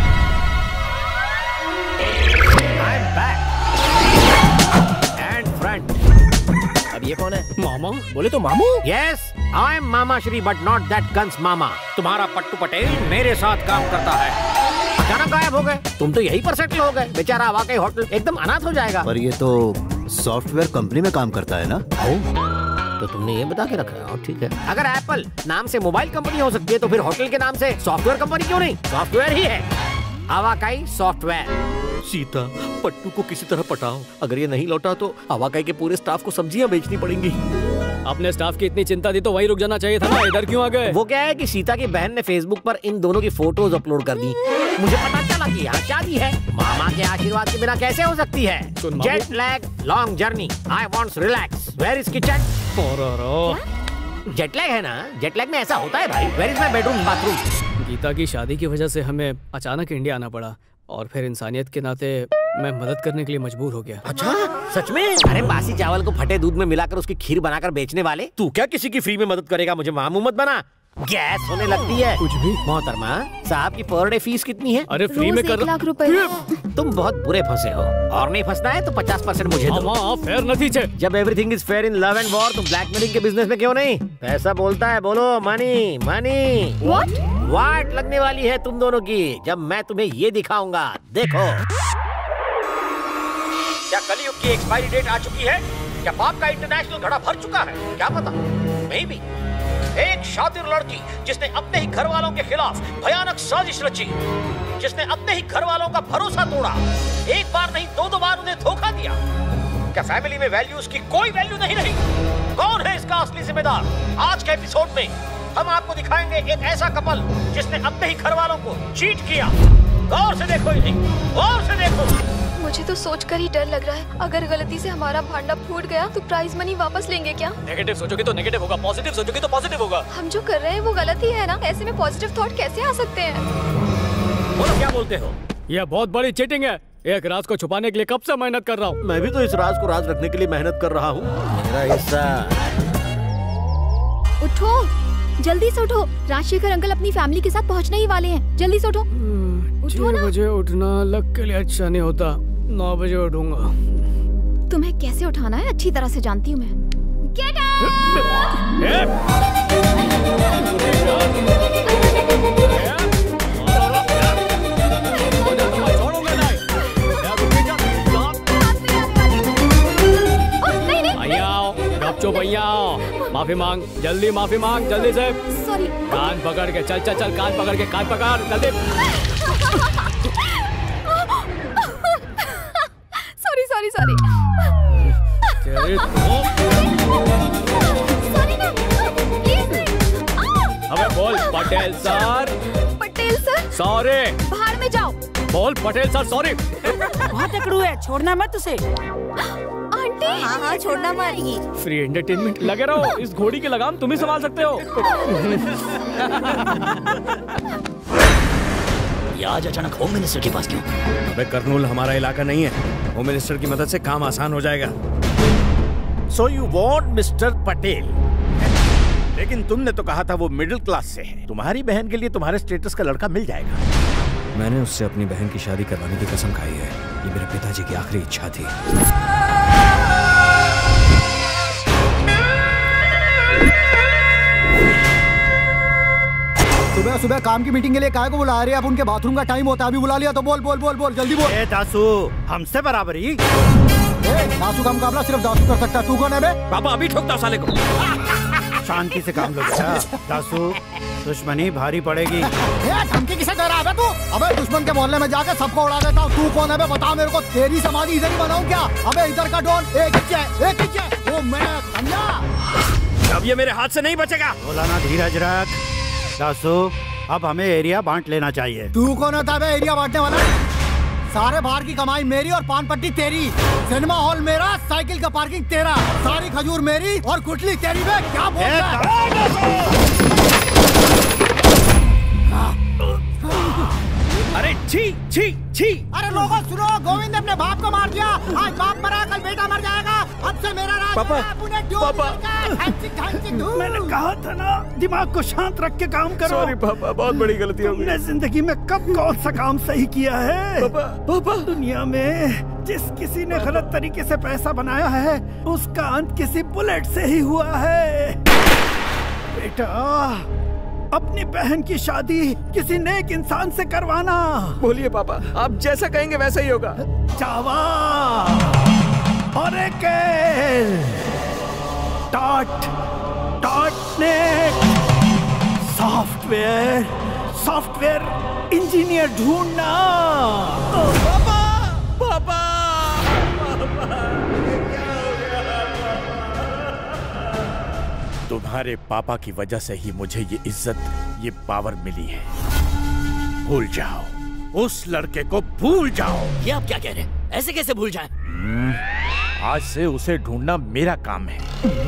I'm back and front। अब ये कौन है? मामा? बोले तो मामू? Yes, I'm mama Shri but not that guns मामा। तुम्हारा पट्टू पटेल मेरे साथ काम करता है। अचानक गायब हो गए, तुम तो यहीं पर सेटल हो गए। बेचारा वाकई होटल एकदम अनाथ हो जाएगा। पर ये तो सॉफ्टवेयर कंपनी में काम करता है ना? तो तुमने ये बता के रखा है। और ठीक है, अगर एप्पल नाम से मोबाइल कंपनी हो सकती है तो फिर होटल के नाम से सॉफ्टवेयर कंपनी क्यों नहीं? सॉफ्टवेयर ही है, आवाकाई सॉफ्टवेयर। सीता, पट्टू को किसी तरह पटाओ। अगर ये नहीं लौटा तो आवाकाई के पूरे स्टाफ को सब्जियां बेचनी पड़ेंगी। अपने स्टाफ की इतनी चिंता थी तो वहीं रुक जाना चाहिए था ना, इधर क्यों आ गए? वो क्या है कि सीता की बहन ने फेसबुक पर इन दोनों की फोटोज अपलोड कर दी। मुझे पता चला कि यहाँ शादी है। मामा के आशीर्वाद के बिना कैसे हो सकती है? Jet lag, long journey, I wants relax, where is kitchen? Jet lag है ना, जेट लैग में ऐसा होता है भाई। Where is my bedroom bathroom? Geeta की शादी की वजह से हमें अचानक इंडिया आना पड़ा और फिर इंसानियत के नाते मैं मदद करने के लिए मजबूर हो गया। अच्छा, सच में? अरे बासी चावल को फटे दूध में मिलाकर उसकी खीर बनाकर बेचने वाले, तू क्या किसी की फ्री में मदद करेगा? मुझे मामू मत बना, गैस होने लगती है। कुछ भी। मोहतरमा साहब की पर डे फीस कितनी है? अरे फ्री में कर 1 लाख रुपए। तुम बहुत बुरे फंसे हो, और नहीं फंसना है तो 50% मुझे दो। फेयर नहीं थे। जब everything is fair in love and war तो ब्लैकमेलिंग के बिजनेस में क्यों नहीं? पैसा बोलता है, बोलो मनी मनी। वाट लगने वाली है तुम दोनों की जब मैं तुम्हें ये दिखाऊंगा। देखो, क्या कलयुग की एक्सपायरी डेट आ चुकी है? क्या पाप का इंटरनेशनल घड़ा भर चुका है? क्या पता, मे बी एक शातिर लड़की जिसने अपने ही घर वालों के खिलाफ भयानक साजिश रची, जिसने अपने ही घर वालों का भरोसा तोड़ा, एक बार नहीं दो बार उन्हें धोखा दिया। क्या फैमिली में वैल्यूज की कोई वैल्यू नहीं रही? कौन है इसका असली जिम्मेदार? आज के एपिसोड में हम आपको दिखाएंगे एक ऐसा कपल जिसने अपने ही घर वालों को चीट किया। गौर से देखो इन्हें, गौर से देखो। मुझे तो सोचकर ही डर लग रहा है, अगर गलती से हमारा भांडा फूट गया तो प्राइज मनी वापस लेंगे क्या? नेगेटिव सोचोगे तो नेगेटिव होगा, पॉजिटिव सोचोगे तो पॉजिटिव होगा। हम जो कर रहे हैं वो गलत ही है ना, ऐसे में पॉजिटिव थॉट कैसे आ सकते हैं? बोलो क्या बोलते हो? यह बहुत बड़ी चीटिंग है। एक राज को छुपाने के लिए कब से मेहनत कर रहा हूँ। मैं भी तो इस राज को राज रखने के लिए मेहनत कर रहा हूँ। मेरा हिस्सा। उठो, जल्दी से उठो। राजशेखर अंकल अपनी फैमिली के साथ पहुंचने ही वाले हैं। जल्दी से उठो। उठो ना। 6 बजे उठना लग के लिए अच्छा नहीं होता। 9 बजे उठूंगा। तुम्हें कैसे उठाना है अच्छी तरह से जानती हूँ मैं। Get चुप भैया, माफी मांग, जल्दी माफी मांग, जल्दी से। सॉरी। कान पकड़ के चल चल चल, कान पकड़ के, कान पकड़ जल्दी। Sorry sorry sorry. अबे बोल Patel sir. Patel sir. Sorry. बाहर में जाओ। बोल पटेल सर सॉरी। बहुत अकड़ू है, छोड़ना मत उसे। आंटी। हाँ छोड़ना मत। फ्री एंटरटेनमेंट लगे रहो, इस घोड़ी की लगाम तुम ही संभाल सकते हो। ये आज अचानक होम मिनिस्टर के पास क्यों? अबे कर्नूल हमारा इलाका नहीं है, होम मिनिस्टर की मदद से काम आसान हो जाएगा। So you want mister Patel? लेकिन तुमने तो कहा था वो मिडिल क्लास से है। तुम्हारी बहन के लिए तुम्हारे स्टेटस का लड़का मिल जाएगा। मैंने उससे अपनी बहन की शादी करवाने की कसम खाई है। ये मेरे पिताजी की आखिरी इच्छा थी। सुबह सुबह काम की मीटिंग के लिए काहे को बुला रहे हैं? अब उनके बाथरूम का टाइम होता है, अभी बुला लिया तो बोल बोल बोल बोल जल्दी बोल। दासू हमसे बराबरी। दासू का मुकाबला सिर्फ दासू कर सकता है। तू कौन है बे? पापा अभी ठोकता साले को। शांति से काम लो बेटा। दासू दुश्मनी भारी पड़ेगी। धमकी किसे दे रहा है तू? अबे दुश्मन के मोहल्ले में जाकर सबको उड़ा देता हूँ। तू कौन है बे? बता मेरे को। तेरी समाधि इधर ही बनाऊं क्या? अबे इधर का डॉन एक ही है। वो मैं समझा। अब ये मेरे हाथ से नहीं बचेगा। बोला ना, धीरज रख। दासू अब हमें एरिया बांट लेना चाहिए। तू कौन होता है एरिया बांटने वाला? सारे बाहर की कमाई मेरी और पान पट्टी तेरी, सिनेमा हॉल मेरा, साइकिल का पार्किंग तेरा, सारी खजूर मेरी और गुटली तेरी। बे क्या बोल रहा है? अरे छी छी छी। अरे लोगों सुनो, गोविंद ने अपने बाप को मार दिया। आज बाप मरा कल बेटा मर जाएगा। अब से मेरा राज। पापा, मैंने कहा था ना, दिमाग को शांत रख के काम करो। सॉरी पापा, बहुत बड़ी गलती हो गई। तुमने जिंदगी में कब कौन सा काम सही किया है? पापा दुनिया में जिस किसी ने गलत तरीके से पैसा बनाया है उसका अंत किसी बुलेट से ही हुआ है। बेटा अपनी बहन की शादी किसी नेक इंसान से करवाना। बोलिए पापा, आप जैसा कहेंगे वैसा ही होगा। जावा और सॉफ्टवेयर इंजीनियर ढूंढना। पापा पापा तुम्हारे पापा की वजह से ही मुझे ये इज्जत, ये पावर मिली है। भूल जाओ उस लड़के को, भूल जाओ। ये आप क्या कह रहे हैं? ऐसे कैसे भूल जाएं? आज से उसे ढूंढना मेरा काम है।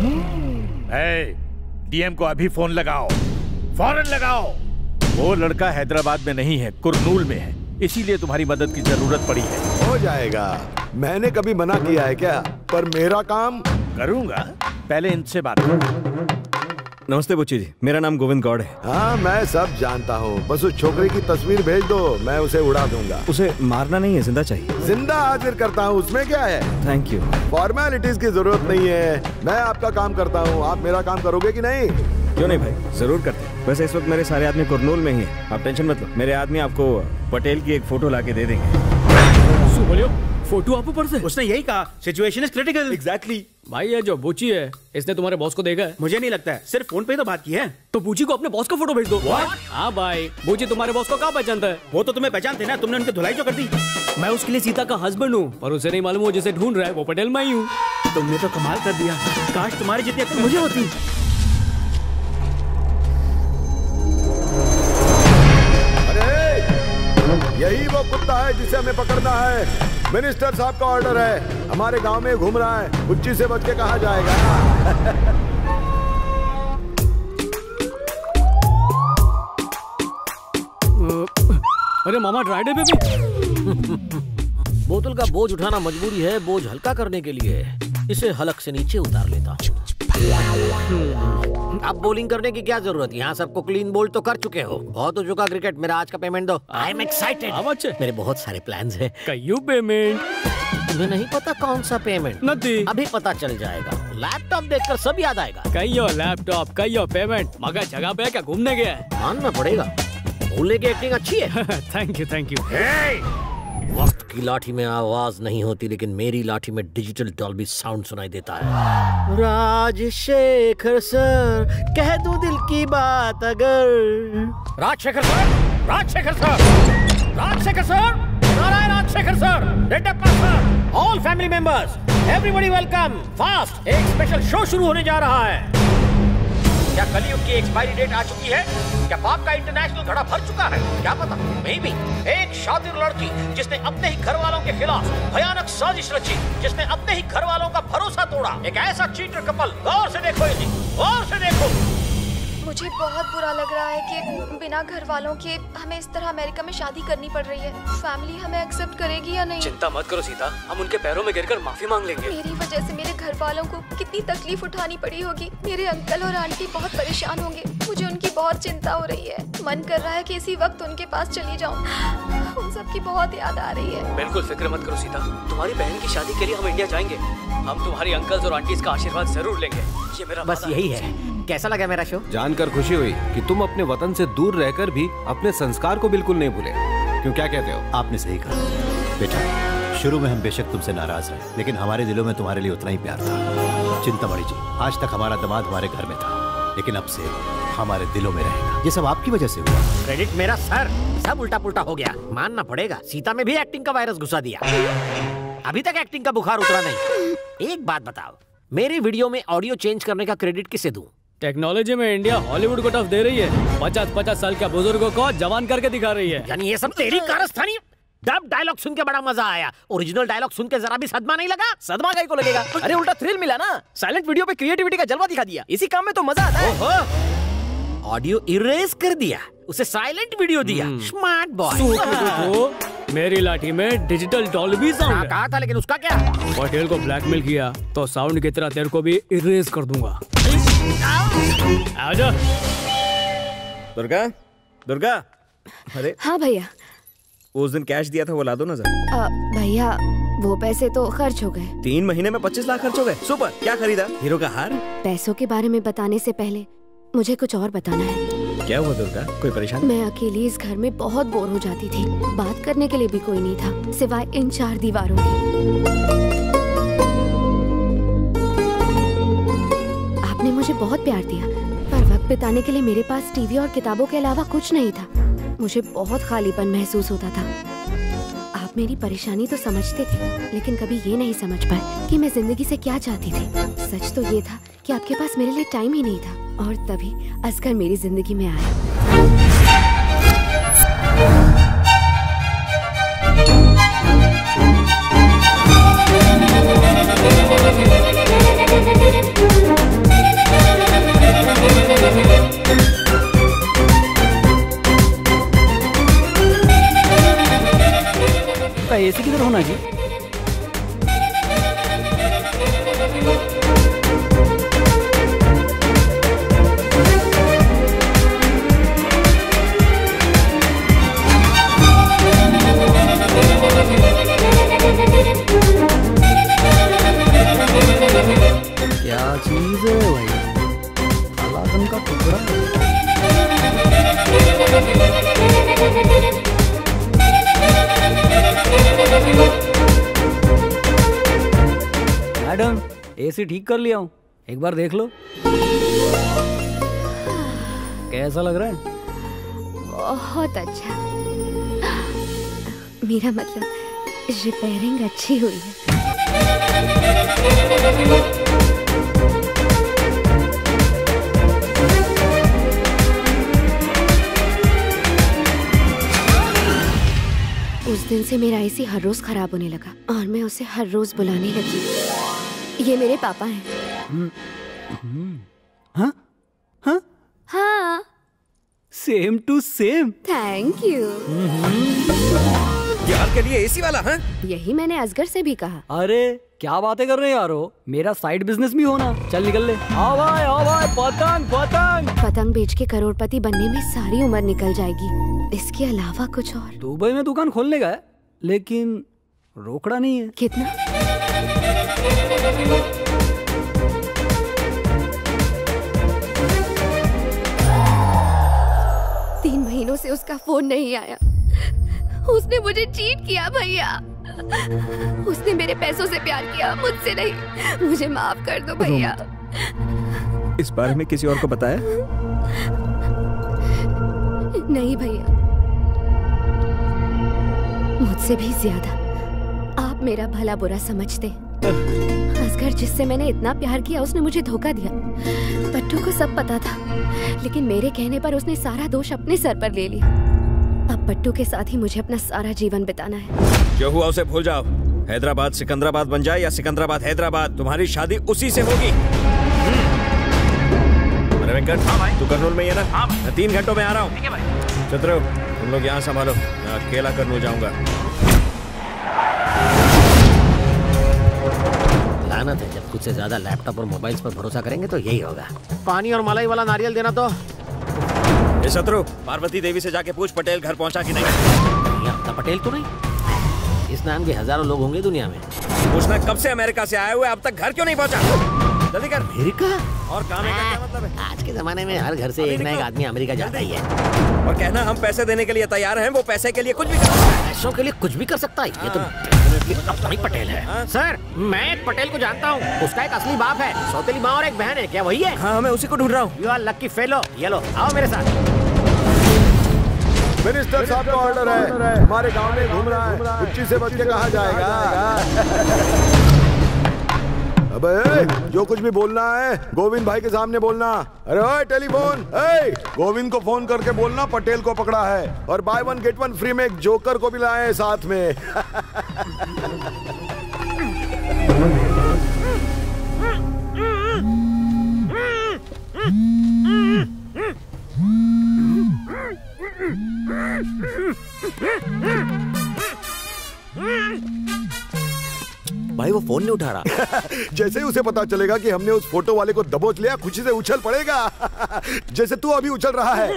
डीएम को अभी फोन लगाओ, फौरन लगाओ। वो लड़का हैदराबाद में नहीं है, कुरनूल में है, इसीलिए तुम्हारी मदद की जरूरत पड़ी है। हो जाएगा। मैंने कभी मना किया है क्या? पर मेरा काम करूंगा। पहले इनसे बात करो। नमस्ते बुच्ची जी, मेरा नाम गोविंद गौड़ है। हाँ मैं सब जानता हूँ, बस उस छोकरी की तस्वीर भेज दो, मैं उसे उड़ा दूंगा। उसे मारना नहीं है, जिंदा चाहिए। जिंदा हाजिर करता हूँ, उसमें क्या है? Thank you. फॉर्मेलिटीज की जरूरत नहीं है, मैं आपका काम करता हूँ। आप मेरा काम करोगे कि नहीं? क्यों नहीं भाई, जरूर करते हैं। वैसे इस वक्त मेरे सारे आदमी कुरनूल में ही हैं, आप टेंशन मत लो। मेरे आदमी आपको पटेल की एक फोटो लाके दे देंगे। बोलियो फोटो आप ऊपर से? उसने यही कहा, सिचुएशन इज क्रिटिकल। एग्जैक्टली। भाई ये जो बूची है, इसने तुम्हारे बॉस को देखा है? मुझे नहीं लगता है, सिर्फ फोन पे ही तो बात की है। तो बूची को अपने बॉस का फोटो भेज दो। हाँ भाई, बूची तुम्हारे बॉस को कहाँ पहचानता है? वो तो तुम्हें पहचानते ना, तुमने उनकी धुलाई जो कर दी। मैं उसके लिए सीता का हस्बैंड हूँ, पर उसे नहीं मालूम वो जिसे ढूंढ रहा है वो पटेल मैं ही हूँ। तुमने तो कमाल कर दिया, काश तुम्हारी जितनी अक्ल मुझे होती। यही वो कुत्ता है जिसे हमें पकड़ना है। मिनिस्टर साहब का ऑर्डर है, हमारे गांव में घूम रहा है, बुच्ची से बच के कहाँ जाएगा। अरे मामा ड्राई डे पे भी। बोतल का बोझ उठाना मजबूरी है, बोझ हल्का करने के लिए इसे हलक से नीचे उतार लेता हूँ। अब बोलिंग करने की क्या जरूरत है, यहाँ सबको क्लीन बोल्ड तो कर चुके हो। बहुत हो चुका क्रिकेट, मेरा आज का पेमेंट दो। I am excited. मेरे बहुत सारे प्लान्स हैं। कयू पेमेंट? तुम्हें नहीं पता कौन सा पेमेंट? नहीं। अभी पता चल जाएगा, लैपटॉप देखकर सब याद आएगा। कयो लैपटॉप, कयो पेमेंट। मगर जगह पे क्या घूमने गया है? मानना पड़ेगा, भूलने की एक्टिंग अच्छी है। Thank you thank you. वक्त की लाठी में आवाज नहीं होती, लेकिन मेरी लाठी में डिजिटल डॉल्बी साउंड सुनाई देता है। राजशेखर सर, कह दूं दिल की बात अगर। Rajshekhar sir, Rajshekhar sir, Rajshekhar sir, Narayan Rajshekhar sir, Reddappa sir, all family members, everybody welcome. First एक स्पेशल शो शुरू होने जा रहा है। क्या कलयुग की एक्सपायरी डेट आ चुकी है? क्या पाप का इंटरनेशनल घड़ा भर चुका है? क्या पता, मे बी एक शातिर लड़की जिसने अपने ही घर वालों के खिलाफ भयानक साजिश रची, जिसने अपने ही घर वालों का भरोसा तोड़ा, एक ऐसा चीटर कपल। गौर से देखो इसे, गौर से देखो। मुझे बहुत बुरा लग रहा है कि बिना घर वालों के हमें इस तरह अमेरिका में शादी करनी पड़ रही है। फैमिली हमें एक्सेप्ट करेगी या नहीं? चिंता मत करो सीता, हम उनके पैरों में गिरकर माफी मांग लेंगे। मेरी वजह से मेरे घर वालों को कितनी तकलीफ उठानी पड़ी होगी। मेरे अंकल और आंटी बहुत परेशान होंगे, मुझे उनकी बहुत चिंता हो रही है। मन कर रहा है कि इसी वक्त उनके पास चली जाऊं, उन सबकी बहुत याद आ रही है। बिल्कुल फिक्र मत करो सीता, तुम्हारी बहन की शादी के लिए हम इंडिया जाएंगे। हम तुम्हारी अंकल्स और आंटीज का आशीर्वाद जरूर लेंगे, ये मेरा बस यही है। कैसा लगा मेरा शो? जानकर खुशी हुई कि तुम अपने वतन से दूर रहकर भी अपने संस्कार को बिल्कुल नहीं भूले। क्यों, क्या कहते हो? आपने सही कहा बेटा, शुरू में हम बेशक तुमसे नाराज रहे, लेकिन हमारे दिलों में तुम्हारे लिए उतना ही प्यार था। चिंतामणि जी, आज तक हमारा दामाद हमारे घर में था, लेकिन अब से हमारे दिलों में रहेगा। ये सब आपकी वजह से हुआ। क्रेडिट मेरा सर, सब उल्टा पुल्टा हो गया, मानना पड़ेगा। सीता में भी एक्टिंग का वायरस घुसा दिया, अभी तक एक्टिंग का बुखार उतरा नहीं। एक बात बताओ, मेरी वीडियो में ऑडियो चेंज करने का क्रेडिट किसे दूं? टेक्नोलॉजी में इंडिया हॉलीवुड को टफ दे रही है। 50-50 साल के बुजुर्गों को जवान करके दिखा रही है। यानी ये सब तेरी कारस्तानी? डब डायलॉग सुन के बड़ा मजा आया, ओरिजिनल डायलॉग सुन के जरा भी सदमा नहीं लगा? सदमा काहे को लगेगा? अरे उल्टा थ्रिल मिला ना। साइलेंट वीडियो पे क्रिएटिविटी का जलवा दिखा दिया, इसी काम में तो मजा आता है। ऑडियो इरेज कर दिया, उसे साइलेंट वीडियो दिया। Smart boy. मेरी लाठी में डिजिटल डॉल्बी साउंड कहा था, लेकिन उसका क्या? पटेल को ब्लैकमेल किया तो साउंड की तरह तेरे को भी इरेज कर दूंगा। आजा। दुर्गा, दुर्गा। अरे हाँ भैया, उस दिन कैश दिया था वो ला दो ना जरा। भैया वो पैसे तो खर्च हो गए। 3 महीने में 25 लाख खर्च हो गए। सुपर। क्या खरीदा? हीरो का हार? पैसों के बारे में बताने से पहले मुझे कुछ और बताना है। क्या हुआ दुर्गा, कोई परेशानी? मैं अकेली इस घर में बहुत बोर हो जाती थी, बात करने के लिए भी कोई नहीं था सिवाय इन 4 दीवारों के। आपने मुझे बहुत प्यार दिया, पर वक्त बिताने के लिए मेरे पास टीवी और किताबों के अलावा कुछ नहीं था। मुझे बहुत खालीपन महसूस होता था। आप मेरी परेशानी तो समझते थे, लेकिन कभी ये नहीं समझ पाए कि मैं जिंदगी से क्या चाहती थी। सच तो ये था कि आपके पास मेरे लिए टाइम ही नहीं था, और तभी असगर मेरी जिंदगी में आया। एसी किधर होना जी? क्या चीज है भाई, अलादन का टुकड़ा। एसी ठीक कर लिया हूँ, एक बार देख लो। कैसा लग रहा है? बहुत अच्छा। मेरा मतलब रिपेयरिंग अच्छी हुई है। उस दिन से मेरा एसी हर रोज खराब होने लगा और मैं उसे हर रोज बुलाने लगी। ये मेरे पापा हैं। हाँ? हाँ? हाँ। Same to same. Thank you. यार के लिए एसी वाला है? यही मैंने असगर से भी कहा। अरे क्या बातें कर रहे हैं यारो, मेरा साइड बिजनेस भी होना। चल निकल ले। आ भाई पतंग पतंग। पतंग बेच के करोड़पति बनने में सारी उम्र निकल जाएगी, इसके अलावा कुछ और। दुबई में दुकान खोलने का है, लेकिन रोकड़ा नहीं है। कितना? तीन महीनों से उसका फोन नहीं आया। उसने मुझे चीट किया भैया। उसने मेरे पैसों से प्यार किया, मुझसे नहीं। मुझे माफ कर दो भैया। इस बारे में किसी और को बताया? नहीं भैया, मुझसे भी ज्यादा आप मेरा भला बुरा समझते। असगर जिससे मैंने इतना प्यार किया, उसने मुझे धोखा दिया। पट्टू को सब पता था, लेकिन मेरे कहने पर उसने सारा दोष अपने सर पर ले लिया। अब पट्टू के साथ ही मुझे अपना सारा जीवन बिताना है। जो हुआ उसे भूल जाओ। हैदराबाद सिकंदराबाद बन जाए या सिकंदराबाद हैदराबाद, तुम्हारी शादी उसी से होगी। अरे वेंकट, हाँ भाई, तू कर्नूल में ही है ना? हाँ, मैं 3 घंटों में आ रहा हूँ। ठीक है भाई। चतुर, तुम लोग यहाँ संभालो, मैं अकेला कर्नूल जाऊंगा। लानत है, जब खुद से ज्यादा लैपटॉप और मोबाइल्स पर भरोसा करेंगे तो यही होगा। पानी और मलाई वाला नारियल देना तो। ये शत्रु, पार्वती देवी से जाके पूछ पटेल घर पहुंचा कि नहीं। अपना पटेल तो नहीं, इस नाम के हजारों लोग होंगे दुनिया में। पूछना कब से अमेरिका से आए हुए, अब तक घर क्यों नहीं पहुंचा? जल्दी कर। अमेरिका? और काम का क्या मतलब है? आज के जमाने में हर घर से एक ना एक आदमी अमेरिका जाता ही है। और कहना हम पैसे देने के लिए तैयार हैं, वो पैसे के लिए कुछ भी कर सकता है। पैसों के लिए कुछ भी कर सकता है। ये तो अपनी पटेल है। सर, मैं एक पटेल को जानता हूँ, उसका एक असली बाप है, सौतेली माँ और एक बहन है। क्या वही है? हाँ, मैं उसी को ढूंढ रहा हूँ। You are lucky fellow. ये लो, आओ मेरे साथ। मिनिस्टर साहब का ऑर्डर है, हमारे गांव में घूम रहा है, कुच्ची से बच के कहाँ जाएगा? अबे जो कुछ भी बोलना है गोविंद भाई के सामने बोलना। अरे ओए टेलीफोन, गोविंद को फोन करके बोलना पटेल को पकड़ा है और बाय 1 गेट 1 फ्री में एक जोकर को भी लाए साथ में। भाई वो फोन नहीं उठा रहा। जैसे ही उसे पता चलेगा कि हमने उस फोटो वाले को दबोच लिया, खुशी से उछल पड़ेगा। जैसे तू अभी उछल रहा है।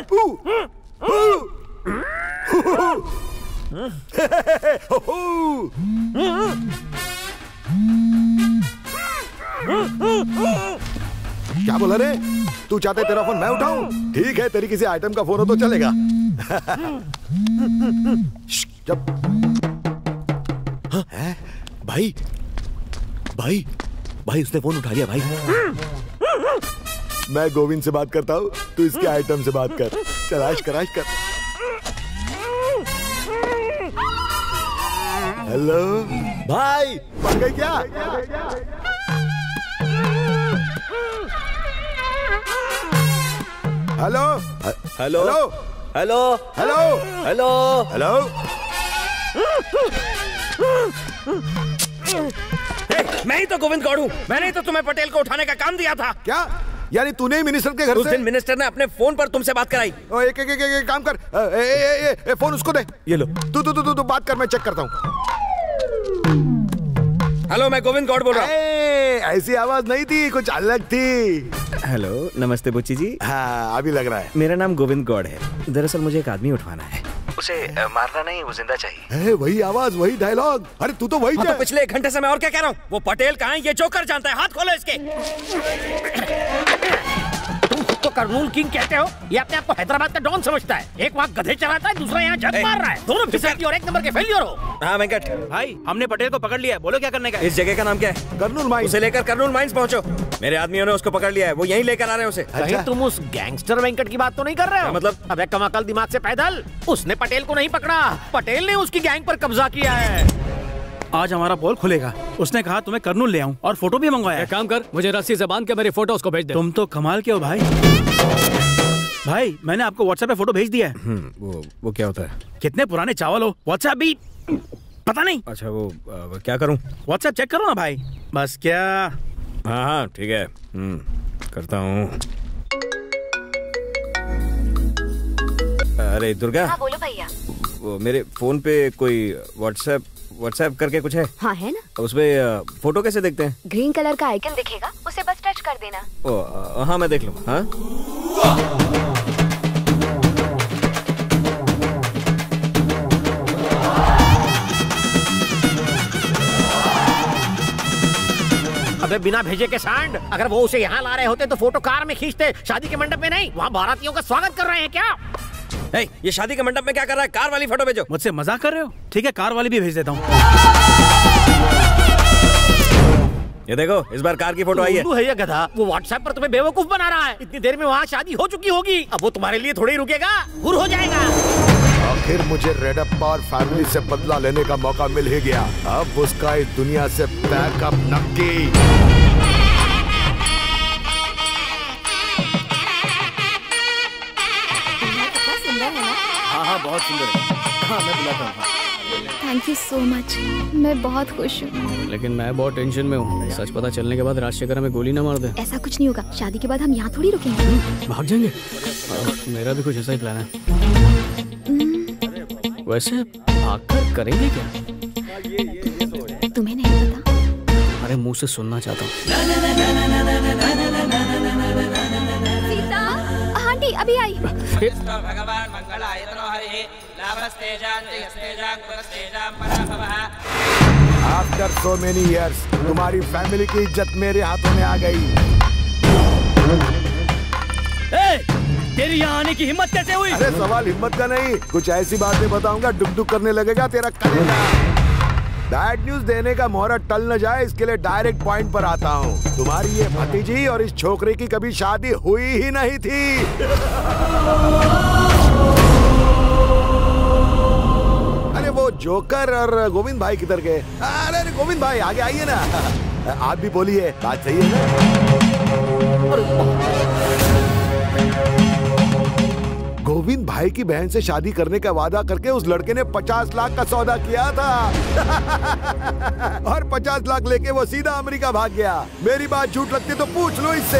क्या बोला रे? तू चाहते तेरा फोन मैं उठाऊं? ठीक है, तेरी किसी आइटम का फोन हो तो चलेगा। जब हाँ? भाई भाई भाई उसने फोन उठा लिया भाई। मैं गोविंद से बात करता हूँ, तू इसके आइटम से बात कर। चल आश कर। हेलो भाई, बन गई क्या? Hello hello hello hello hello hello. मैं ही तो गोविंद गौड़ हूँ। मैंने ही तो तुम्हें पटेल को उठाने का काम दिया था। क्या? यानी तूने ही मिनिस्टर के घर उस दिन मिनिस्टर ने अपने फोन पर तुमसे बात कराई। एक काम कर, फोन उसको दे। ये लो। तू बात कर, मैं चेक करता हूँ। हेलो, मैं गोविंद गौड़ बोल रहा हूँ। ऐसी आवाज नहीं थी, कुछ अलग थी। हेलो, नमस्ते बुच्ची जी। हाँ, अभी लग रहा है। मेरा नाम गोविंद गौड़ है। दरअसल मुझे एक आदमी उठवाना है। उसे मारना नहीं, वो जिंदा चाहिए। वही आवाज, वही डायलॉग। अरे तू तो वही तो पिछले 1 घंटे से मैं और क्या कह रहा हूँ। वो पटेल कहाँ है ये जोकर जानता है। हाथ खोलो इसके। तुम खुद को कर्नूल किंग कहते हो? ये अपने आप को हैदराबाद का डॉन समझता है। एक वहाँ गधे चलाता है, दूसरा यहाँ जग मार रहा है। दोनों फिसलती और एक नंबर के फेलियर हो। हाँ वेंकट भाई, हमने पटेल को पकड़ लिया है, बोलो क्या करने का? इस जगह का नाम क्या है? कर्नूल माइंस। उसे लेकर कर्नूल माइंस पहुंचो। मेरे आदमियों ने उसको पकड़ लिया है, वो यहीं लेकर आ रहे हैं उसे। कहीं तुम उस गैंगस्टर वेंकट की बात तो नहीं कर रहे हो? मतलब? अबे कमाकल दिमाग से पैदल। उसने पटेल को नहीं पकड़ा, पटेल ने उसकी गैंग पर कब्जा किया है। आज हमारा पोल खुलेगा। उसने कहा तुम्हें कर्नूल ले आऊं और फोटो भी मंगवाया। एक काम कर, मुझे रस्सी से बांध के मेरी फोटो उसको भेज दे। तुम तो कमाल के हो भाई। भाई मैंने आपको व्हाट्सएप पे फोटो भेज दिया है। वो क्या होता है? कितने पुराने चावल हो, व्हाट्सएप भी पता नहीं। अच्छा वो क्या करूं? व्हाट्सएप चेक करो ना भाई। बस क्या? हाँ ठीक है, करता हूँ। अरे दुर्गा। हाँ बोलो भैया। वो मेरे फोन पे कोई व्हाट्सएप करके कुछ है? हाँ है ना। उसमें फोटो कैसे देखते हैं? ग्रीन कलर का आइकन दिखेगा, उसे बस टच कर देना। ओ हाँ मैं देख लूँ। हाँ अबे बिना भेजे के सांड, अगर वो उसे यहाँ ला रहे होते तो फोटो कार में खींचते, शादी के मंडप में नहीं। वहाँ बारातियों का स्वागत कर रहे हैं क्या? ये शादी के मंडप में क्या कर रहा है? कार वाली फोटो भेजो। मुझसे मजाक कर रहे हो? ठीक है, कार वाली भी भेज देता हूँ। ये देखो, इस बार कार की फोटो आई है। तू है ये गधा, वो व्हाट्सएप पर तुम्हें बेवकूफ बना रहा है। इतनी देर में वहाँ शादी हो चुकी होगी, अब वो तुम्हारे लिए थोड़ी रुकेगा, हुर हो जाएगा। आखिर मुझे रेडप्पा और फैमिली से बदला लेने का मौका मिल ही गया। अब उसका इस दुनिया से बैकअप नक्की। हाँ बहुत सुंदर है। हाँ मैं बुलाता हूँ। थैंक यू सो मच, मैं बहुत खुश हूँ। लेकिन मैं बहुत टेंशन में हूँ। सच पता चलने के बाद राजशेखर हमें गोली ना मार दे। ऐसा कुछ नहीं होगा, शादी के बाद हम यहाँ थोड़ी रुकेंगे। भाग जाएंगे। मेरा भी कुछ ऐसा ही प्लान है। वैसे भागकर करेंगे क्या? तुम्हें नहीं पता? अरे मुंह से सुनना चाहता हूँ। सीता, आंटी अभी आई। भगवान मंगलायतनो हरि लाभस्तेजां जयस्तेजां पुरस्तेजां पराभवः। After so many years, तुम्हारी फैमिली की इज्जत मेरे हाथों में आ गई। तेरी यहाँ आने की हिम्मत कैसे हुई? अरे सवाल हिम्मत का नहीं, कुछ ऐसी बातें बताऊंगा डुक डुक करने लगेगा तेरा कलेजा। बैड न्यूज देने का मोहरा टल न जाए, इसके लिए डायरेक्ट पॉइंट पर आता हूँ। तुम्हारी ये भतीजी और इस छोकरे की कभी शादी हुई ही नहीं थी। अरे वो जोकर और गोविंद भाई किधर गए? अरे गोविंद भाई आगे आइए ना। आप भी बोलिए, बात सही है ना? गोविंद भाई की बहन से शादी करने का वादा करके उस लड़के ने 50 लाख का सौदा किया था। और 50 लाख लेके वो सीधा अमेरिका भाग गया। मेरी बात झूठ लगती तो पूछ लो इससे।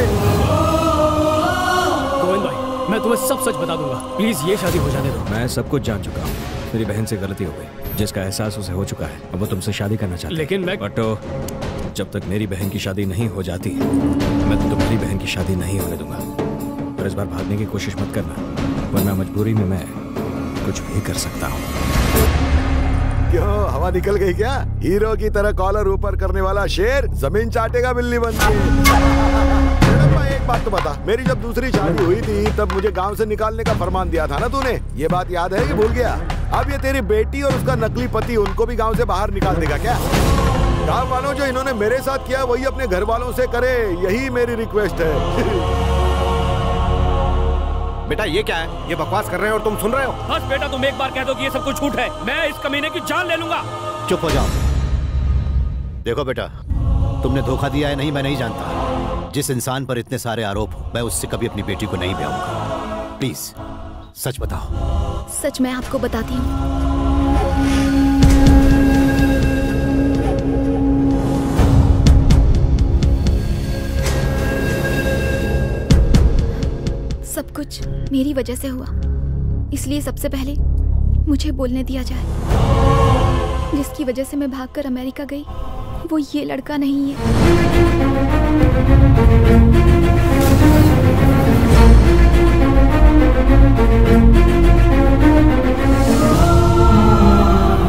गोविंद भाई, मैं तुम्हें सब सच बता दूंगा, प्लीज ये शादी हो जाने दो। मैं सब कुछ जान चुका हूँ। मेरी बहन से गलती हो गई, जिसका एहसास उसे हो चुका है। अब वो तुमसे शादी करना चाहती है। लेकिन मैं जब तक मेरी बहन की शादी नहीं हो जाती, मैं तुम्हारी बहन की शादी नहीं होने दूंगा। और इस बार भागने की कोशिश मत करना, वरना मजबूरी में मैं कुछ भी कर सकता हूँ। क्यों, हवा निकल गई क्या? हीरो की तरह कॉलर ऊपर करने वाला शेर जमीन चाटेगा बिल्ली बन के। एक बात तो बता, मेरी जब दूसरी शादी हुई थी तब मुझे गांव से निकालने का फरमान दिया था ना तूने? ये बात याद है कि भूल गया? अब ये तेरी बेटी और उसका नकली पति, उनको भी गांव से बाहर निकाल देगा क्या? गांव वालों, जो इन्होंने मेरे साथ किया वही अपने घर वालों से करे, यही मेरी रिक्वेस्ट है। बेटा ये क्या है? ये बकवास कर रहे हैं और तुम सुन रहे हो? बस बेटा, तुम एक बार कह दो कि ये सब कुछ झूठ है, मैं इस कमीने की जान ले लूंगा। चुप हो जाओ। देखो बेटा, तुमने धोखा दिया है नहीं, मैं नहीं जानता। जिस इंसान पर इतने सारे आरोप हो, मैं उससे कभी अपनी बेटी को नहीं ब्याहूंगा। प्लीज सच बताओ। सच मैं आपको बताती हूँ। सब कुछ मेरी वजह से हुआ, इसलिए सबसे पहले मुझे बोलने दिया जाए। जिसकी वजह से मैं भागकर अमेरिका गई, वो ये लड़का नहीं है।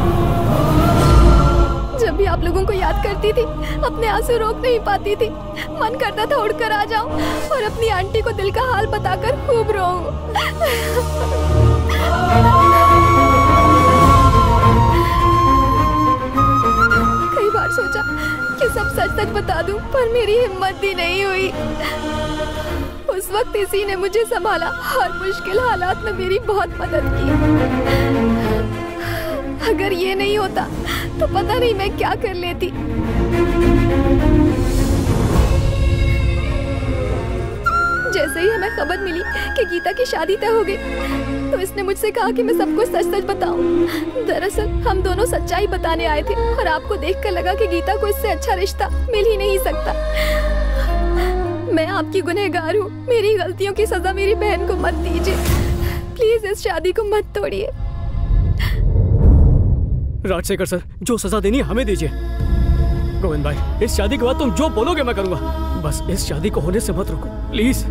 जब भी आप लोगों को याद करती थी, अपने आंसू रोक नहीं पाती थी। मन करता था उड़कर आ जाऊं और अपनी आंटी को दिल का हाल बताकर खूब रोऊं। कई बार सोचा कि सब सच सच बता दूं, पर मेरी हिम्मत भी नहीं हुई। उस वक्त इसी ने मुझे संभाला और मुश्किल हालात में मेरी बहुत मदद की। अगर ये नहीं होता तो पता नहीं मैं क्या कर लेती। जैसे ही हमें खबर मिली कि गीता की शादी तय हो गई, तो इसने मुझसे कहा कि मैं सबको सच सच बताऊं। दरअसल हम दोनों सच्चाई बताने आए थे और आपको देखकर लगा कि गीता को इससे अच्छा रिश्ता मिल ही नहीं सकता। मैं आपकी गुनहगार हूँ, मेरी गलतियों की सजा मेरी बहन को मत दीजिए। प्लीज इस शादी को मत तोड़िए। राजशेखर सर, जो सजा देनी है हमें दीजिए। गोविंद भाई, इस शादी के बाद तुम जो बोलोगे मैं करूंगा, बस इस शादी को होने से मत रोको प्लीज।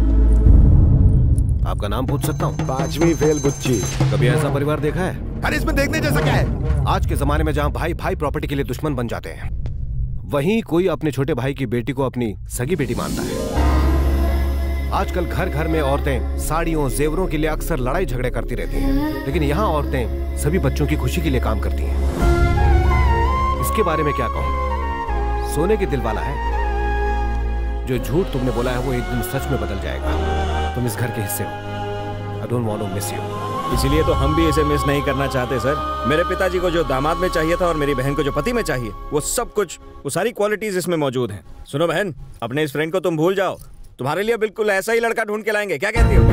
आपका नाम पूछ सकता हूँ? 5वीं फेल बुच्ची। कभी ऐसा परिवार देखा है? अरे इसमें देखने जैसा क्या है? आज के जमाने में जहाँ भाई भाई प्रॉपर्टी के लिए दुश्मन बन जाते हैं, वहीं कोई अपने छोटे भाई की बेटी को अपनी सगी बेटी मानता है। आजकल घर घर में औरतें साड़ियों जेवरों के लिए अक्सर लड़ाई झगड़े करती रहती हैं, लेकिन यहाँ औरतें सभी बच्चों की खुशी के लिए काम करती हैं। इसके बारे में क्या कहूँ? सोने के दिल वाला है। जो झूठ तुमने बोला है वो एक दिन सच में बदल जाएगा। तुम इस घर के हिस्से हो। I don't want to miss you. इसीलिए तो हम भी इसे मिस नहीं करना चाहते सर। मेरे पिताजी को जो दामाद में चाहिए था और मेरी बहन को जो पति में चाहिए, वो सब कुछ, वो सारी क्वालिटीज इसमें मौजूद हैं। सुनो बहन, अपने इस फ्रेंड को तुम भूल जाओ, तुम्हारे लिए बिल्कुल ऐसा ही लड़का ढूंढ के लाएंगे। क्या कहती हो?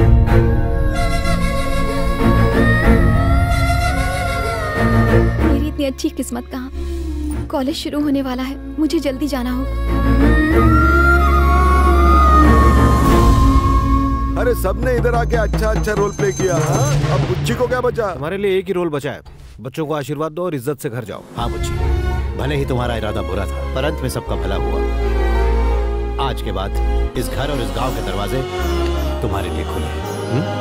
मेरी इतनी अच्छी किस्मत कहाँ। कॉलेज शुरू होने वाला है, मुझे जल्दी जाना होगा। अरे सबने इधर आके अच्छा अच्छा रोल प्ले किया। अब बुच्ची को क्या बचा? तुम्हारे लिए एक ही रोल बचा है। बच्चों को आशीर्वाद दो और इज्जत से घर जाओ। हाँ बुच्ची, भले ही तुम्हारा इरादा बुरा था, पर अंत में सबका भला हुआ। आज के बाद इस घर और इस गांव के दरवाजे तुम्हारे लिए खुले हैं।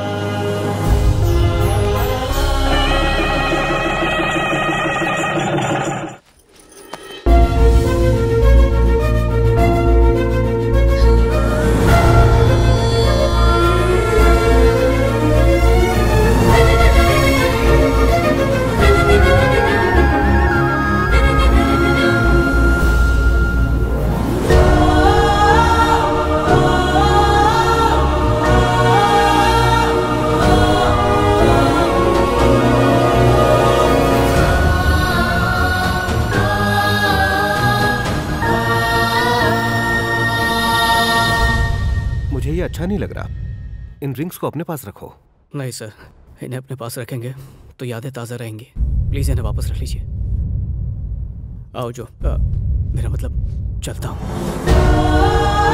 अच्छा नहीं लग रहा। इन रिंग्स को अपने पास रखो। नहीं सर, इन्हें अपने पास रखेंगे तो यादें ताज़ा रहेंगी। प्लीज इन्हें वापस रख लीजिए। आओ जो मेरा मतलब चलता हूँ।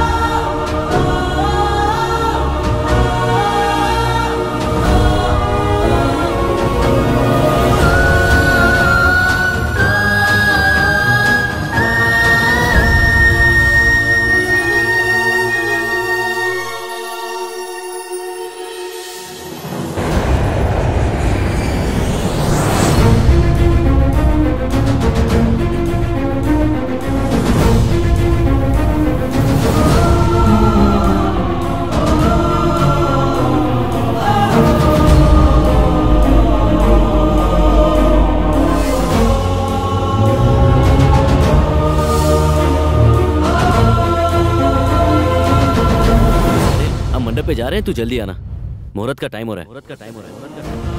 पे जा रहे हैं, तू जल्दी आना, मुहूर्त का टाइम हो रहा है। मुहूर्त का टाइम हो रहा है।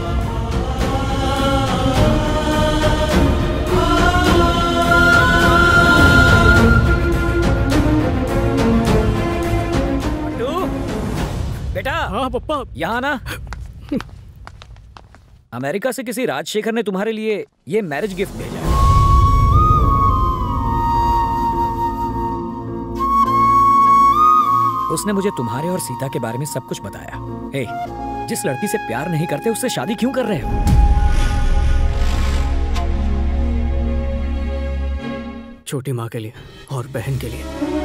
बेटा। हाँ पप्पा। यहाँ ना। अमेरिका से किसी राजशेखर ने तुम्हारे लिए ये मैरिज गिफ्ट भेजा है। उसने मुझे तुम्हारे और सीता के बारे में सब कुछ बताया। हे, जिस लड़की से प्यार नहीं करते उससे शादी क्यों कर रहे हो? छोटी माँ के लिए और बहन के लिए।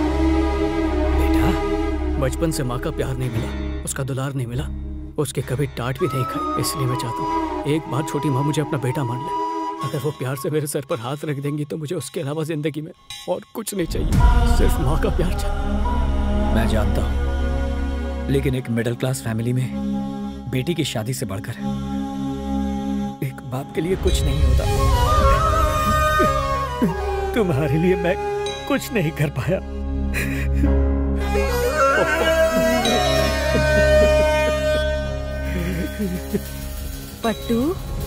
बेटा, बचपन से माँ का प्यार नहीं मिला, उसका दुलार नहीं मिला, उसके कभी डांट भी नहीं खाई। इसलिए मैं चाहता हूँ एक बार छोटी माँ मुझे अपना बेटा मान ले। अगर वो प्यार से मेरे सर पर हाथ रख देंगी तो मुझे उसके अलावा जिंदगी में और कुछ नहीं चाहिए, सिर्फ माँ का प्यार चाहिए। मैं जानता हूँ, लेकिन एक मिडिल क्लास फैमिली में बेटी की शादी से बढ़कर एक बाप के लिए कुछ नहीं होता। तुम्हारे लिए मैं कुछ नहीं कर पाया। पट्टू,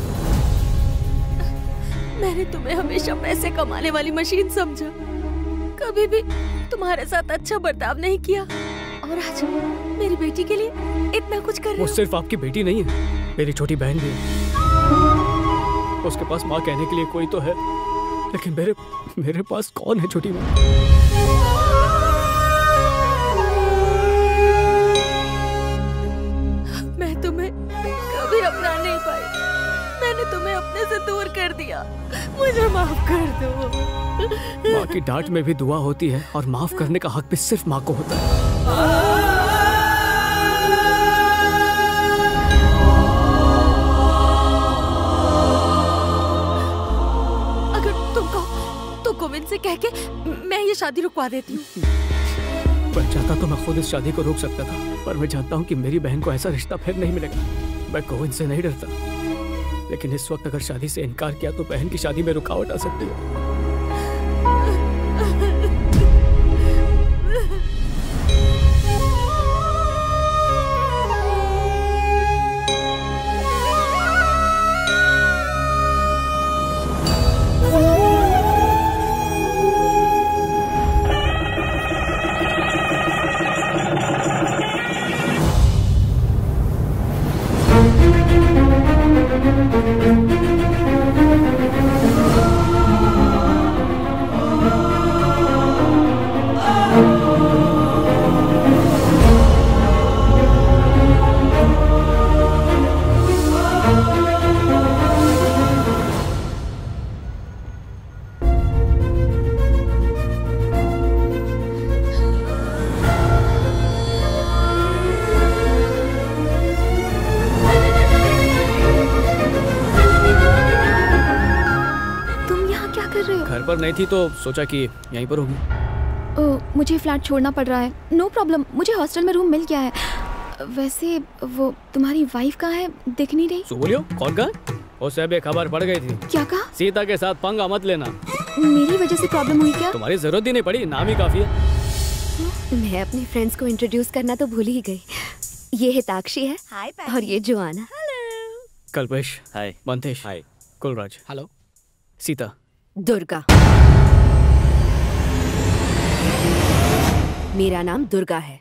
मैंने तुम्हें हमेशा पैसे कमाने वाली मशीन समझा, कभी भी तुम्हारे साथ अच्छा बर्ताव नहीं किया, और आज मेरी बेटी के लिए इतना कुछ कर रहे हो। वो सिर्फ आपकी बेटी नहीं है, मेरी छोटी बहन भी है। उसके पास माँ कहने के लिए कोई तो है, लेकिन मेरे पास कौन है छोटी माँ? मैं तुम्हें कभी अपना नहीं पाई, मैंने तुम्हें अपने से दूर कर दिया, मुझे माफ कर दो। माँ की डांट में भी दुआ होती है, और माफ करने का हक भी सिर्फ माँ को होता है। गोविंद से कह के मैं ये शादी रुकवा देती हूँ। मैं चाहता तो मैं खुद इस शादी को रोक सकता था, पर मैं जानता हूँ कि मेरी बहन को ऐसा रिश्ता फिर नहीं मिलेगा। मैं गोविंद से नहीं डरता, लेकिन इस वक्त अगर शादी से इनकार किया तो बहन की शादी में रुकावट आ सकती है। नहीं थी तो सोचा कि यहीं पर होगी। मुझे फ्लैट छोड़ना पड़ रहा है। नो प्रॉब्लम, मुझे हॉस्टल में रूम मिल गया है। वैसे वो तुम्हारी वाइफ कहाँ है, दिख नहीं रही। बोलियो, कौन कहा? उससे भी खबर पड़ गई थी। क्या कहा? सीता के साथ पंगा मत लेना। मेरी वजह से प्रॉब्लम हुई क्या? तुम्हारी जरूरत ही नहीं पड़ी, नाम ही काफी है। मैं अपने फ्रेंड्स को इंट्रोड्यूस करना तो भूल ही गई। ये हिताक्षी है और ये Joanna. Kalpesh, hi. Mantesh, hi. Kulraj, hello. Sita. Durga. मेरा नाम दुर्गा है।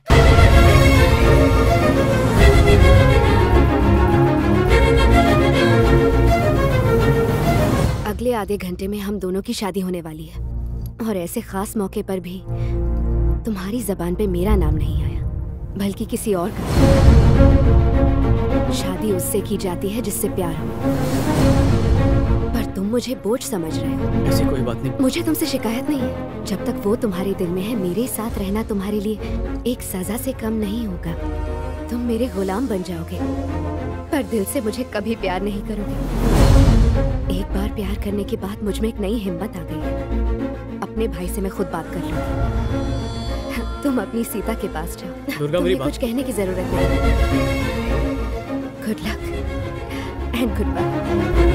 अगले आधे घंटे में हम दोनों की शादी होने वाली है, और ऐसे खास मौके पर भी तुम्हारी जबान पे मेरा नाम नहीं आया, बल्कि किसी और का। शादी उससे की जाती है जिससे प्यार हो, तुम मुझे बोझ समझ रहे हो। ऐसी कोई बात नहीं। मुझे तुमसे शिकायत नहीं है। जब तक वो तुम्हारे दिल में है, मेरे साथ रहना तुम्हारे लिए एक सजा से कम नहीं होगा। तुम मेरे गुलाम बन जाओगे, पर दिल से मुझे कभी प्यार नहीं करोगे। एक बार प्यार करने के बाद मुझ में एक नई हिम्मत आ गई है। अपने भाई से मैं खुद बात कर लूंगी। तुम अपनी सीता के पास जाओ। दुर्गा, मेरी कुछ कहने की जरूरत नहीं। Good luck and goodbye.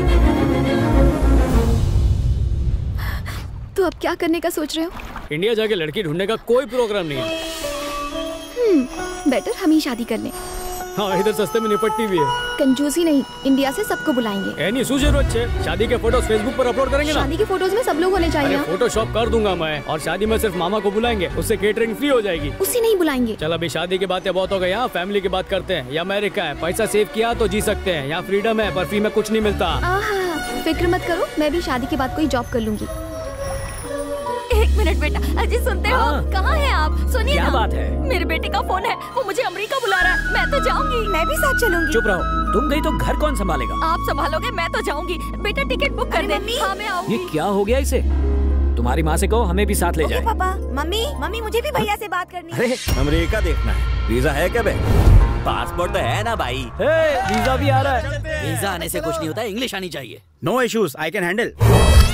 तो अब क्या करने का सोच रहे हो? इंडिया जाके लड़की ढूंढने का कोई प्रोग्राम नहीं है। बेटर हम ही शादी कर लें। हाँ, इधर सस्ते में निपटती भी है। कंजूसी नहीं, इंडिया से सबको बुलाएंगे। एनी जरूरत है। शादी के फोटोज फेसबुक पर अपलोड करेंगे ना? शादी के फोटोज में सब लोग होने चाहिए। फोटोशॉप कर दूंगा मैं, और शादी में सिर्फ मामा को बुलाएंगे, उससे केटरिंग फ्री हो जाएगी। उसे नहीं बुलाएंगे। चल, अभी शादी की बातें बहुत हो गई। यहाँ फैमिली की बात करते हैं। ये अमेरिका है, पैसा सेव किया तो जी सकते हैं। यहाँ फ्रीडम है, पर फ्री में कुछ नहीं मिलता। फिक्र मत करो, मैं भी शादी के बाद कोई जॉब कर लूंगी। एक मिनट बेटा, अजी सुनते हो? कहाँ हैं आप? सुनिए क्या ना, बात है? मेरे बेटे का फोन है, वो मुझे अमेरिका बुला रहा है। मैं तो जाऊंगी। मैं भी साथ चलूंगी। चुप रहो, तुम गई तो घर कौन संभालेगा? आप संभालोगे, मैं तो जाऊंगी। बेटा टिकट बुक कर दे। हाँ, मैं आऊंगी। ये क्या हो गया इसे? तुम्हारी माँ से कहो हमें भी साथ ले जाए। पापा, मम्मी मुझे भी भैया से बात करनी है। अमेरिका देखना है, वीजा है क्या बे? पासपोर्ट तो है ना भाई। वीजा भी आ रहा है। वीजा आने से कुछ नहीं होता, इंग्लिश आनी चाहिए। No issues, I can handle.